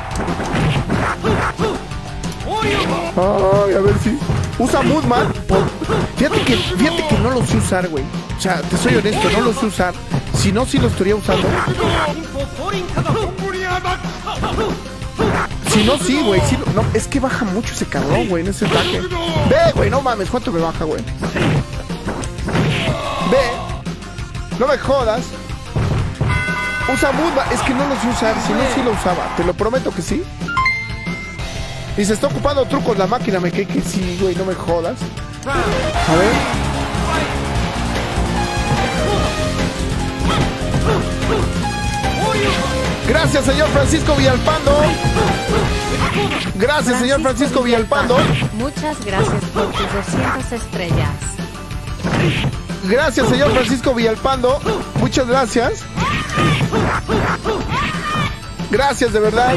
Ay, a ver si... Usa Moodman. Fíjate que, fíjate que no lo sé usar, güey. O sea, te soy honesto, no lo sé usar. Si no, sí lo estaría usando. Si no, sí, güey. Sí, no, es que baja mucho ese cabrón, güey, en ese ataque. Ve, güey, no mames, ¿cuánto me baja, güey? Ve. No me jodas. Usa Moodman. Es que no lo sé usar. Si no, sí lo usaba. Te lo prometo que sí. Y se está ocupando trucos la máquina. Me cae que sí, güey, no me jodas. A ver. Gracias, señor Francisco Villalpando. Gracias, señor Francisco Villalpando. Muchas gracias por tus doscientas estrellas. Gracias, señor Francisco Villalpando. Muchas gracias. Gracias, de verdad.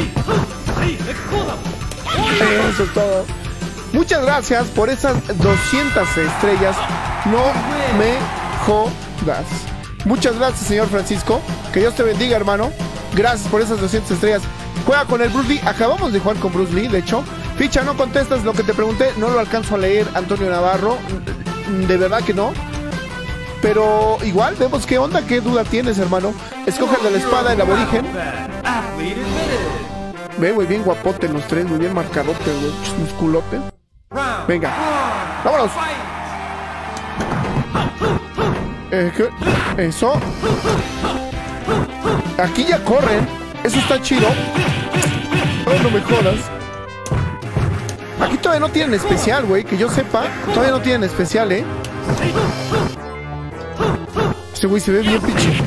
Eso es todo. Muchas gracias por esas doscientas estrellas. No me jodas. Muchas gracias, señor Francisco. Que Dios te bendiga, hermano. Gracias por esas doscientas estrellas. Juega con el Bruce Lee. Acabamos de jugar con Bruce Lee, de hecho. Ficha, no contestas lo que te pregunté. No lo alcanzo a leer, Antonio Navarro. De verdad que no. Pero igual, vemos qué onda, qué duda tienes, hermano. Escoge el de la espada, el aborigen. Ve, güey, bien guapote los tres, muy bien marcadote, güey, musculote. Venga, vámonos. Eh, ¿qué? Eso. Aquí ya corren. Eso está chido. Oh, no me jodas. Aquí todavía no tienen especial, güey, que yo sepa. Todavía no tienen especial, eh. Este güey se ve bien pinche.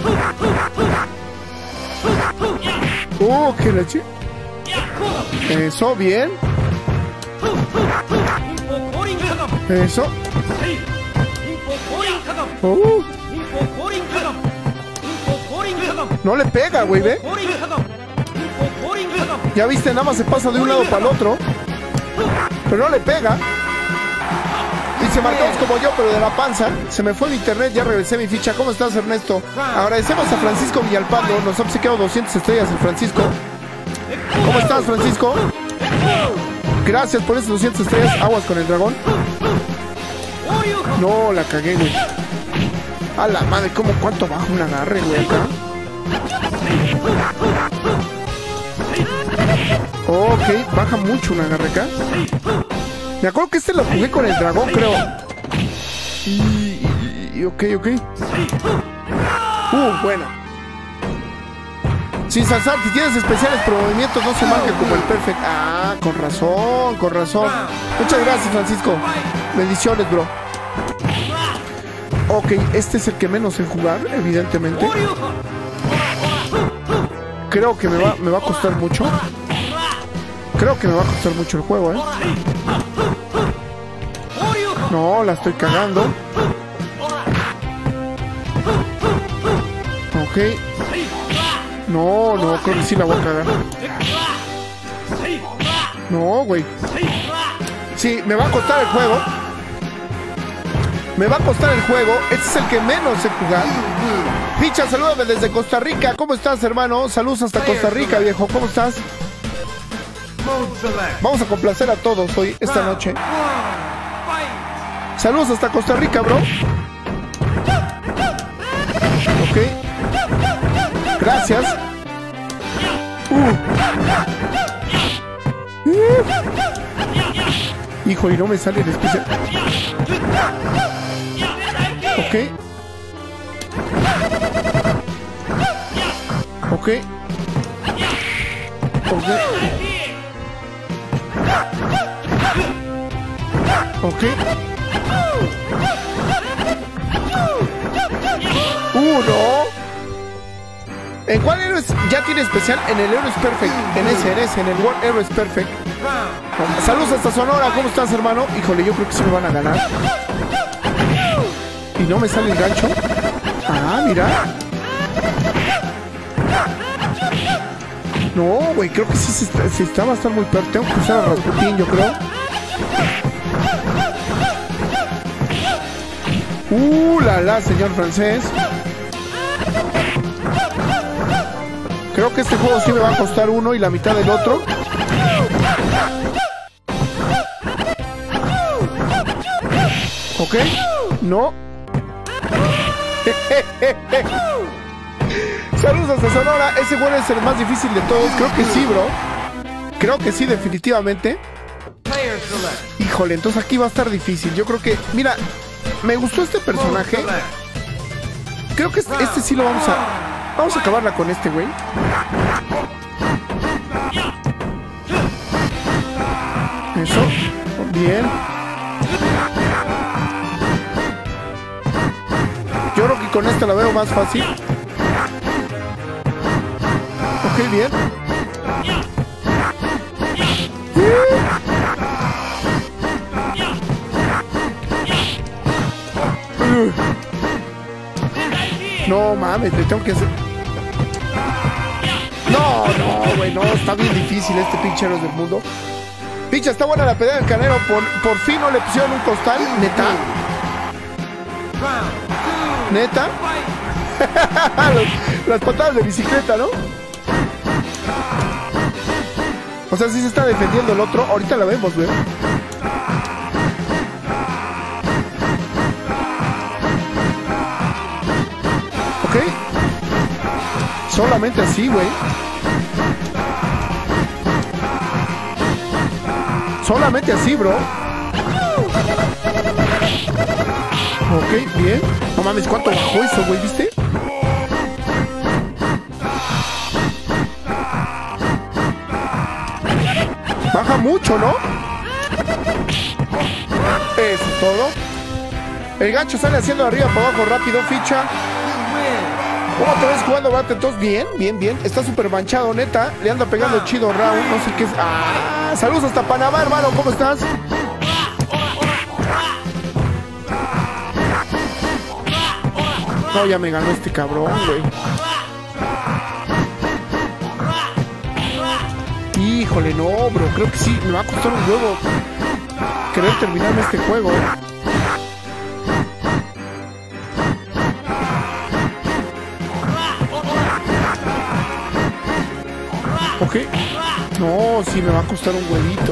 Oh, qué leche. Eso, bien. Eso. Oh. No le pega, güey, ¿ve? Ya viste, nada más se pasa de un lado para el otro. Pero no le pega. Dice marcados como yo, pero de la panza. Se me fue el internet, ya regresé mi ficha. ¿Cómo estás, Ernesto? Agradecemos a Francisco Villalpando. Nos ha obsequiado doscientas estrellas el Francisco. ¿Cómo estás, Francisco? Gracias por esas doscientas estrellas. Aguas con el dragón. No, la cagué, güey. A la madre, ¿cómo cuánto baja un agarre, güey, acá? Ok, baja mucho un agarre acá. Me acuerdo que este lo jugué con el dragón, creo. Y... y ok, ok. Uh, buena. Sin salsar, si tienes especiales por movimientos no se marca como el perfect. Ah, con razón, con razón. Muchas gracias, Francisco. Bendiciones, bro. Ok, este es el que menos sé jugar, evidentemente. Creo que me va, me va a costar mucho. Creo que me va a costar mucho el juego, eh. No, la estoy cagando. Ok. No, no, creo que sí la voy a cagar. No, güey. Sí, me va a costar el juego. Me va a costar el juego. Este es el que menos sé jugar. Ficha, salúdame desde Costa Rica. ¿Cómo estás, hermano? Saludos hasta Costa Rica, viejo. ¿Cómo estás? Vamos a complacer a todos hoy, esta noche. Saludos hasta Costa Rica, bro. Ok. Gracias. Uh. Uh. Hijo, y no me sale el especial. Ok. Ok. Ok. Ok. Uh, no. ¿En cuál héroe ya tiene especial? En el Heroes Perfect. En ese, en ese, en el World Heroes Perfect. Saludos hasta Sonora. ¿Cómo estás, hermano? Híjole, yo creo que sí me van a ganar. Y no me sale el gancho. Ah, mira. No, güey, creo que sí se está, se está, va a estar muy peor. Tengo que usar a Rasputin, yo creo. Uh, la la, señor francés. Creo que este juego sí me va a costar uno y la mitad del otro. Ok, no. Saludos hasta Sonora. Ese juego es el más difícil de todos. Creo que sí, bro. Creo que sí, definitivamente. Híjole, entonces aquí va a estar difícil. Yo creo que, mira, me gustó este personaje. Creo que este, este sí lo vamos a... Vamos a acabarla con este, güey. Eso. Bien. Yo creo que con esta la veo más fácil. Ok, bien. No mames, le tengo que hacer... No, no, güey, no, está bien difícil este pinche Héroes del Mundo. Picha, está buena la pelea del Canelo. Por, por fin no le pusieron un costal, neta. Neta. Los, las patadas de bicicleta, ¿no? O sea, sí se está defendiendo el otro. Ahorita la vemos, güey. Ok. Solamente así, güey. Solamente así, bro. Ok, bien. No mames, ¿cuánto bajó eso, güey? ¿Viste? Baja mucho, ¿no? Eso es todo. El gancho sale haciendo de arriba para abajo rápido, ficha. Otra vez jugando bate, entonces bien, bien, bien. Está súper manchado, neta. Le anda pegando chido round, no sé qué es. ¡Ah! Saludos hasta Panamá, hermano, ¿cómo estás? No, ya me ganó este cabrón, güey. Híjole, no, bro. Creo que sí, me va a costar un huevo querer terminarme este juego. Ok. No, sí, me va a costar un huevito.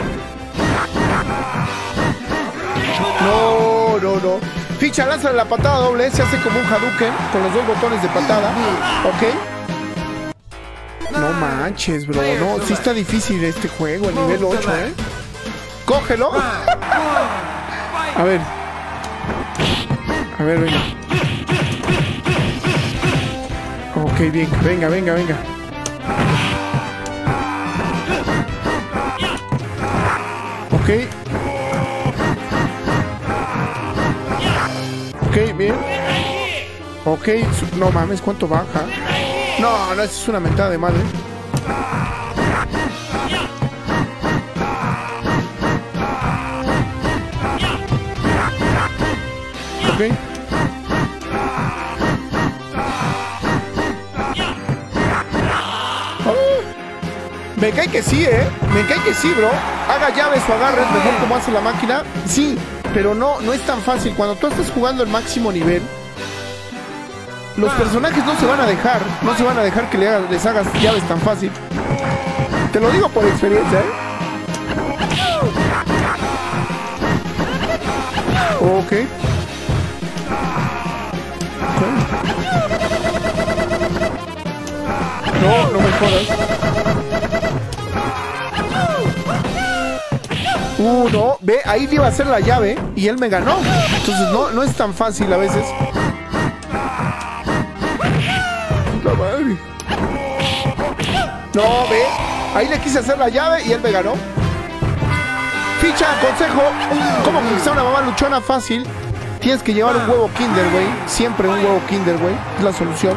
No, no, no. Ficha, lanza la patada doble. Se hace como un Hadouken con los dos botones de patada. Ok. No manches, bro. No, sí está difícil este juego, el nivel ocho, ¿eh? Cógelo. A ver. A ver, venga. Ok, bien. Venga, venga, venga. Ok. Ok, bien. Ok, no mames, ¿cuánto baja? No, no, eso es una mentada de madre. Ok. Oh. Me cae que sí, ¿eh? Me cae que sí, bro. Haga llaves o agarres, mejor como hace la máquina. Sí, pero no, no es tan fácil. Cuando tú estás jugando el máximo nivel, los personajes no se van a dejar. No se van a dejar que le hagas, les hagas llaves tan fácil. Te lo digo por experiencia, ¿eh? Ok. No, no me jodas. Uh, no, ve, ahí iba a hacer la llave y él me ganó. Entonces no, no es tan fácil a veces. La madre. No, ve, ahí le quise hacer la llave y él me ganó. Ficha, consejo, ¿cómo conquistar una mamá luchona fácil? Tienes que llevar un huevo Kinder, güey. Siempre un huevo Kinder, güey. Es la solución.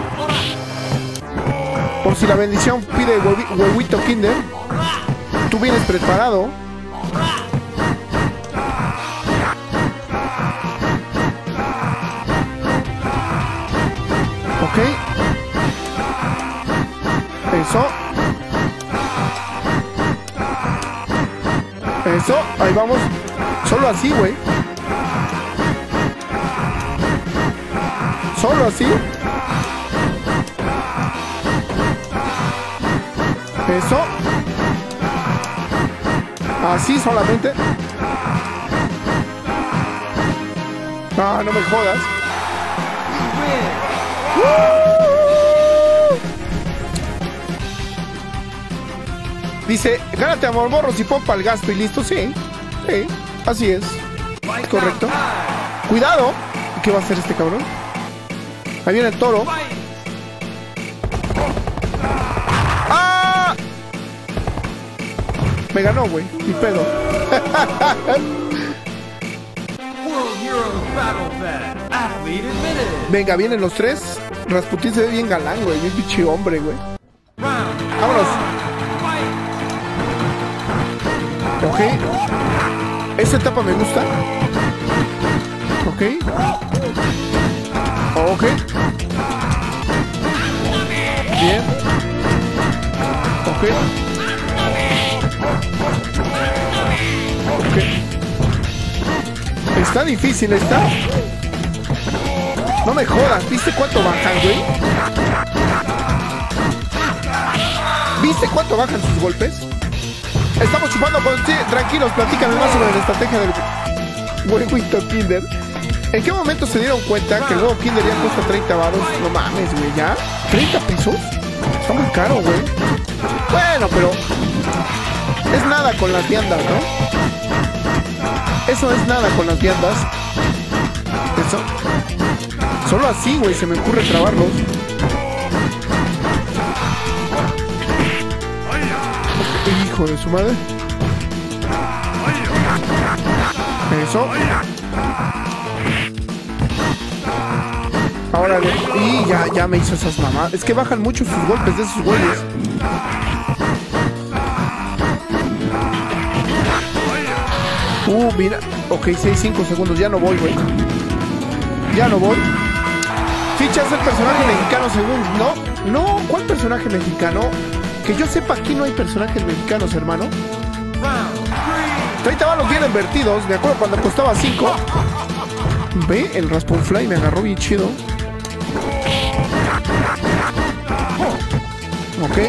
Por si la bendición pide huevi huevito Kinder, tú vienes preparado. Ok. Eso. Eso. Ahí vamos. Solo así, güey. Solo así. Eso. Así solamente. Ah, no me jodas. Dice, gánate amor, morros y pon para el gasto y listo. Sí, sí, así es. Correcto. Cuidado. ¿Qué va a hacer este cabrón? Ahí viene el toro. ¡Ah! Me ganó, güey. Mi pedo. Venga, vienen los tres. Rasputín se ve bien galán, güey. Bien pinche hombre, güey. Vámonos. Ok. Esta etapa me gusta. Ok. Ok. Bien. Ok. Ok. Está difícil, está. No me jodas. ¿Viste cuánto bajan, güey? ¿Viste cuánto bajan sus golpes? Estamos chupando con... Sí, tranquilos, platícame más sobre la estrategia del huevito Kinder. ¿En qué momento se dieron cuenta que el huevo Kinder ya cuesta treinta varos? No mames, güey, ¿ya? ¿treinta pesos? Está muy caro, güey. Bueno, pero... es nada con las viandas, ¿no? Eso es nada con las viandas. Eso... Solo así, güey, se me ocurre trabarlos. Hijo de su madre. Eso. Ahora, y ya, ya me hizo esas mamadas. Es que bajan mucho sus golpes de esos güeyes. Uh, mira. Ok, seis, cinco segundos. Ya no voy, güey. Ya no voy. Fichas el personaje mexicano según... No, no. ¿Cuál personaje mexicano? Que yo sepa, aquí no hay personajes mexicanos, hermano. treinta balos bien invertidos. Me acuerdo cuando costaba cinco. Ve, el Rasponfly me agarró bien chido. Ok.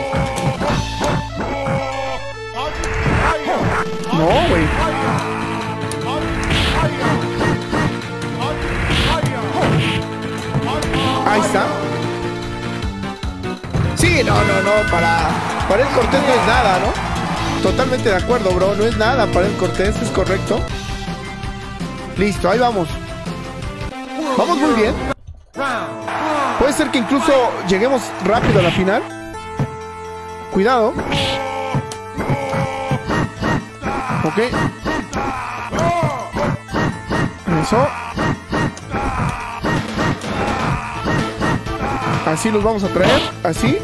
No, güey. Ahí está. Sí, no, no, no, para, para el Cortés no es nada, ¿no? Totalmente de acuerdo, bro, no es nada para el Cortés, es correcto. Listo, ahí vamos. Vamos muy bien. Puede ser que incluso lleguemos rápido a la final. Cuidado. Ok. Eso. Así los vamos a traer, así.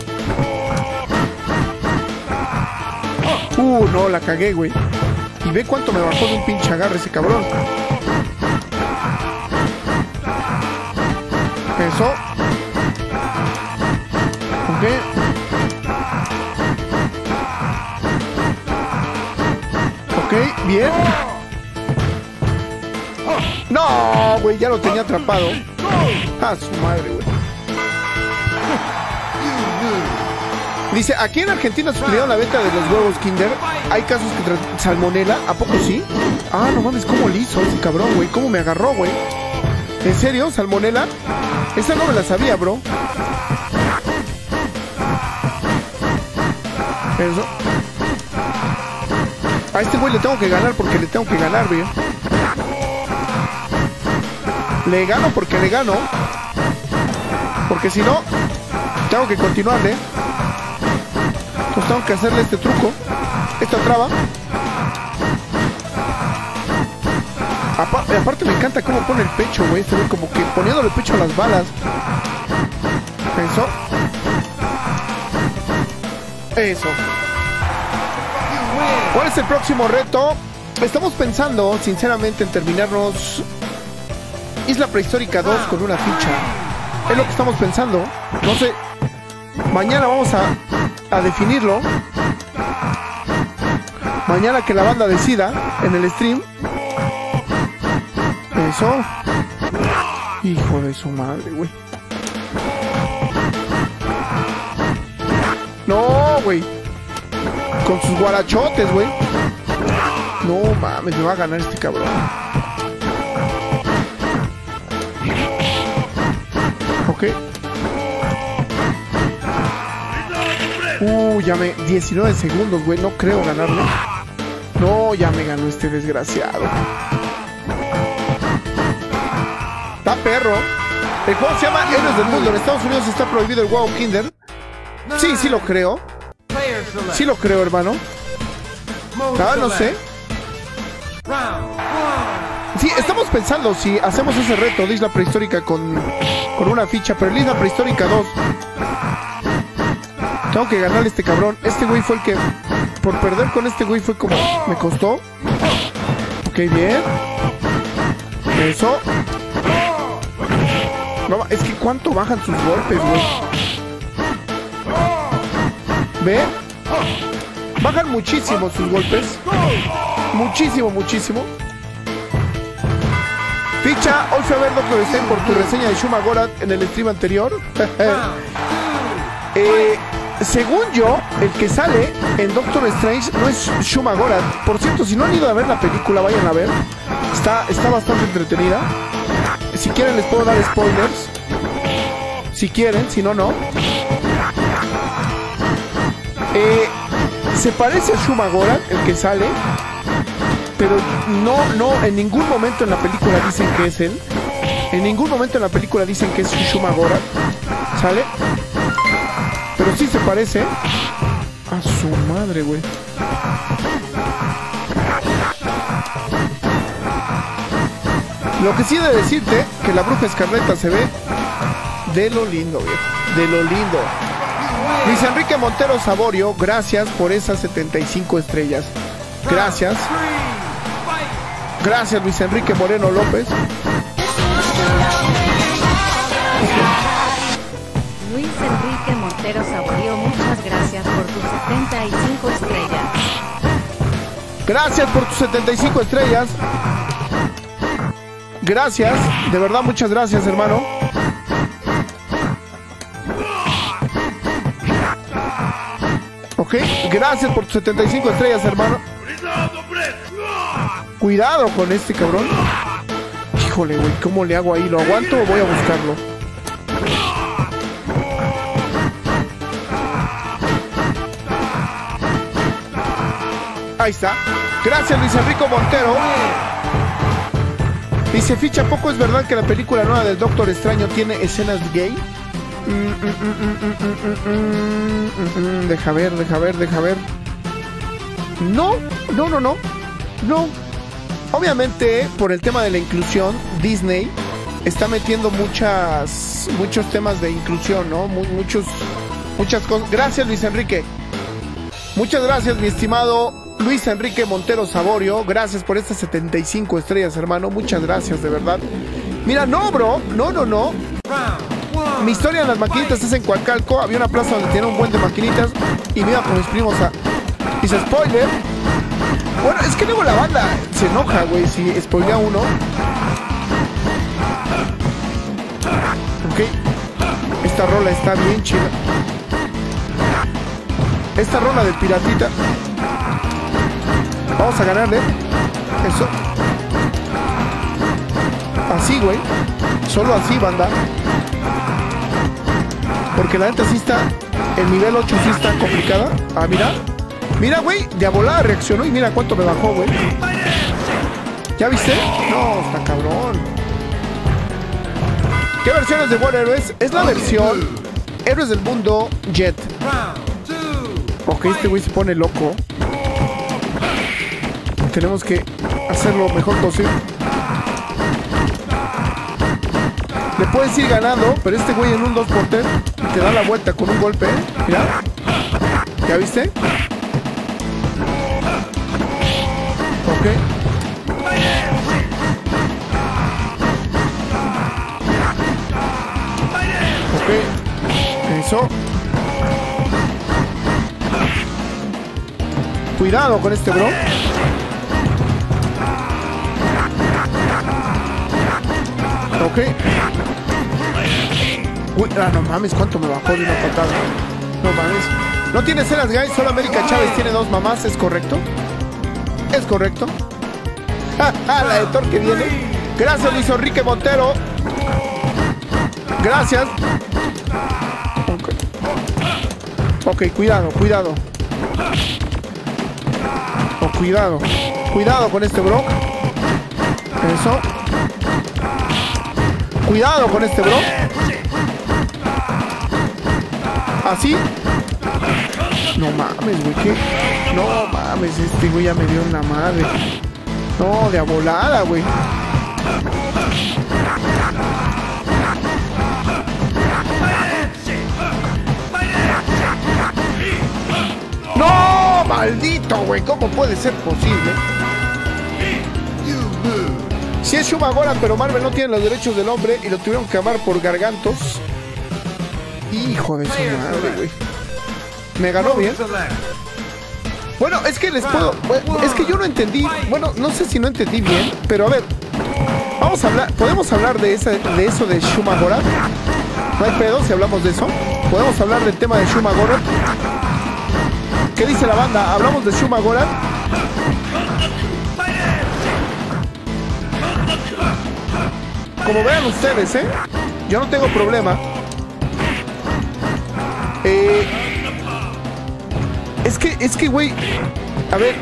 Uh, no, la cagué, güey. Y ve cuánto me bajó de un pinche agarre ese cabrón. Eso. Ok. Ok, bien. No, güey, ya lo tenía atrapado. Ah, su madre, güey. Dice, aquí en Argentina suspendieron la venta de los huevos Kinder. Hay casos que traen salmonela. ¿A poco sí? Ah, no mames, ¿cómo le hizo ese cabrón, güey? ¿Cómo me agarró, güey? ¿En serio? ¿Salmonela? Esa no me la sabía, bro. Eso. A este güey le tengo que ganar porque le tengo que ganar, güey. Le gano porque le gano. Porque si no, tengo que continuarle. Pues tengo que hacerle este truco. Esta traba. Aparte, aparte me encanta cómo pone el pecho, güey. Se ve como que poniéndole el pecho a las balas. Eso. Eso. ¿Cuál es el próximo reto? Estamos pensando, sinceramente, en terminarnos Isla Prehistórica dos con una ficha. Es lo que estamos pensando. No sé. Mañana vamos a, a definirlo. Mañana que la banda decida en el stream. Eso. Hijo de su madre, güey. No, güey. Con sus guarachotes, güey. No mames, me va a ganar este cabrón. Ok. Uh, ya me... diecinueve segundos, güey. No creo ganarle. No, ya me ganó este desgraciado. Está perro. El juego se llama Héroes del Mundo. En Estados Unidos está prohibido el huevo Kinder. Sí, sí lo creo. Sí lo creo, hermano. Ah, no sé. Sí, estamos pensando si hacemos ese reto de Isla Prehistórica con, con una ficha. Pero en Isla Prehistórica dos tengo que ganarle a este cabrón. Este güey fue el que... Por perder con este güey fue como... Me costó. Ok, bien. Eso. No, es que cuánto bajan sus golpes, güey. ¿Ve? Bajan muchísimo sus golpes. Muchísimo, muchísimo. Ficha, hoy fui a ver Doctor Strange por tu reseña de Shuma Gorath en el stream anterior. eh, según yo, el que sale en Doctor Strange no es Shuma Gorath. Por cierto, si no han ido a ver la película, vayan a ver. Está, está bastante entretenida. Si quieren les puedo dar spoilers. Si quieren, si no, no. Eh, se parece a Shuma Gorath, el que sale, pero no, no, en ningún momento en la película dicen que es él. En ningún momento en la película dicen que es Shuma Gorath. ¿Sale? Pero sí se parece. A su madre, güey. Lo que sí he de decirte, que la Bruja Escarlata se ve de lo lindo, güey. De lo lindo. Luis Enrique Montero Saborio, gracias por esas setenta y cinco estrellas. Gracias. Gracias, Luis Enrique Moreno López. Luis Enrique Montero Saborio, muchas gracias por tus setenta y cinco estrellas. Gracias por tus setenta y cinco estrellas. Gracias, de verdad, muchas gracias, hermano. Ok, gracias por tus setenta y cinco estrellas, hermano. Cuidado con este cabrón. Híjole, güey, ¿cómo le hago ahí? ¿Lo aguanto o voy a buscarlo? Ahí está. Gracias, Luis Enrique Montero. Dice, ficha, ¿poco es verdad que la película nueva del Doctor Extraño tiene escenas gay? Mm, mm, mm, mm, mm, mm, mm, deja ver, deja ver, deja ver. No, no, no, no. No. Obviamente, por el tema de la inclusión, Disney está metiendo muchas, muchos temas de inclusión, ¿no? Muchos, muchas cosas. Gracias, Luis Enrique. Muchas gracias, mi estimado Luis Enrique Montero Saborio. Gracias por estas setenta y cinco estrellas, hermano. Muchas gracias, de verdad. Mira, no, bro. No, no, no. Mi historia en las maquinitas es en Coacalco. Había una plaza donde tenía un buen de maquinitas y me iba con mis primos a... Dice, spoiler. Bueno, es que luego la banda se enoja, güey, si spoilea uno. Ok. Esta rola está bien chida. Esta rola del piratita. Vamos a ganarle. Eso. Así, güey. Solo así, banda. Porque la neta sí está. El nivel ocho sí está complicada. Ah, mira. Mira, güey. De a volada reaccionó y mira cuánto me bajó, güey. ¿Ya viste? No, está cabrón. ¿Qué versiones de War Heroes? Es la versión Héroes del Mundo Jet. Ok, este güey se pone loco. Tenemos que hacer lo mejor posible. Le puedes ir ganando, pero este güey en un dos por tres te da la vuelta con un golpe, ¿eh? Mira. ¿Ya viste? Ok. Ok. Eso. Cuidado con este bro. Ok. Uy, ah, no mames, cuánto me bajó de una patada. No mames. No tiene ceras, guys. Solo América Chávez tiene dos mamás, ¿es correcto? Es correcto. La de Thor que viene. Gracias, Luis Enrique Montero. Gracias. Ok, okay, cuidado, cuidado. Oh, cuidado. Cuidado con este bro. Eso. Cuidado con este bro. Así. No mames, güey, ¿qué? No mames, este güey ya me dio una madre. No, de a volada, güey. ¡No! ¡Maldito, güey! ¿Cómo puede ser posible? Si es Shuma Gorath, pero Marvel no tiene los derechos del hombre y lo tuvieron que amar por gargantos. Hijo de su madre, güey. Me ganó bien. Bueno, es que les puedo... Es que yo no entendí... Bueno, no sé si no entendí bien, pero a ver. Vamos a hablar... ¿Podemos hablar de, esa, de eso de Shuma Gorath? No hay pedo si hablamos de eso. ¿Podemos hablar del tema de Shuma Gorath? ¿Qué dice la banda? ¿Hablamos de Shuma Gorath? Como vean ustedes, ¿eh? Yo no tengo problema. Eh... Es que, es que, güey... A ver...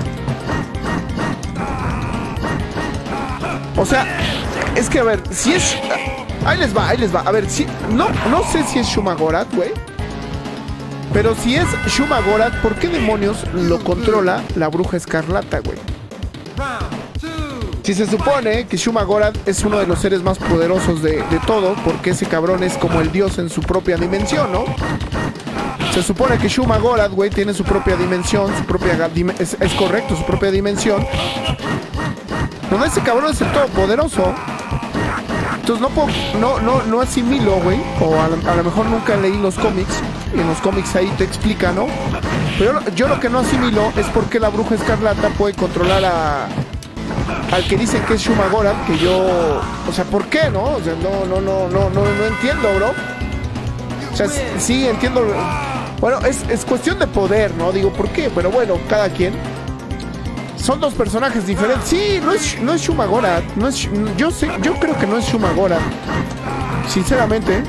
O sea... Es que, a ver, si es... Ahí les va, ahí les va. A ver, si... No, no sé si es Shuma Gorath, güey. Pero si es Shuma Gorath, ¿por qué demonios lo controla la Bruja Escarlata, güey? Si se supone que Shuma Gorath es uno de los seres más poderosos de, de todo, porque ese cabrón es como el dios en su propia dimensión, ¿no? Se supone que Shuma Gorath, güey, tiene su propia dimensión, su propia... Es, es correcto, su propia dimensión. No, ese cabrón es el todopoderoso. Entonces no puedo, no, no, no asimilo, güey. O a, a lo mejor nunca leí los cómics. Y en los cómics ahí te explica, ¿no? Pero yo, yo lo que no asimilo es por qué la Bruja Escarlata puede controlar a... al que dicen que es Shuma Gorath, que yo... O sea, ¿por qué, no? O sea, no, no, no, no, no, no entiendo, bro. O sea, sí, entiendo... Bueno, es, es cuestión de poder, ¿no? Digo, ¿por qué? Pero bueno, cada quien. Son dos personajes diferentes. Sí, no es, no es Shuma Gorath. No es, yo, sé, yo creo que no es Shuma Gorath. Sinceramente.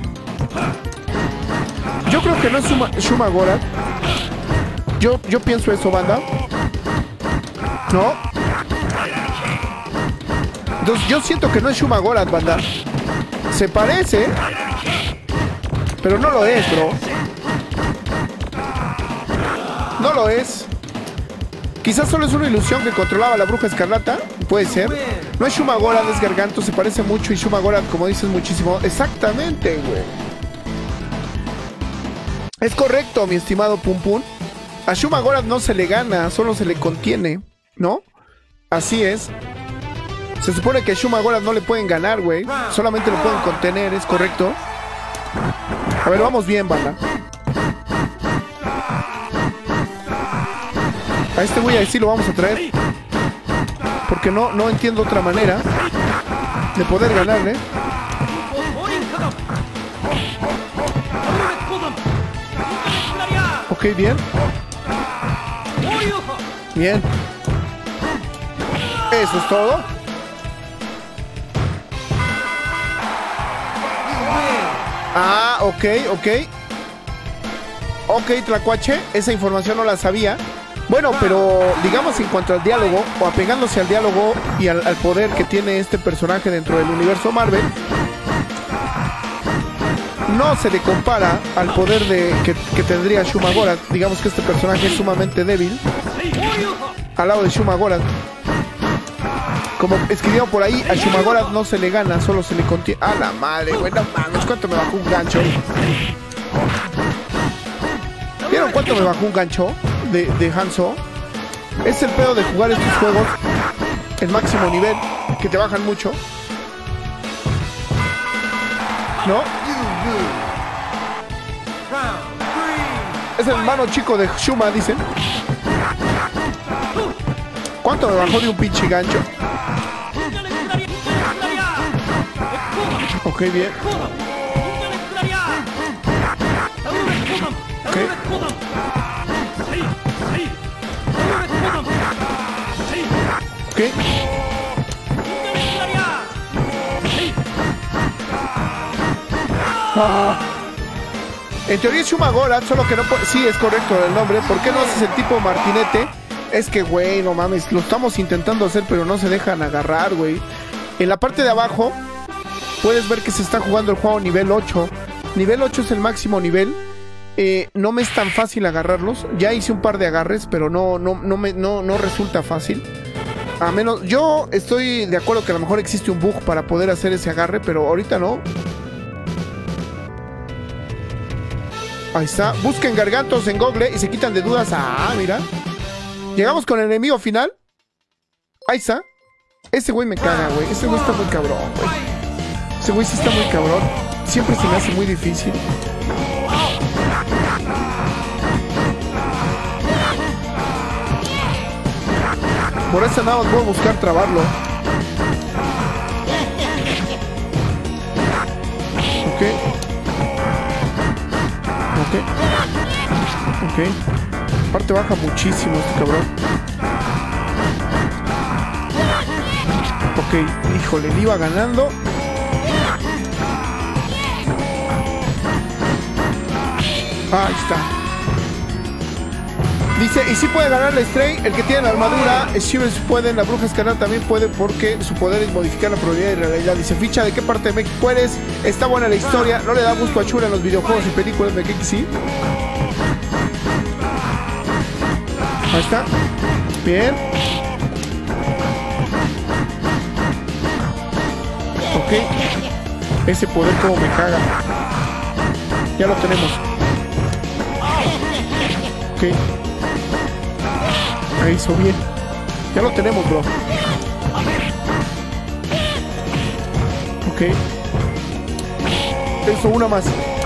Yo creo que no es Shuma, Shuma Gorath. Yo, yo pienso eso, banda. ¿No? Entonces yo siento que no es Shuma Gorath, banda. Se parece, pero no lo es, bro. No lo es. Quizás solo es una ilusión que controlaba a la Bruja Escarlata. Puede ser. No es Shuma Gorath, es Garganto. Se parece mucho y Shuma Gorath, como dices, muchísimo. Exactamente, güey. Es correcto, mi estimado Pum Pum. A Shuma Gorath no se le gana, solo se le contiene, ¿no? Así es. Se supone que a Shuma Gorath no le pueden ganar, güey. Solamente lo pueden contener, es correcto. A ver, vamos bien, banda. A este güey así lo vamos a traer. Porque no, no entiendo otra manera de poder ganarle. Ok, bien. Bien. Eso es todo. Ah, ok, ok. Ok, Tlacuache, esa información no la sabía. Bueno, pero digamos en cuanto al diálogo, o apegándose al diálogo y al, al poder que tiene este personaje dentro del universo Marvel, no se le compara al poder de que, que tendría Shuma Gorath. Digamos que este personaje es sumamente débil al lado de Shuma Gorath. Como escribieron por ahí, a Shuma Gorath no se le gana, solo se le contiene. ¡A la madre, güey! No mames, ¿cuánto me bajó un gancho? ¿Vieron cuánto me bajó un gancho de, de Hanzo? Es el pedo de jugar estos juegos en máximo nivel, que te bajan mucho, ¿no? Es el hermano chico de Shuma, dicen. ¿Cuánto me bajó de un pinche gancho? Ok, bien. Ok. Ok. Ah. En teoría es Shuma Gorath, solo que no puede... Sí, es correcto el nombre. ¿Por qué no haces el tipo martinete? Es que, güey, no mames, lo estamos intentando hacer, pero no se dejan agarrar, güey. En la parte de abajo puedes ver que se está jugando el juego nivel ocho. Nivel ocho es el máximo nivel. Eh, no me es tan fácil agarrarlos. Ya hice un par de agarres, pero no, no, no, me, no, no resulta fácil. A menos, yo estoy de acuerdo que a lo mejor existe un bug para poder hacer ese agarre, pero ahorita no. Ahí está. Busquen Gargantos en Google y se quitan de dudas. Ah, mira. Llegamos con el enemigo final. Ahí está. Ese güey me caga, güey. Ese güey está muy cabrón, güey. Ese güey sí está muy cabrón. Siempre se me hace muy difícil. Por eso nada más voy a buscar trabarlo. Ok. Ok. Ok. Aparte baja muchísimo este cabrón. Ok, híjole, le iba ganando. Ahí está. Dice, y si puede ganar la Stray, el que tiene la armadura, Shivers puede, la bruja escalar también puede, porque su poder es modificar la probabilidad de realidad. Dice, ficha, ¿de qué parte de México eres? Está buena la historia, no le da gusto a Chura en los videojuegos y películas de que sí. Ahí está. Bien. Ok. Ese poder como me caga. Ya lo tenemos. Ok. Ahí hizo bien. Ya lo tenemos, bro. Ok. Eso, una más.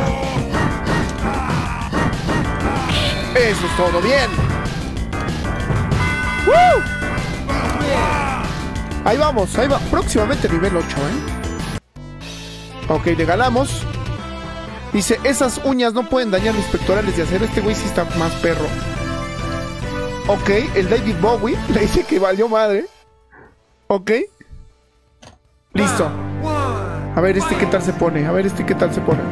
Eso es todo. Bien. ¡Woo! Ahí vamos, ahí va. Próximamente nivel ocho, ¿eh? Ok, le ganamos. Dice, esas uñas no pueden dañar mis pectorales de acero. Este güey sí está más perro. Ok, el David Bowie le dice que valió madre. Ok. Listo. A ver este qué tal se pone. A ver este qué tal se pone.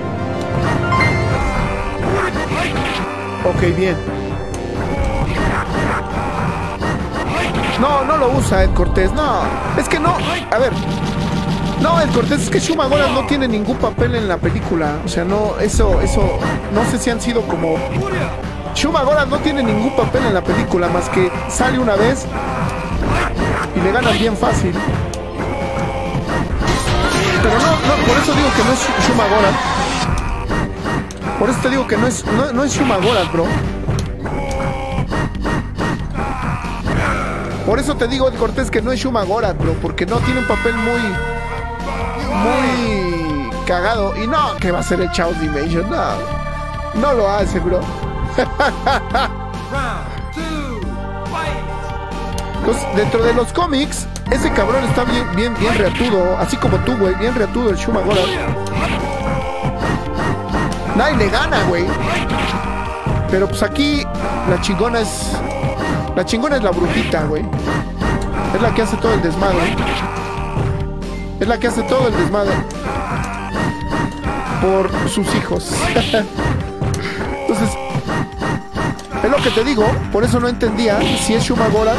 Ok, bien. No, no lo usa Ed Cortés. No, es que no. A ver. No, Ed Cortés, es que Shuma Gorath no tiene ningún papel en la película. O sea, no, eso, eso, no sé si han sido como... Shuma Gorath no tiene ningún papel en la película, más que sale una vez y le ganan bien fácil. Pero no, no, por eso digo que no es Shuma Gorath. Por eso te digo que no es, no, no es Shuma Gorath, bro. Por eso te digo, Ed Cortés, que no es Shuma Gorath, bro, porque no tiene un papel muy... muy cagado. Y no, que va a ser el Chaos Dimension. No, no lo hace, bro. Entonces, dentro de los cómics, ese cabrón está bien, bien, bien reatudo. Así como tú, güey. Bien reatudo el Shuma Gorath. Nadie le gana, güey. Pero pues aquí la chingona es... La chingona es la brujita, güey. Es la que hace todo el desmadre. Es la que hace todo el desmadre. Por sus hijos. Entonces, es lo que te digo. Por eso no entendía si es Shuma Gorath.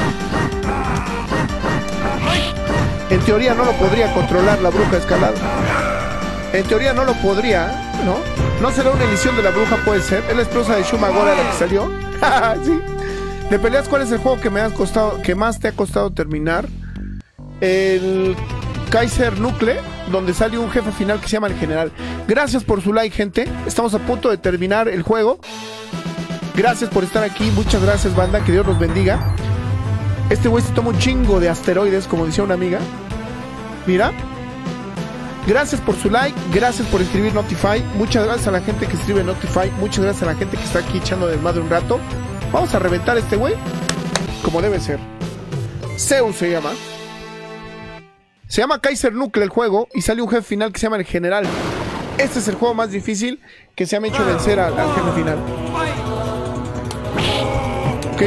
En teoría no lo podría controlar la bruja escalada. En teoría no lo podría, ¿no? No será una edición de la bruja, puede ser. Es la esposa de Shuma Gorath la que salió. Sí. De peleas, ¿cuál es el juego que me has costado, que más te ha costado terminar? El Kaiser Nucle, donde sale un jefe final que se llama el General. Gracias por su like, gente. Estamos a punto de terminar el juego. Gracias por estar aquí. Muchas gracias, banda. Que Dios los bendiga. Este güey se toma un chingo de asteroides, como decía una amiga. Mira. Gracias por su like. Gracias por escribir Notify. Muchas gracias a la gente que escribe Notify. Muchas gracias a la gente que está aquí echando desmadre un rato. Vamos a reventar a este güey como debe ser. Zeus se llama. Se llama Kaiser Nucle el juego. Y sale un jefe final que se llama el General. Este es el juego más difícil que se ha hecho vencer al, al jefe final. Ok.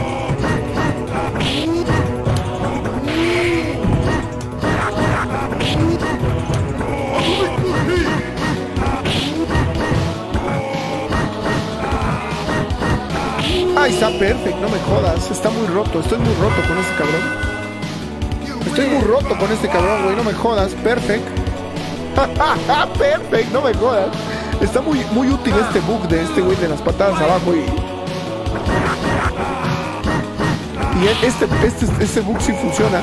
Ahí está, perfecto, no me jodas. Está muy roto, estoy muy roto con este cabrón. Estoy muy roto con este cabrón, güey, no me jodas. Perfecto. Perfecto, no me jodas. Está muy, muy útil este bug de este güey de las patadas abajo y... Y este, este, este bug sí funciona.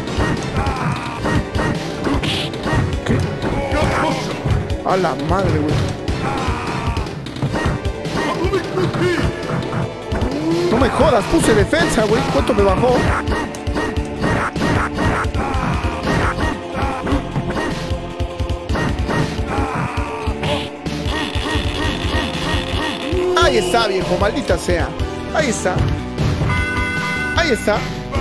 ¿Qué? A la madre, güey. No me jodas, puse defensa, güey. ¿Cuánto me bajó? Ahí está, viejo, maldita sea. Ahí está. Ahí está.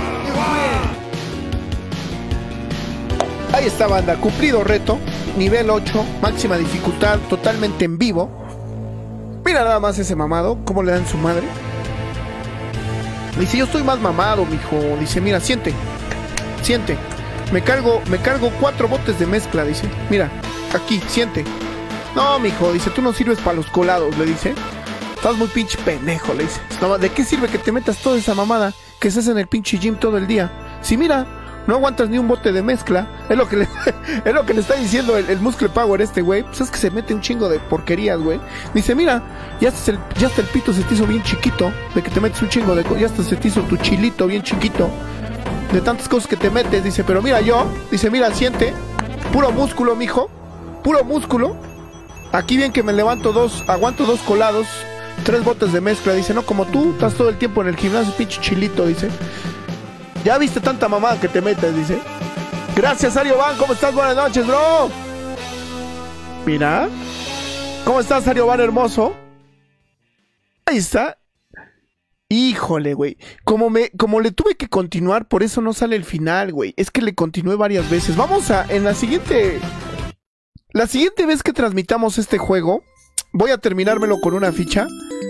Ahí está, banda. Cumplido reto. Nivel ocho. Máxima dificultad. Totalmente en vivo. Mira nada más ese mamado. Cómo le dan su madre. Dice, yo estoy más mamado, mijo. Dice, mira, siente. Siente. Me cargo, me cargo cuatro botes de mezcla, dice. Mira, aquí, siente. No, mijo, dice, tú no sirves para los colados, le dice. Estás muy pinche pendejo, le dice. No, ¿de qué sirve que te metas toda esa mamada que se hace en el pinche gym todo el día? Si mira, no aguantas ni un bote de mezcla. Es lo que le, es lo que le está diciendo el, el Muscle Power este güey. Pues es que se mete un chingo de porquerías, güey. Dice, mira, ya hasta, el, ya hasta el pito se te hizo bien chiquito. De que te metes un chingo de... Ya hasta se te hizo tu chilito bien chiquito. De tantas cosas que te metes. Dice, pero mira yo. Dice, mira, siente. Puro músculo, mijo. Puro músculo. Aquí bien que me levanto dos... Aguanto dos colados. Tres botes de mezcla. Dice, no como tú. Estás todo el tiempo en el gimnasio, pinche chilito, dice. Ya viste tanta mamada que te metes, dice. Gracias, Ario Van. ¿Cómo estás? Buenas noches, bro. Mira. ¿Cómo estás, Ario Van, hermoso? Ahí está. Híjole, güey. Como me, como le tuve que continuar, por eso no sale el final, güey. Es que le continué varias veces. Vamos a, en la siguiente... La siguiente vez que transmitamos este juego, voy a terminármelo con una ficha.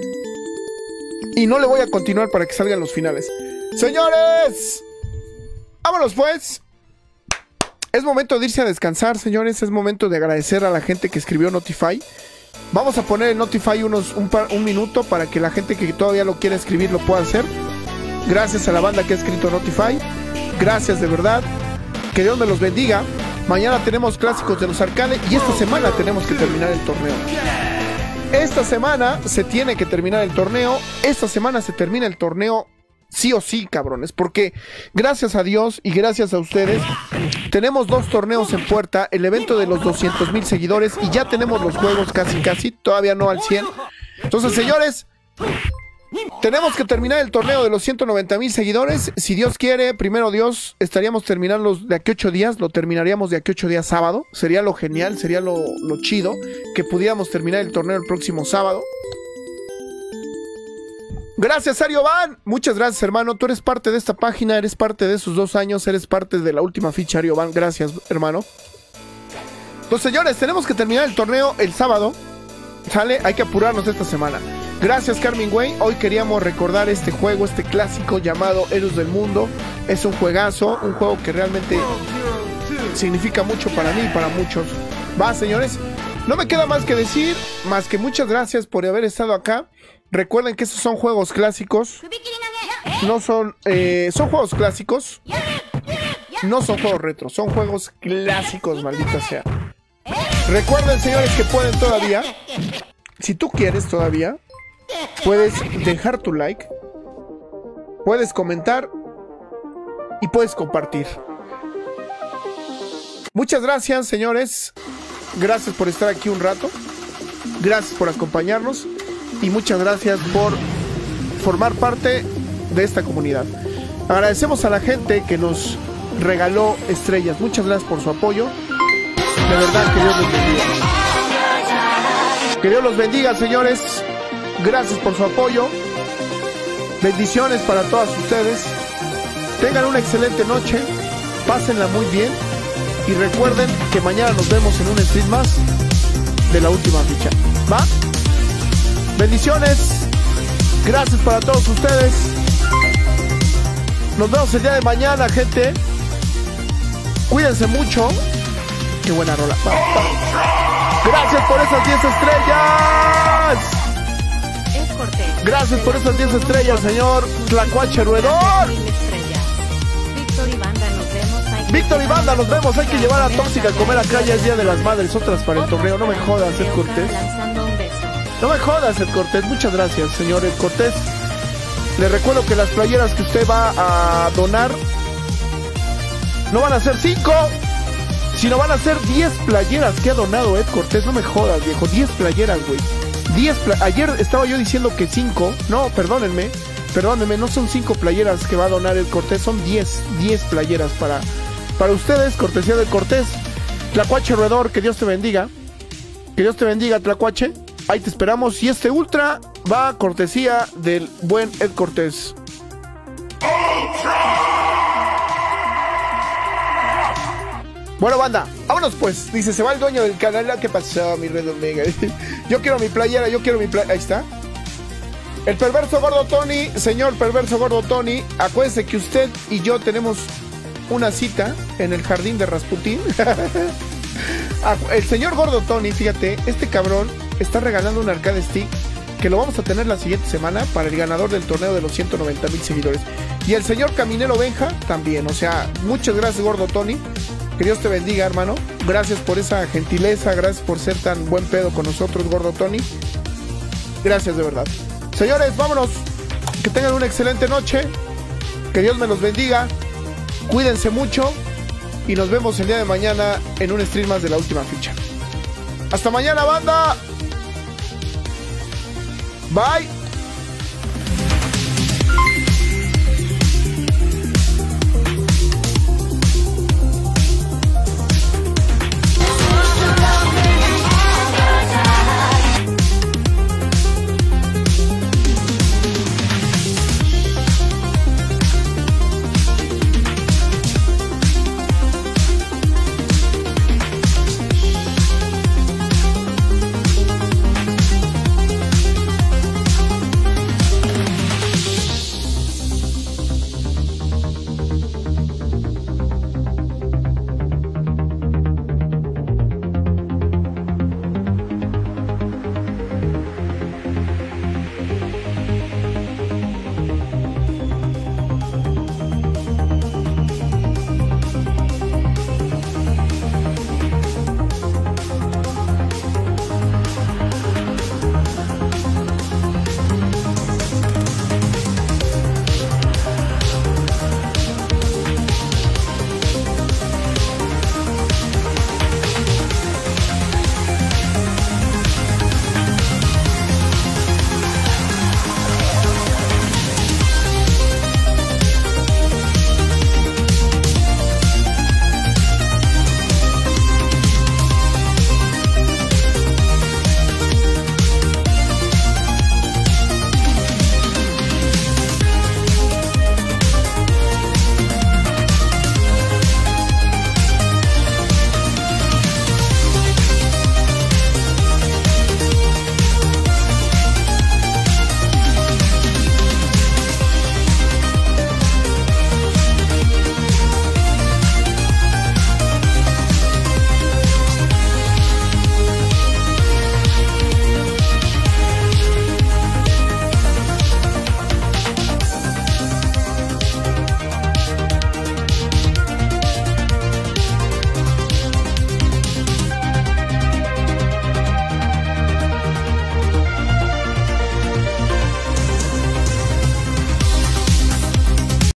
Y no le voy a continuar para que salgan los finales. ¡Señores! ¡Vámonos, pues! Es momento de irse a descansar, señores. Es momento de agradecer a la gente que escribió Notify. Vamos a poner en Notify unos, un, par, un minuto para que la gente que todavía lo quiera escribir lo pueda hacer. Gracias a la banda que ha escrito Notify. Gracias de verdad. Que Dios me los bendiga. Mañana tenemos clásicos de los arcades y esta semana tenemos que terminar el torneo. Esta semana se tiene que terminar el torneo. Esta semana se termina el torneo sí o sí, cabrones. Porque gracias a Dios y gracias a ustedes tenemos dos torneos en puerta. El evento de los doscientos mil seguidores y ya tenemos los juegos casi casi. Todavía no al cien. Entonces, señores, tenemos que terminar el torneo de los ciento noventa mil seguidores. Si Dios quiere, primero Dios, estaríamos terminando de aquí a ocho días. Lo terminaríamos de aquí a ocho días sábado. Sería lo genial, sería lo, lo chido que pudiéramos terminar el torneo el próximo sábado. Gracias, Arioban. Muchas gracias, hermano. Tú eres parte de esta página, eres parte de esos dos años, eres parte de la última ficha, Arioban. Gracias, hermano. Pues, señores, tenemos que terminar el torneo el sábado. ¿Sale? Hay que apurarnos esta semana. Gracias, Carmen Way. Hoy queríamos recordar este juego, este clásico llamado Héroes del Mundo. Es un juegazo, un juego que realmente significa mucho para mí y para muchos. Va, señores. No me queda más que decir, más que muchas gracias por haber estado acá. Recuerden que estos son juegos clásicos. No son... Eh, son juegos clásicos. No son juegos retro, son juegos clásicos, maldita sea. Recuerden, señores, que pueden todavía, si tú quieres todavía, puedes dejar tu like, puedes comentar y puedes compartir. Muchas gracias, señores. Gracias por estar aquí un rato. Gracias por acompañarnos. Y muchas gracias por formar parte de esta comunidad. Agradecemos a la gente que nos regaló estrellas. Muchas gracias por su apoyo. De verdad, que Dios los bendiga. Que Dios los bendiga, señores. Gracias por su apoyo. Bendiciones para todas ustedes. Tengan una excelente noche. Pásenla muy bien. Y recuerden que mañana nos vemos en un stream más de la última ficha. ¿Va? Bendiciones. Gracias para todos ustedes. Nos vemos el día de mañana, gente. Cuídense mucho. Qué buena rola. Va, va. Gracias por esas diez estrellas. Es Cortés. Gracias por esas diez estrellas, señor Tlacuache Ruedor. Víctor y Banda, nos vemos. Víctor y Banda, nos vemos. Hay que llevar a Tóxica a comer acá. Ya es Día de las Madres. Otras para el torneo. No me jodas, Ed Cortés. No me jodas, Ed Cortés. Muchas gracias, señor Ed Cortés. Le recuerdo que las playeras que usted va a donar no van a ser cinco, sino van a ser diez playeras que ha donado Ed Cortés. No me jodas, viejo. diez playeras, güey. diez pla Ayer estaba yo diciendo que cinco. No, perdónenme. Perdónenme, no son cinco playeras que va a donar Ed Cortés. Son diez. diez playeras para, para ustedes. Cortesía de Cortés. Tlacuache Roedor, que Dios te bendiga. Que Dios te bendiga, Tlacuache. Ahí te esperamos. Y este ultra va a cortesía del buen Ed Cortés. Bueno, banda, vámonos pues. Dice, se va el dueño del canal. ¿Qué pasó, mi Red Omega? Yo quiero mi playera, yo quiero mi playera. Ahí está. El perverso gordo Tony. Señor perverso gordo Tony, acuérdese que usted y yo tenemos una cita en el jardín de Rasputín. El señor gordo Tony, fíjate, este cabrón está regalando un arcade stick que lo vamos a tener la siguiente semana para el ganador del torneo de los ciento noventa mil seguidores. Y el señor Caminero Benja también. O sea, muchas gracias, gordo Tony. Que Dios te bendiga, hermano. Gracias por esa gentileza. Gracias por ser tan buen pedo con nosotros, gordo Tony. Gracias de verdad. Señores, vámonos. Que tengan una excelente noche. Que Dios me los bendiga. Cuídense mucho. Y nos vemos el día de mañana en un stream más de la última ficha. Hasta mañana, banda. Bye.